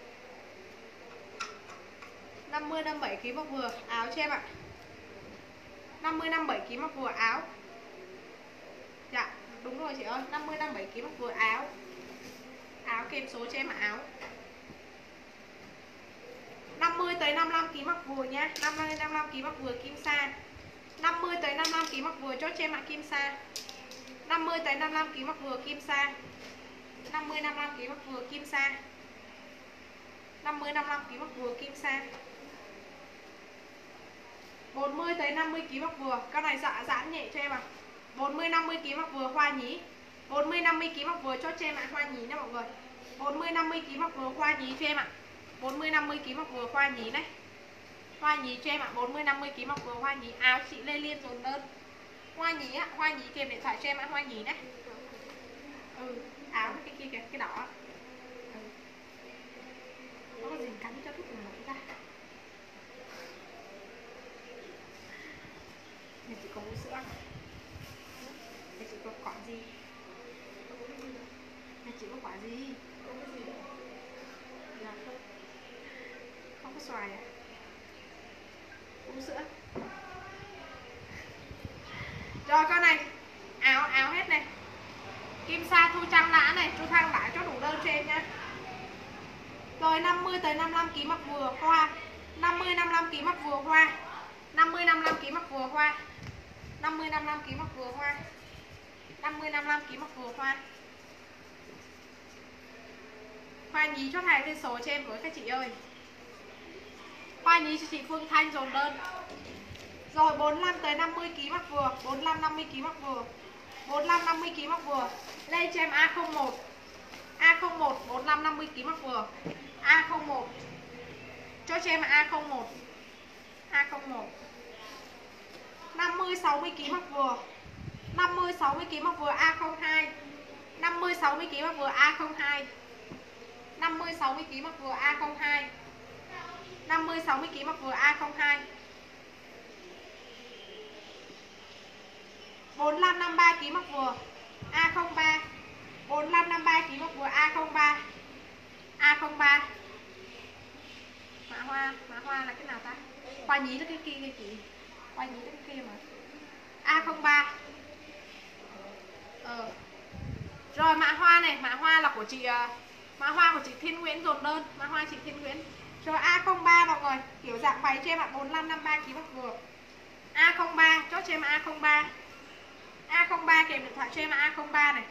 50 57 kg mắc vừa, áo cho em ạ. 50 57 kg mắc vừa áo. Dạ, đúng rồi chị ơi, 50 57 kg mắc vừa áo. Áo kèm số cho em mặc áo. 50 tới 55 kg mắc vừa nha, 50 55 kg mắc vừa kim sa. 50 tới 55 kg mắc vừa chốt cho em ạ kim sa. 50 tới 55 kg mắc vừa kim sa. 50 55 kg mắc vừa kim sa. 50 55 kg mắc vừa kim sa. 40 tới 50 kg mắc vừa, con này giãn nhẹ cho em ạ. 40 50 kg mắc vừa hoa nhí. 40 50 kg mắc vừa chốt cho em ạ hoa nhí nha mọi người. 40 50 kg mắc vừa hoa nhí cho em ạ. 40 50 kg mắc vừa hoa nhí này. Hoa nhí cho em ạ, 40 50 kg mắc vừa hoa nhí, áo chị Lê Liên dồn đơn. Hoa nhí á, hoa nhí kèm điện thoại cho em ạ, hoa nhí này. Áo cái kia kìa, cái đỏ. Nó có gì cắn cho thuốc nào ra. Nhà chị có uống sữa. Nhà chị có quả gì? Nhà chị có quả gì? Dạ không. Không có xoài à? Uống sữa. Rồi con này áo hết này. Kim sa Thu Trang Lã này, Thu Trang Lã cho đủ đơn cho em nha. Rồi 50 tới 55 kg mặc vừa hoa. 50 55 kg mặc vừa hoa. 50 55 kg mặc vừa hoa. 50 55 kg mặc vừa hoa. 50 55 kg mặc vừa hoa. Hoa nhí chốt hàng lên số cho em với các chị ơi. Hoa nhí cho chị Phương Thanh dồn đơn. Rồi 45 tới 50 kg mặc vừa, 45 50 kg mặc vừa. 45 50 kg mặc vừa. Lên cho em A01. A01 45 50 kg mặc vừa. A01. Cho em A01. A01. 50 60 kg mặc vừa. 50 60 kg mặc vừa A02. 50 60 kg mặc vừa A02. 50 60 kg mặc vừa A02. 50 60 kg mặc vừa A02. 45 53 kg mặc vừa A03. 45 53 kg mặc vừa A03. A03. Mã hoa là cái nào ta? Hoa nhí là cái kia kìa chị. Hoa nhí là cái kia mà. A03. Rồi mã hoa này, mã hoa là của chị Thiên Nguyễn dồn đơn, mã hoa chị Thiên Nguyễn. Rồi A03 mọi người, kiểu dạng váy cho em ạ, 45 53 kg mặc vừa. A03 chốt cho em A03. A03 kèm điện thoại cho em A03 này.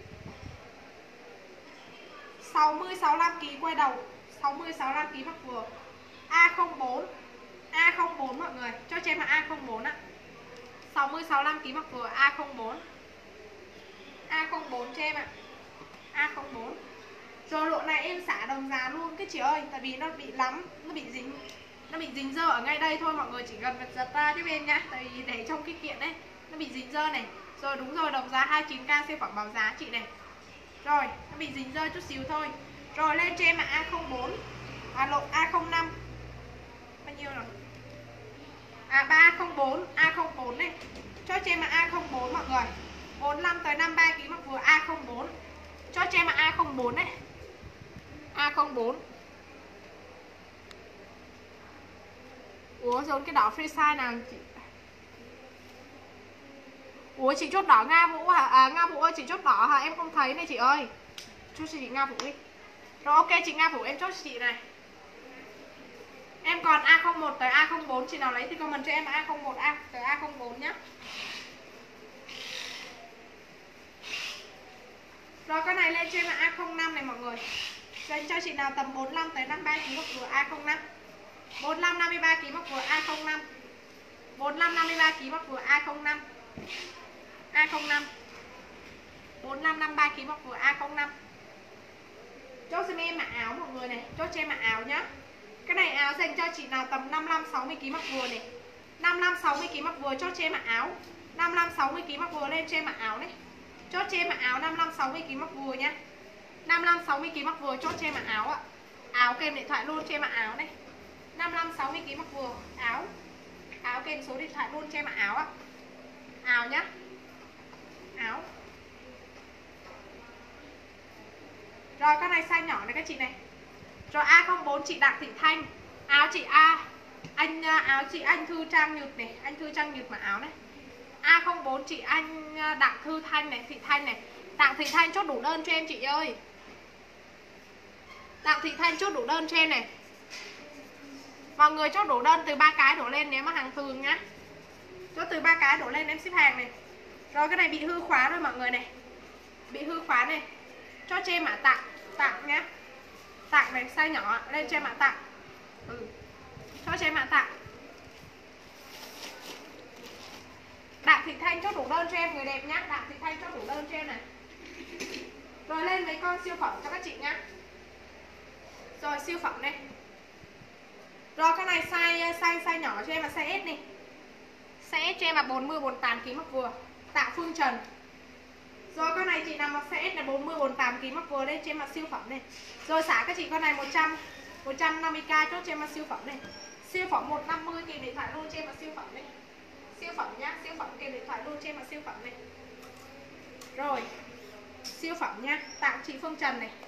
60 65 kg quay đầu, 60 65 kg mặc vừa. A04. A04 mọi người, cho em A04 ạ. 60 65 kg mặc vừa A04. A04 cho em ạ. A04. Rồi lộ này em xả đồng giá luôn cái chị ơi, tại vì nó bị lắm, nó bị dính dơ ở ngay đây thôi, mọi người chỉ cần giật ra giúp em nhá, tại vì để trong cái kiện đấy nó bị dính dơ này. Rồi đúng rồi, đồng giá 29k siêu phẩm báo giá chị này. Rồi, nó bị dính dơ chút xíu thôi. Rồi lên cho em là A04. Lộ A05. Bao nhiêu rồi? 304, A04 này. Cho cho em là A04 mọi người. 45 tới 53 kg mặc vừa A04. Cho em là A04 này. A04. Ủa rồi cái đỏ free size nào chị? Ủa chị chốt đỏ Nga Vũ hả? Nga Vũ ơi, chị chốt đỏ hả? Em không thấy này chị ơi. Chốt chị Nga Vũ đi. Rồi ok chị Nga Vũ em chốt chị này. Em còn A01 tới A04, chị nào lấy thì comment cho em A01 tới A04 nhá. Rồi cái này lên cho em là A05 này mọi người. Dành cho chị nào tầm 45 tới 53 kg mặc vừa A05. 45 53 kg mặc vừa A05. 45 53 kg mặc vừa A05. A05. 45 53 kg mặc vừa A05. Chốt cho em mặc áo mọi người này, chốt cho em mặc áo nhá. Cái này áo dành cho chị nào tầm 55 60 kg mặc vừa này. 55 60 kg mặc vừa chốt cho em mặc áo. 55 60 kg mặc vừa lên cho em mặc áo này. Chốt cho em mặc áo 55 60 kg mặc vừa nhá. 55 60 kg mặc vừa chốt cho em mặc áo ạ. Áo kèm điện thoại luôn cho em mặc áo này. 55 60 kg mặc vừa, áo. Áo kèm số điện thoại luôn cho em mặc áo ạ. Áo nhá. Áo. Rồi con này size nhỏ này các chị này. Rồi A04 chị Đặng Thị Thanh. Áo chị áo chị Anh Thư Trang Nhật này, Anh Thư Trang Nhật mà áo này. A04 chị anh Đặng Thư Thanh này, Thị Thanh này. Đặng Thị Thanh chốt đủ đơn cho em chị ơi. Đặng Thị Thanh chốt đủ đơn cho em này. Mọi người chốt đủ đơn từ 3 cái đổ lên nếu mà hàng thường nhá. Chốt từ 3 cái đổ lên em ship hàng này. Rồi cái này bị hư khóa rồi mọi người này. Bị hư khóa này. Cho em mã tặng nhá. Tặng này size nhỏ lên cho em mã tặng. Cho em mã tặng. Đặng Thị Thanh chốt đủ đơn cho em người đẹp nhá. Đặng Thị Thanh chốt đủ đơn cho em này. Rồi lên mấy con siêu phẩm cho các chị nhá. Rồi siêu phẩm này. Rồi cái này size nhỏ cho em là size S này. Size S cho em là 40 48 kg mặc vừa. Tạ Phương Trần. Rồi con này chị nào mặc size S là 40 48 kg mặc vừa lên cho em là siêu phẩm này. Rồi xả các chị con này 150k chốt cho em là siêu phẩm này. Siêu phẩm 150 kìm điện thoại luôn cho em là siêu phẩm này. Siêu phẩm nhá, siêu phẩm kìm điện thoại luôn cho em là siêu phẩm này. Rồi. Siêu phẩm nha, tặng chị Phương Trần này.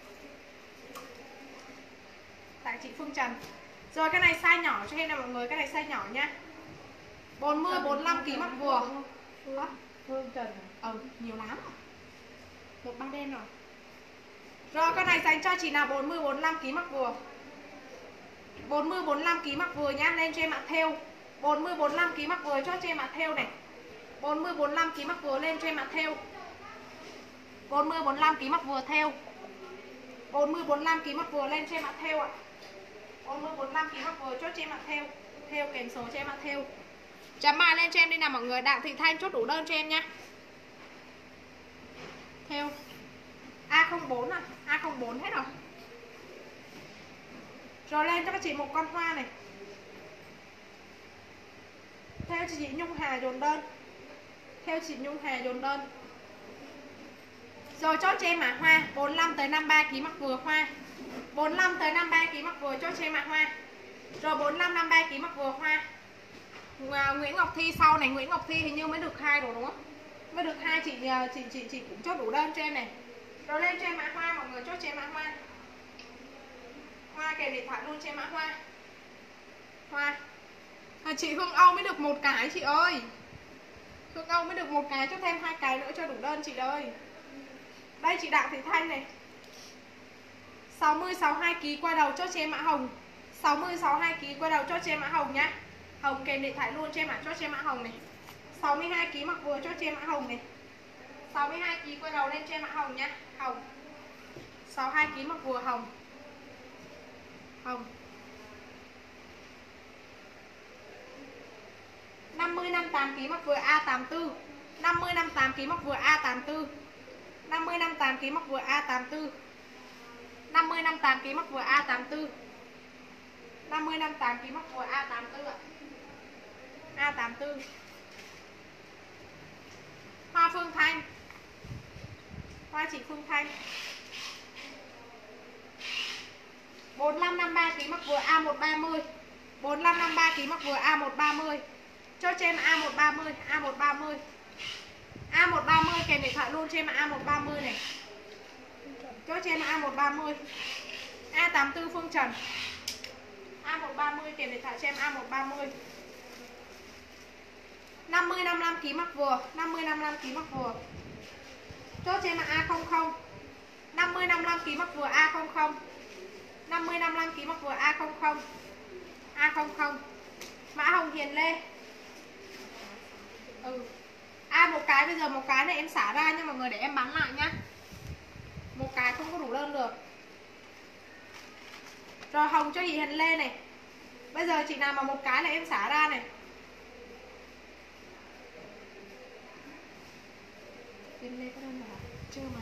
Tặng chị Phương Trần. Rồi cái này size nhỏ cho em nè mọi người, cái này size nhỏ nha. 40 45 kg mặc vừa. Phương Trần. Nhiều lắm. Một băng đen rồi. Rồi cái này dành cho chị nào 40 45 kg mặc vừa. 40 45 kg mặc vừa nhá, lên cho em mặc theo. 40 45 kg mặc vừa cho em mặc theo này. 40 45 kg mặc vừa lên cho em mặc theo. 40 45 kg mặc vừa theo. 40 45 kg mặc vừa lên cho em mặc theo ạ. 40 45 kg mặc vừa cho em mặc theo. Theo kèm số cho em mặc theo. Chấm mã lên cho em đi nào mọi người. Đặng Thị Thanh chốt đủ đơn cho em nhá. Theo A04 à, A04 hết rồi. Rồi lên cho các chị một con hoa này. Theo chị Nhung Hà dồn đơn. Theo chị Nhung Hà dồn đơn. Rồi chốt cho em mã hoa 45 tới 53 kg mặc vừa hoa. 45 tới 53 kg mặc vừa chốt cho em mã hoa. Rồi 45 53 kg mặc vừa hoa. Nguyễn Ngọc Thi sau này, Nguyễn Ngọc Thi hình như mới được 2 rồi đúng không? Mới được 2 chị cũng chốt đủ đơn cho em này. Rồi lên cho em mã hoa mọi người, chốt cho em mã hoa. Hoa kèm điện thoại luôn cho em mã Hoa. Hoa. Chị Hương Âu mới được một cái chị ơi. Hương Âu mới được một cái, cho thêm 2 cái nữa cho đủ đơn chị ơi. Đây chị Đặng Thị Thanh này. 60 62 kg qua đầu cho em mã hồng. 60 62 kg qua đầu cho em mã hồng nhá. Hồng kèm điện thoại luôn cho em mã, cho em mã hồng này. 62 kg mặc vừa cho em mã hồng này. 62 kg qua đầu lên cho em mã hồng nhá. Hồng. 62 kg mặc vừa hồng. Hồng. 50 58 kg mặc vừa A84. 50 58 kg mặc vừa A84. 50 58 kg mặc vừa A84. 50 58 kg mặc vừa A84. 50 58 kg mặc vừa A84 ạ. A84. Hoa Phương Thanh. Hoa chị Phương Thanh. 45 53 kg mặc vừa A130. 45 53 kg mặc vừa A130. Cho em A130, A130. A130 kèm điện thoại luôn cho em A130 này. Cho em A130. A84 Phương Trần. A130 kèm điện thoại cho em A130. 50 55 kg mặc vừa, 50 55 kg mặc vừa. Cho em A00. 50 55 kg mặc vừa A00. 50 55 kg mặc vừa A00. A00. Mã Hồng Hiền Lê. Một cái bây giờ một cái này em xả ra nha mọi người, để em bán lại nhá. Một cái không có đủ đơn được. Rồi Hồng cho chị Hiền Lê này. Bây giờ chị nào mà một cái là em xả ra này. Hiền Lê có đơn nào? Chưa mà.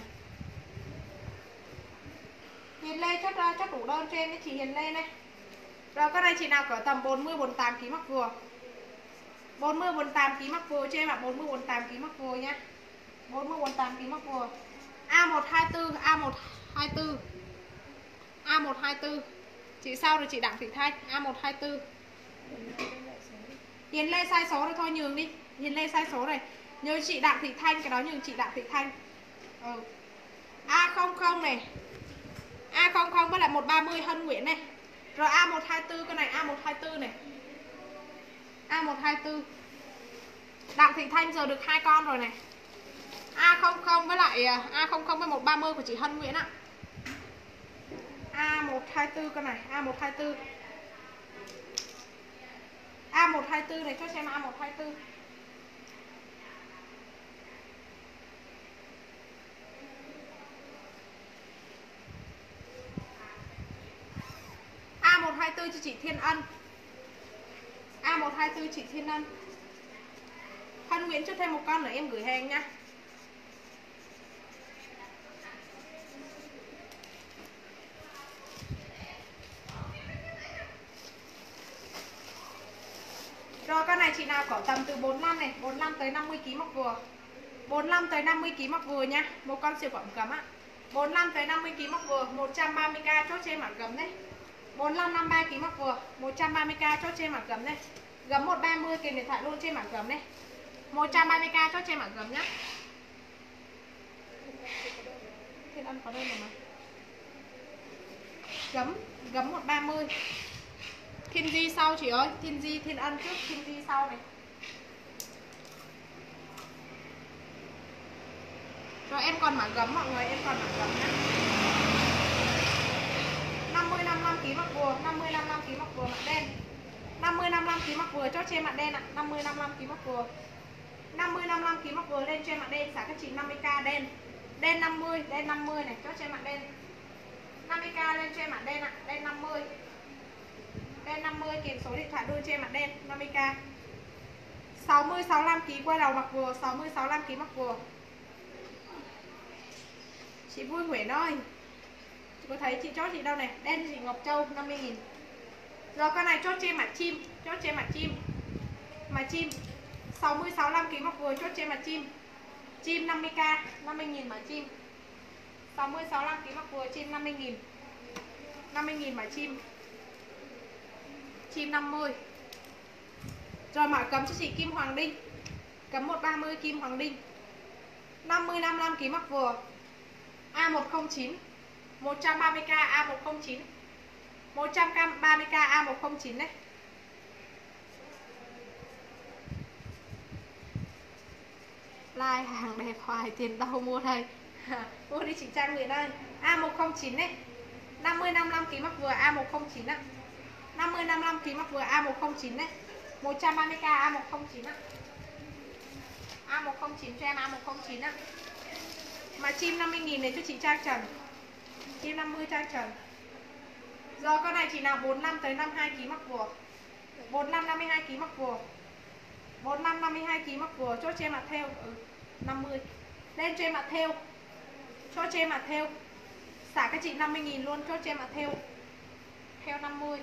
Hiền Lê chốt đủ đơn cho em với chị Hiền Lê này. Rồi cái này chị nào cỡ tầm 40 48 kg mặc vừa. 40 48 kg mặc vừa cho em ạ, 40 48 kg mặc vừa nha. 40 48 kg mặc vừa. A124, A124. A124. Chị sau rồi chị Đặng Thị Thanh, A124. Hiền Lê sai số rồi thôi nhường đi. Hiền Lê sai số này. Nhớ chị Đặng Thị Thanh, cái đó nhường chị Đặng Thị Thanh. A00 này. A00 với lại 130 Hân Nguyễn này. Rồi A124 cái này, A124 này. A124. Đặng Thị Thanh giờ được 2 con rồi này. A00 với lại A00 với 130 của chị Hân Nguyễn ạ. A124 con này, A124. A124 này cho xem A124. A124 cho chị Thiên Ân. A124 chị Thiên Ân. Hân Nguyễn cho thêm một con nữa em gửi hàng nha. Rồi con này chị nào có tầm từ 45 này, 45 tới 50 kg mặc vừa. 45 tới 50 kg mặc vừa nha. Một con siêu phẩm cấm á. 45 tới 50 kg mặc vừa, 130k chốt trên mảng cấm đấy. 45 53 kg mặc vừa, 130k chốt trên mảng cấm đây. Gấm 130 kèm điện thoại luôn trên mảng cấm đây. 130k chốt trên mảng cấm nhá. Thiên Ân có đơn rồi mà. Gấm 130. Thiên Di sau chị ơi, Thiên Di Thiên Ân trước, Thiên Di sau này. Rồi em còn mảng gấm mọi người, em còn mảng gấm nhá. 50 55 kg mặc vừa, 50 55 kg mặc vừa mặt đen. 50 55 kg mặc vừa chốt trên mặt đen ạ, 50 55 kg mặc vừa. 50 55 kg mặc vừa lên trên mặt đen, xả các chị 50k đen. Đen 50 này chốt trên mặt đen. 50k lên trên mặt đen ạ, đen 50. Đen 50 kèm số điện thoại đuôi trên mặt đen 50k. 60 65 kg quay đầu mặc vừa, 60 65 kg mặc vừa. Chị Vui Nguyễn ơi. Chị có thấy chị chốt chị đâu này, đen chị Ngọc Châu 50.000. Rồi con này chốt trên mặt chim, chốt trên mặt chim. Mặt chim 60 65 kg mặc vừa chốt trên mặt chim. Chim 50k, 50.000 mà chim. 60 65 kg mặc vừa chim 50.000. 50.000 mà chim. Chim 50. Rồi mở cấm cho chị Kim Hoàng Đinh. Cấm 130 Kim Hoàng Đinh. 50 55 kg mặc vừa. A109. 130k A109. 130k A109 đấy. Like hàng đẹp hoài tiền đâu mua đây. Mua đi chị Trang Nguyễn ơi. A109 đấy. 50 55 kg mắc vừa A109 á. 50 55 kg mắc vừa A109 đấy. 130k A109 á. A109 cho em A109 á. Mà chim 50.000 này cho chị Trang Trần. Chim 50 Trang Trần. Rồi con này chỉ nào 45 tới 52 kg mắc vừa. 45 52 kg mắc vừa. 45 52 kg mắc vừa, chốt cho em mặt theo. 50. Lên cho em mặt theo. Chốt cho em mặt theo. Xả các chị 50.000 luôn, chốt cho em mặt theo. Theo 50.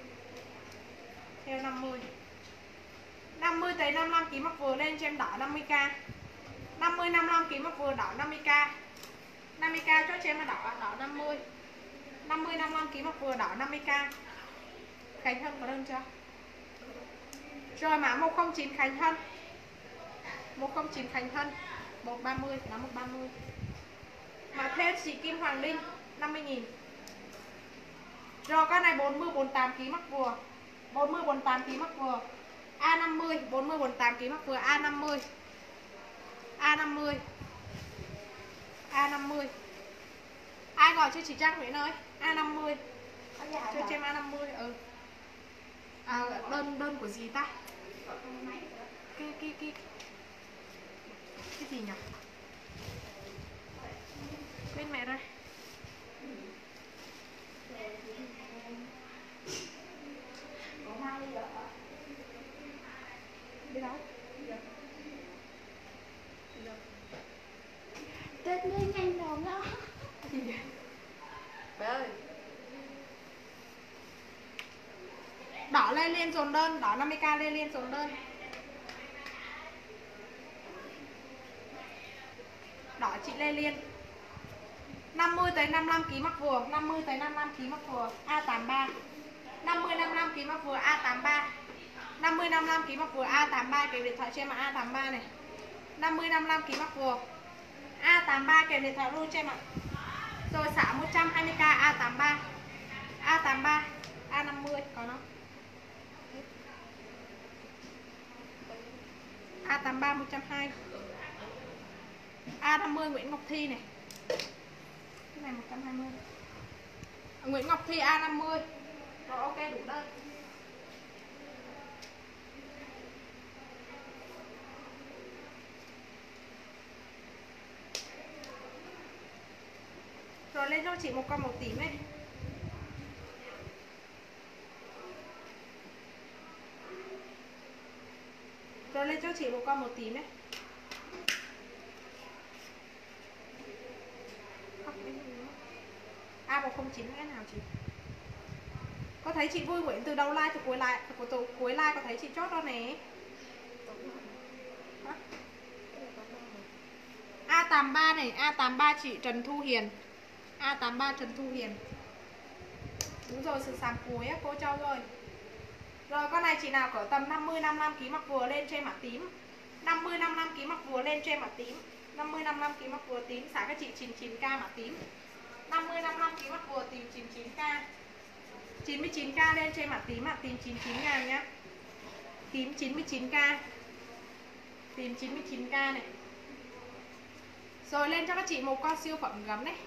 Theo 50. 50 tới 55 kg mắc vừa lên cho em đỏ 50k. 50 55 kg mắc vừa đỏ 50k. 50k chốt cho em đỏ 50. 50 55 kg mắc vừa đỏ 50k. Khánh Hân có đơn chưa? Rồi mã 109 Khánh Hân. 109 Khánh Hân 130, mã 130. Mà theo chị Kim Hoàng Linh 50.000. Rồi con này 40 48 kg mắc vừa. 40 48 kg mắc vừa. A50 40 48 kg mắc vừa A50. A50. A50. Ai gọi cho chị Trang Nguyễn ơi? A50. Cho em A50. Đơn của gì ta? Cái gì nhỉ? Quên mẹ rồi. Đi đâu? Tết lên nhanh rồi đó. Gì vậy? Bé ơi. Đỏ lên liên dồn đơn, đỏ 50k lên liên dồn đơn. Đỏ chị Lê Liên. 50 tới 55 kg mắc vừa, 50 tới 55 kg mắc vừa, A83. 50 55 kg mắc vừa A83. 50 55 kg mắc vừa A83 kèm điện thoại cho em ạ A83 này. 50 55 kg mắc vừa. A83 kèm điện thoại luôn cho em ạ. Rồi xả 120k A83. A83, A50 có nó. A83 120. A50 Nguyễn Ngọc Thi này. Cái này 120. Nguyễn Ngọc Thi A50. Rồi ok đủ đơn. Rồi lên cho chị một con màu tím này. Rồi lên cho chị một con màu tím này. A109 cái nào chị? Có thấy chị Vui Nguyễn từ đầu like từ cuối like có thấy chị chốt đó nè. A83 này, A83 chị Trần Thu Hiền. A83 Trần Thu Hiền. Đúng rồi, sự sàm cuối á cô Châu ơi. Rồi con này chị nào cỡ tầm 50 55 kg mặc vừa lên cho em mã tím. 50 55 kg mặc vừa lên cho em mã tím. 50 55 kg mặc vừa tím, xả các chị 99k mã tím. 50 55 kg mặc vừa tìm 99k. 99k lên cho em mã tím, mã tím 99.000 nhá. Tím 99k. Tím 99k này. Rồi lên cho các chị một con siêu phẩm gấm đấy.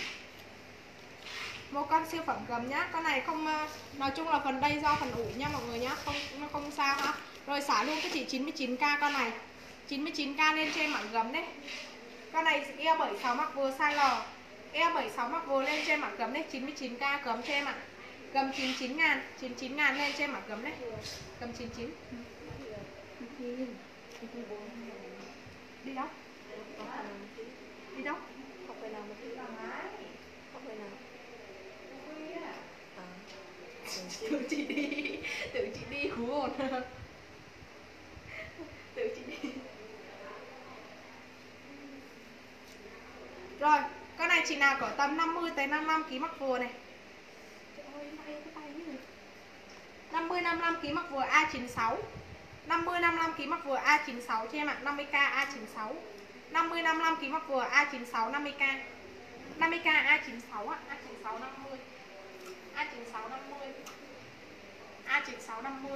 Một con siêu phẩm gấm nhá. Con này không, nói chung là phần đây do phần ủi nha mọi người nhá, nó không sao ha. Rồi xả luôn các chị 99k con này. 99k lên cho em mặc gấm đấy. Con này eo 76 mặc vừa size L. Eo 76 mặc vừa lên cho em mặc gấm đấy, 99k gấm cho em ạ. Gấm 99.000, 99.000 lên cho em mặc gấm đấy. Gấm 99. Đi đâu? Đi đâu? Không phải nào mà đi đâu mà. Không phải nào. Tự chị đi hú hồn. Tự chị đi. Rồi, con này chị nào có tầm 50 tới 55 kg mắc vừa này. Trời ơi, may cái tay như này. 50 55 kg mắc vừa A96. 50 55 kg mắc vừa A96 cho em ạ, 50k A96. 50 55 kg mắc vừa A96 50k. 50k A96 á, A96 50. A9650. A9650.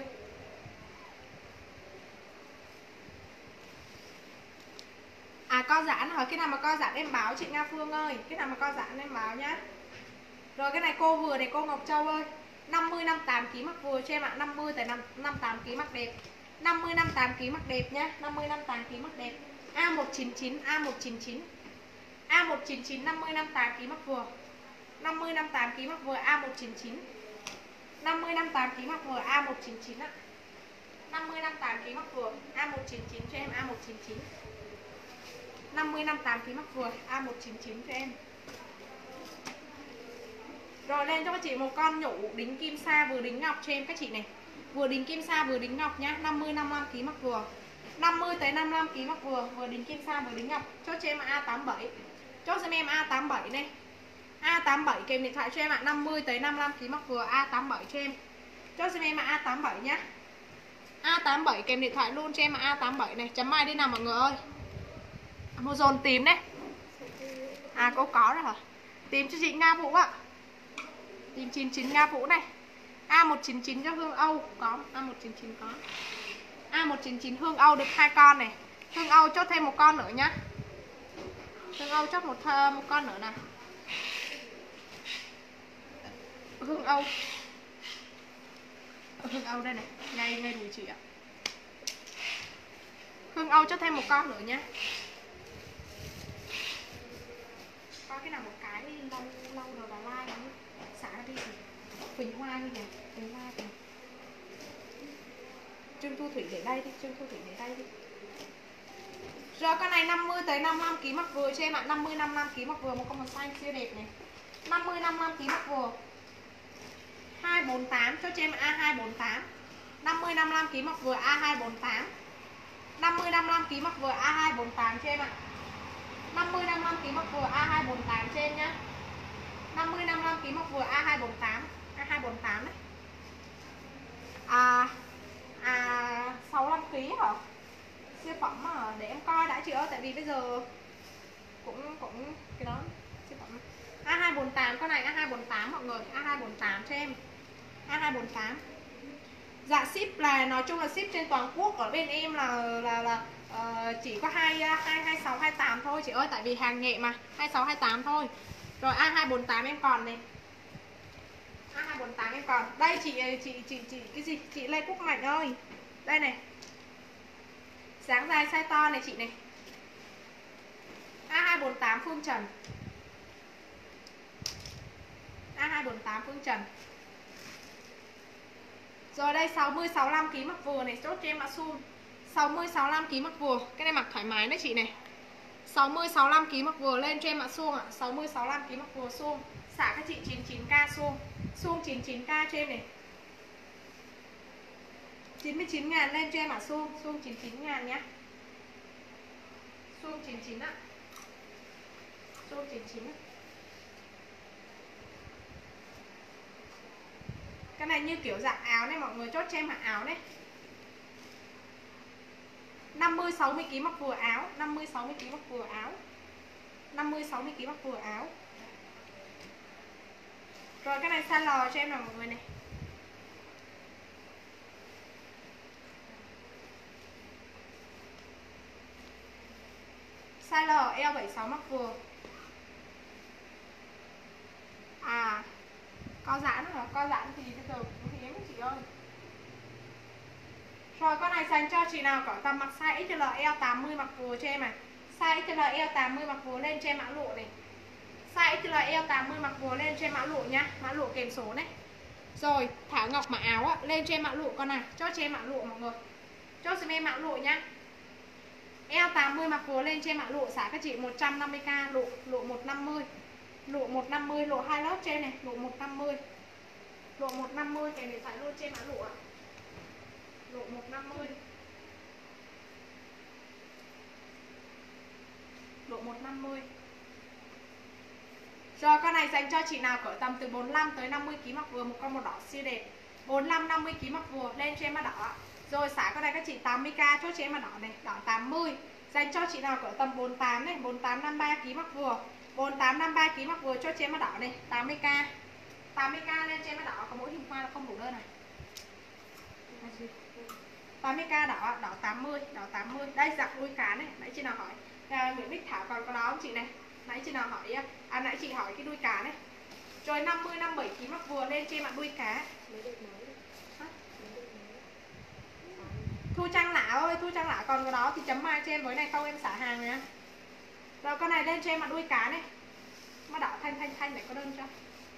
À co giãn hả? Cái nào mà co giãn em báo chị Nga Phương ơi. Cái nào mà co giãn em báo nhá. Rồi cái này cô vừa này cô Ngọc Châu ơi. 50 58 kg mặc vừa cho em ạ. 50 tới 58 kg mặc đẹp. 50 58 kg mặc đẹp nhá. 50 58 kg mặc đẹp. A199 A199. A199 50 58 kg mặc vừa. 50 58 kg mặc vừa A199. 50 58 kg mặc vừa A199 ạ. 50 58 kg mặc vừa A199 cho em A199. 50 58 kg mặc vừa A199 cho em. Rồi lên cho các chị một con nhũ đính kim sa vừa đính ngọc cho em các chị này. Vừa đính kim sa vừa đính ngọc nhá. 50 55 kg mặc vừa. 50 tới 55 kg mặc vừa, vừa đính kim sa vừa đính ngọc. Chốt cho em A87. Chốt cho em A87 này. A87 kèm điện thoại cho em ạ. 50 tới 55 kg mặc vừa A87 cho em. Chốt cho em A87 nhá. A87 kèm điện thoại luôn cho em A87 này. Chấm mai đi nào mọi người ơi. Một dồn tím đấy. À cô có rồi hả? Tím cho chị Nga Vũ ạ. Tím 99 Nga Vũ này. A199 cho Hương Âu có, A199 có. A199 Hương Âu được 2 con này. Hương Âu chốt thêm một con nữa nhá. Hương Âu chốt một con nữa nè. Hương Âu. Hương Âu đây này, ngay ngay đùi chị ạ. Hương Âu chốt thêm một con nữa nhá. Có cái nào một cái lâu lâu rồi bà like không? Xả ra đi gì? Quỳnh Hoa như này, Quỳnh Hoa kìa. Trương Thu Thủy để đây đi, Trương Thu Thủy để đây đi. Rồi con này 50 tới 55 kg mặc vừa cho em ạ. 50 55 kg mặc vừa, một con màu xanh siêu đẹp này. 50 55 kg mặc vừa. 248 cho em A248. 50 55 kg mặc vừa A248. 50 55 kg mặc vừa A248 cho em ạ. 50 55 kg mặc vừa A248 trên nhá. 50 55 kg mặc vừa A248. A248 đấy. 65 kg hả? Siêu phẩm mà để em coi đã chị ơi, tại vì bây giờ cũng cái đó siêu phẩm. A248 con này A248 mọi người, A248 cho em. A248. Dạ ship là nói chung là ship trên toàn quốc, ở bên em là chỉ có 26 28 thôi chị ơi, tại vì hàng nhẹ mà, 26 28 thôi. Rồi A248 em còn này. A248 em còn. Đây chị cái gì? Chị Lê Quốc Mạnh ơi. Đây này. Dáng dài size to này chị này. A248 Phương Trần. A248 Phương Trần. Rồi đây 60 65 kg mặc vừa này, chốt cho em mã Zoom. 60 65 kg mặc vừa, cái này mặc thoải mái đấy chị này. 60 65 kg mặc vừa lên cho em mã Zoom ạ. 60 65 kg mặc vừa Zoom. Xả các chị 99k Zoom. Zoom 99k cho em này. 99.000 lên cho em ạ. Zoom 99.000 nhá. Zoom 99 ạ. Zoom 99 ạ. Cái này như kiểu dạng áo này mọi người, chốt cho em hạng áo này. 50 60 kg mặc vừa áo, 50 60 kg mặc vừa áo. 50 60 kg mặc vừa áo. Rồi cái này size L cho em nào mọi người này. Size L eo 76 mặc vừa. À co giãn hả? Co giãn thì bây giờ cũng hiếm chị ơi. Rồi con này dành cho chị nào có tầm mặc size XL eo 80 mặc vừa cho em à. Size XL eo 80 mặc vừa lên cho em mã lụa này. Size XL eo 80 mặc vừa lên cho em mã lụa nhá. Mã lụa kèm số này. Rồi Thảo Ngọc mặc áo á, lên cho em mã lụa con này. Chốt cho em mã lụa mọi người. Chốt cho em mã lụa nhá. Eo 80 mặc vừa lên cho em mã lụa, xả các chị 150k, lụa 150. Lụa 150, lụa 2 lớp trên này, lụa 150. Lụa 150 kèm điện thoại luôn trên mã lụa. Lụa 150. Lụa 150. Rồi con này dành cho chị nào cỡ tầm từ 45 tới 50 kg mặc vừa, một con màu đỏ siêu đẹp. 45 50 kg mặc vừa lên cho em mã đỏ. Rồi xả con này các chị 80k, chốt cho em mã đỏ này, đỏ 80. Dành cho chị nào cỡ tầm 48 này, 48 53 kg mặc vừa. 48 53 kg mặc vừa, chốt cho em mã đỏ này, 80k. 80k lên trên mã đỏ, có mỗi hình hoa là không đủ đơn này. 80k đỏ, đỏ 80, đỏ 80. Đây dạng đuôi cá này, nãy chị nào hỏi. Nguyễn Bích Thảo còn có đó không chị này? Nãy chị nào hỏi nãy chị hỏi cái đuôi cá này. Rồi 50 57 kg mắc vừa lên trên mặt đuôi cá. Thu Trang Lạ ơi, Thu Trang Lạ còn có đó thì chấm mai cho em với này không em xả hàng nè. Rồi con này lên trên mặt đuôi cá này. Má đỏ thanh để có đơn cho.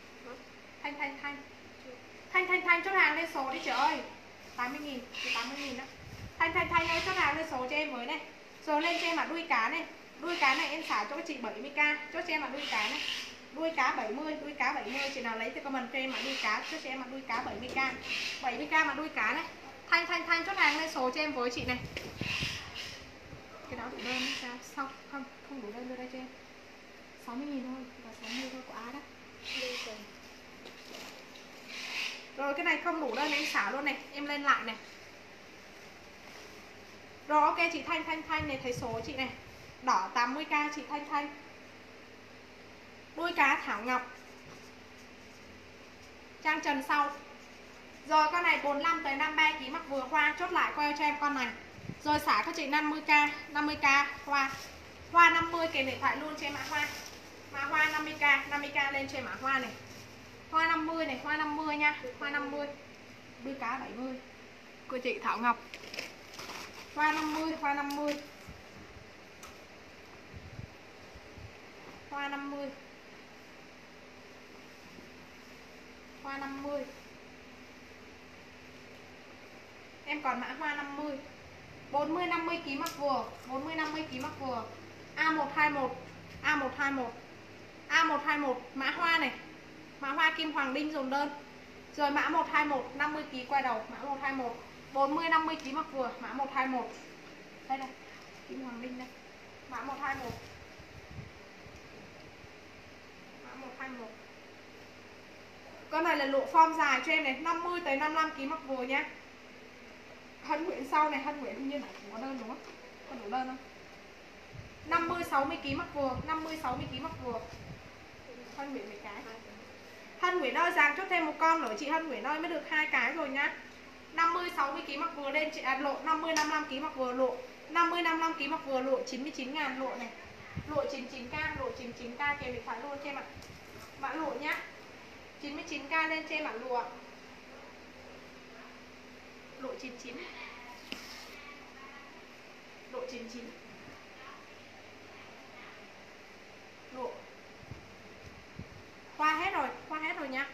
Thanh chốt hàng lên số đi chị ơi. 80.000, 80.000 đó. Thanh ơi chốt hàng lên số cho em với này. Rồi lên trên mặt đuôi cá này. Đuôi cá này em xả cho chị 70k, chốt cho em mặt đuôi cá này. Đuôi cá 70, đuôi cá 70, chị nào lấy thì comment cho em mặt đuôi cá, chốt cho em mặt đuôi cá 70k. 70k mặt đuôi cá này. Thanh chốt hàng lên số cho em với chị này. Cái đó đủ đơn sao? Xong, không đủ đơn đưa đây cho em. 60.000 thôi, và 60 thôi của Á đó. Rồi cái này không đủ đơn em xả luôn này, em lên lại này. Rồi ok chị Thanh này thấy số chị này. Đỏ 80k chị Thanh. Đuôi cá Thảo Ngọc. Trang trần sau. Rồi con này 45 tới 53 kg mắc vừa hoa, chốt lại quay cho em con này. Rồi xả cho chị 50k hoa. Hoa 50 kèm điện thoại luôn cho em mã hoa. Mã hoa 50k lên cho em mã hoa này. Hoa 50 này, hoa 50 nha, hoa 50. Đuôi cá 70 của chị Thảo Ngọc. Hoa 50. Hoa 50. Hoa 50. Em còn mã hoa 50. 40 50 kg mắc vừa, 40 50 kg mắc vừa. A121. A121 mã hoa này. Mã hoa Kim Hoàng Đinh dồn đơn. Rồi mã 121 50 kg quay đầu, mã 121. 40 50 kg mắc vừa, mã 121. Đây này, Kim Hoàng Đinh đây. Mã 121. Mã 121. Con này là lụa form dài cho em này, 50 tới 55 kg mắc vừa nhá. Hân Nguyễn sau này, Hân Nguyễn như này có đơn đúng không? Có đủ đơn không? 50 60 kg mắc vừa, 50 60 kg mắc vừa. Hân Nguyễn mấy cái. Hân Nguyễn ơi, dáng chốt thêm một con nữa chị Hân Nguyễn ơi, mới được 2 cái rồi nhá. 50 60 kg mắc vừa lên chị lộ 50 55 kg mắc vừa lộ. 50 55 kg mắc vừa lộ 99.000 lộ này. Lộ 99k kèm điện thoại luôn cho em ạ. Mã lộ nhá. 99k lên cho em ạ lụa. Lộ 99. Lộ 99. Lộ. Hoa hết rồi nha.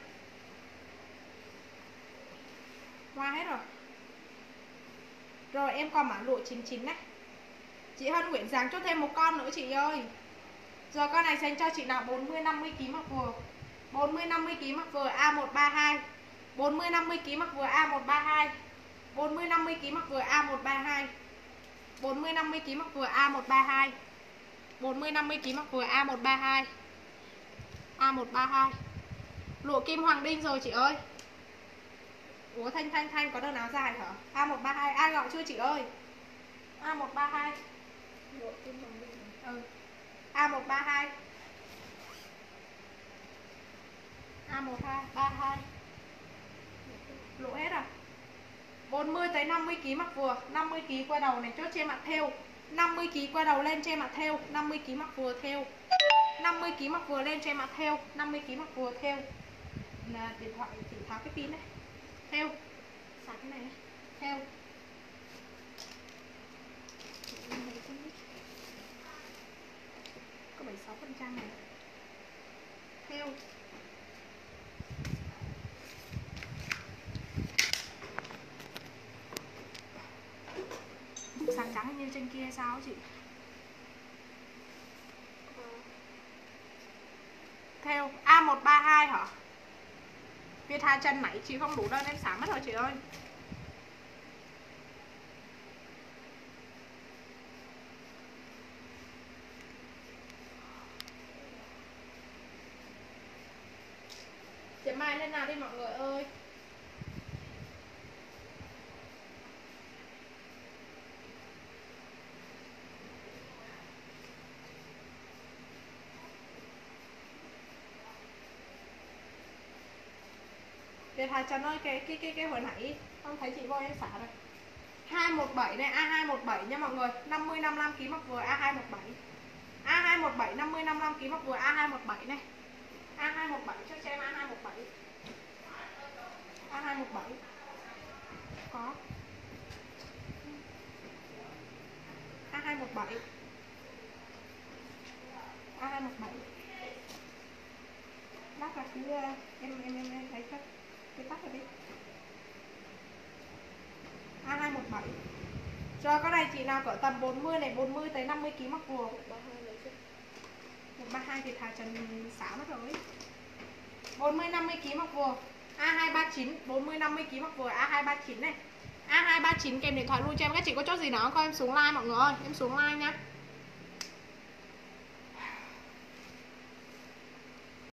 Hoa hết rồi. Rồi em còn mã lộ 99 này. Chị Hân Nguyễn dáng cho thêm một con nữa chị ơi. Rồi con này dành cho chị nào 40 50 kg mắc vừa. 40 50 kg mắc vừa A132. 40 50 kg mắc vừa A132. 40 50 kg mắc vừa A132. 40 50 kg mắc vừa A132. 40 50 kg mắc vừa A132. A132. Lụa Kim Hoàng Đinh rồi chị ơi. Ủa Thanh có đơn áo dài hả? A132 ai gọi chưa chị ơi? A132. Lụa Kim Hoàng Đinh. Ừ. A132. A1232. Lụa hết rồi. 40 tới 50 kg mắc vừa, 50 kg qua đầu này chốt trên mặt thêu. 50 kg qua đầu lên trên mặt thêu, 50 kg mắc vừa thêu. 50 kg mắc vừa lên trên mặt thêu, 50 kg mắc vừa thêu. Là điện thoại chỉ tháo cái pin này. Thêu. Sạc cái này. Thêu. Có 76% này. Thêu. Sáng trắng như trên kia sao chị? Theo A132 hả? Việt Hà Trần nãy chị không đủ đơn em xả mất rồi chị ơi. Chị mai lên nào đi mọi người ơi. Hà Trần ơi, cái hồi nãy không thấy chị vô em xả rồi. 217 này, A217 nha mọi người, 50 55 kg mặc vừa A217. A217 50 55 kg mặc vừa A217 này. A217 cho em A217. A217. Có. A217. A217. Lát là cứ em thấy cái tắt rồi đi. A217. Rồi có này chị nào cỡ tầm 40 này, 40 tới 50 kg mặc vừa. 132 thì Hà Trần xả mất rồi. 40 50 kg mặc vừa. A239 40 50 kg mặc vừa A239 này. A239 kèm điện thoại luôn cho em. Các chị có chốt gì nữa không? Em xuống like mọi người ơi, em xuống like nha.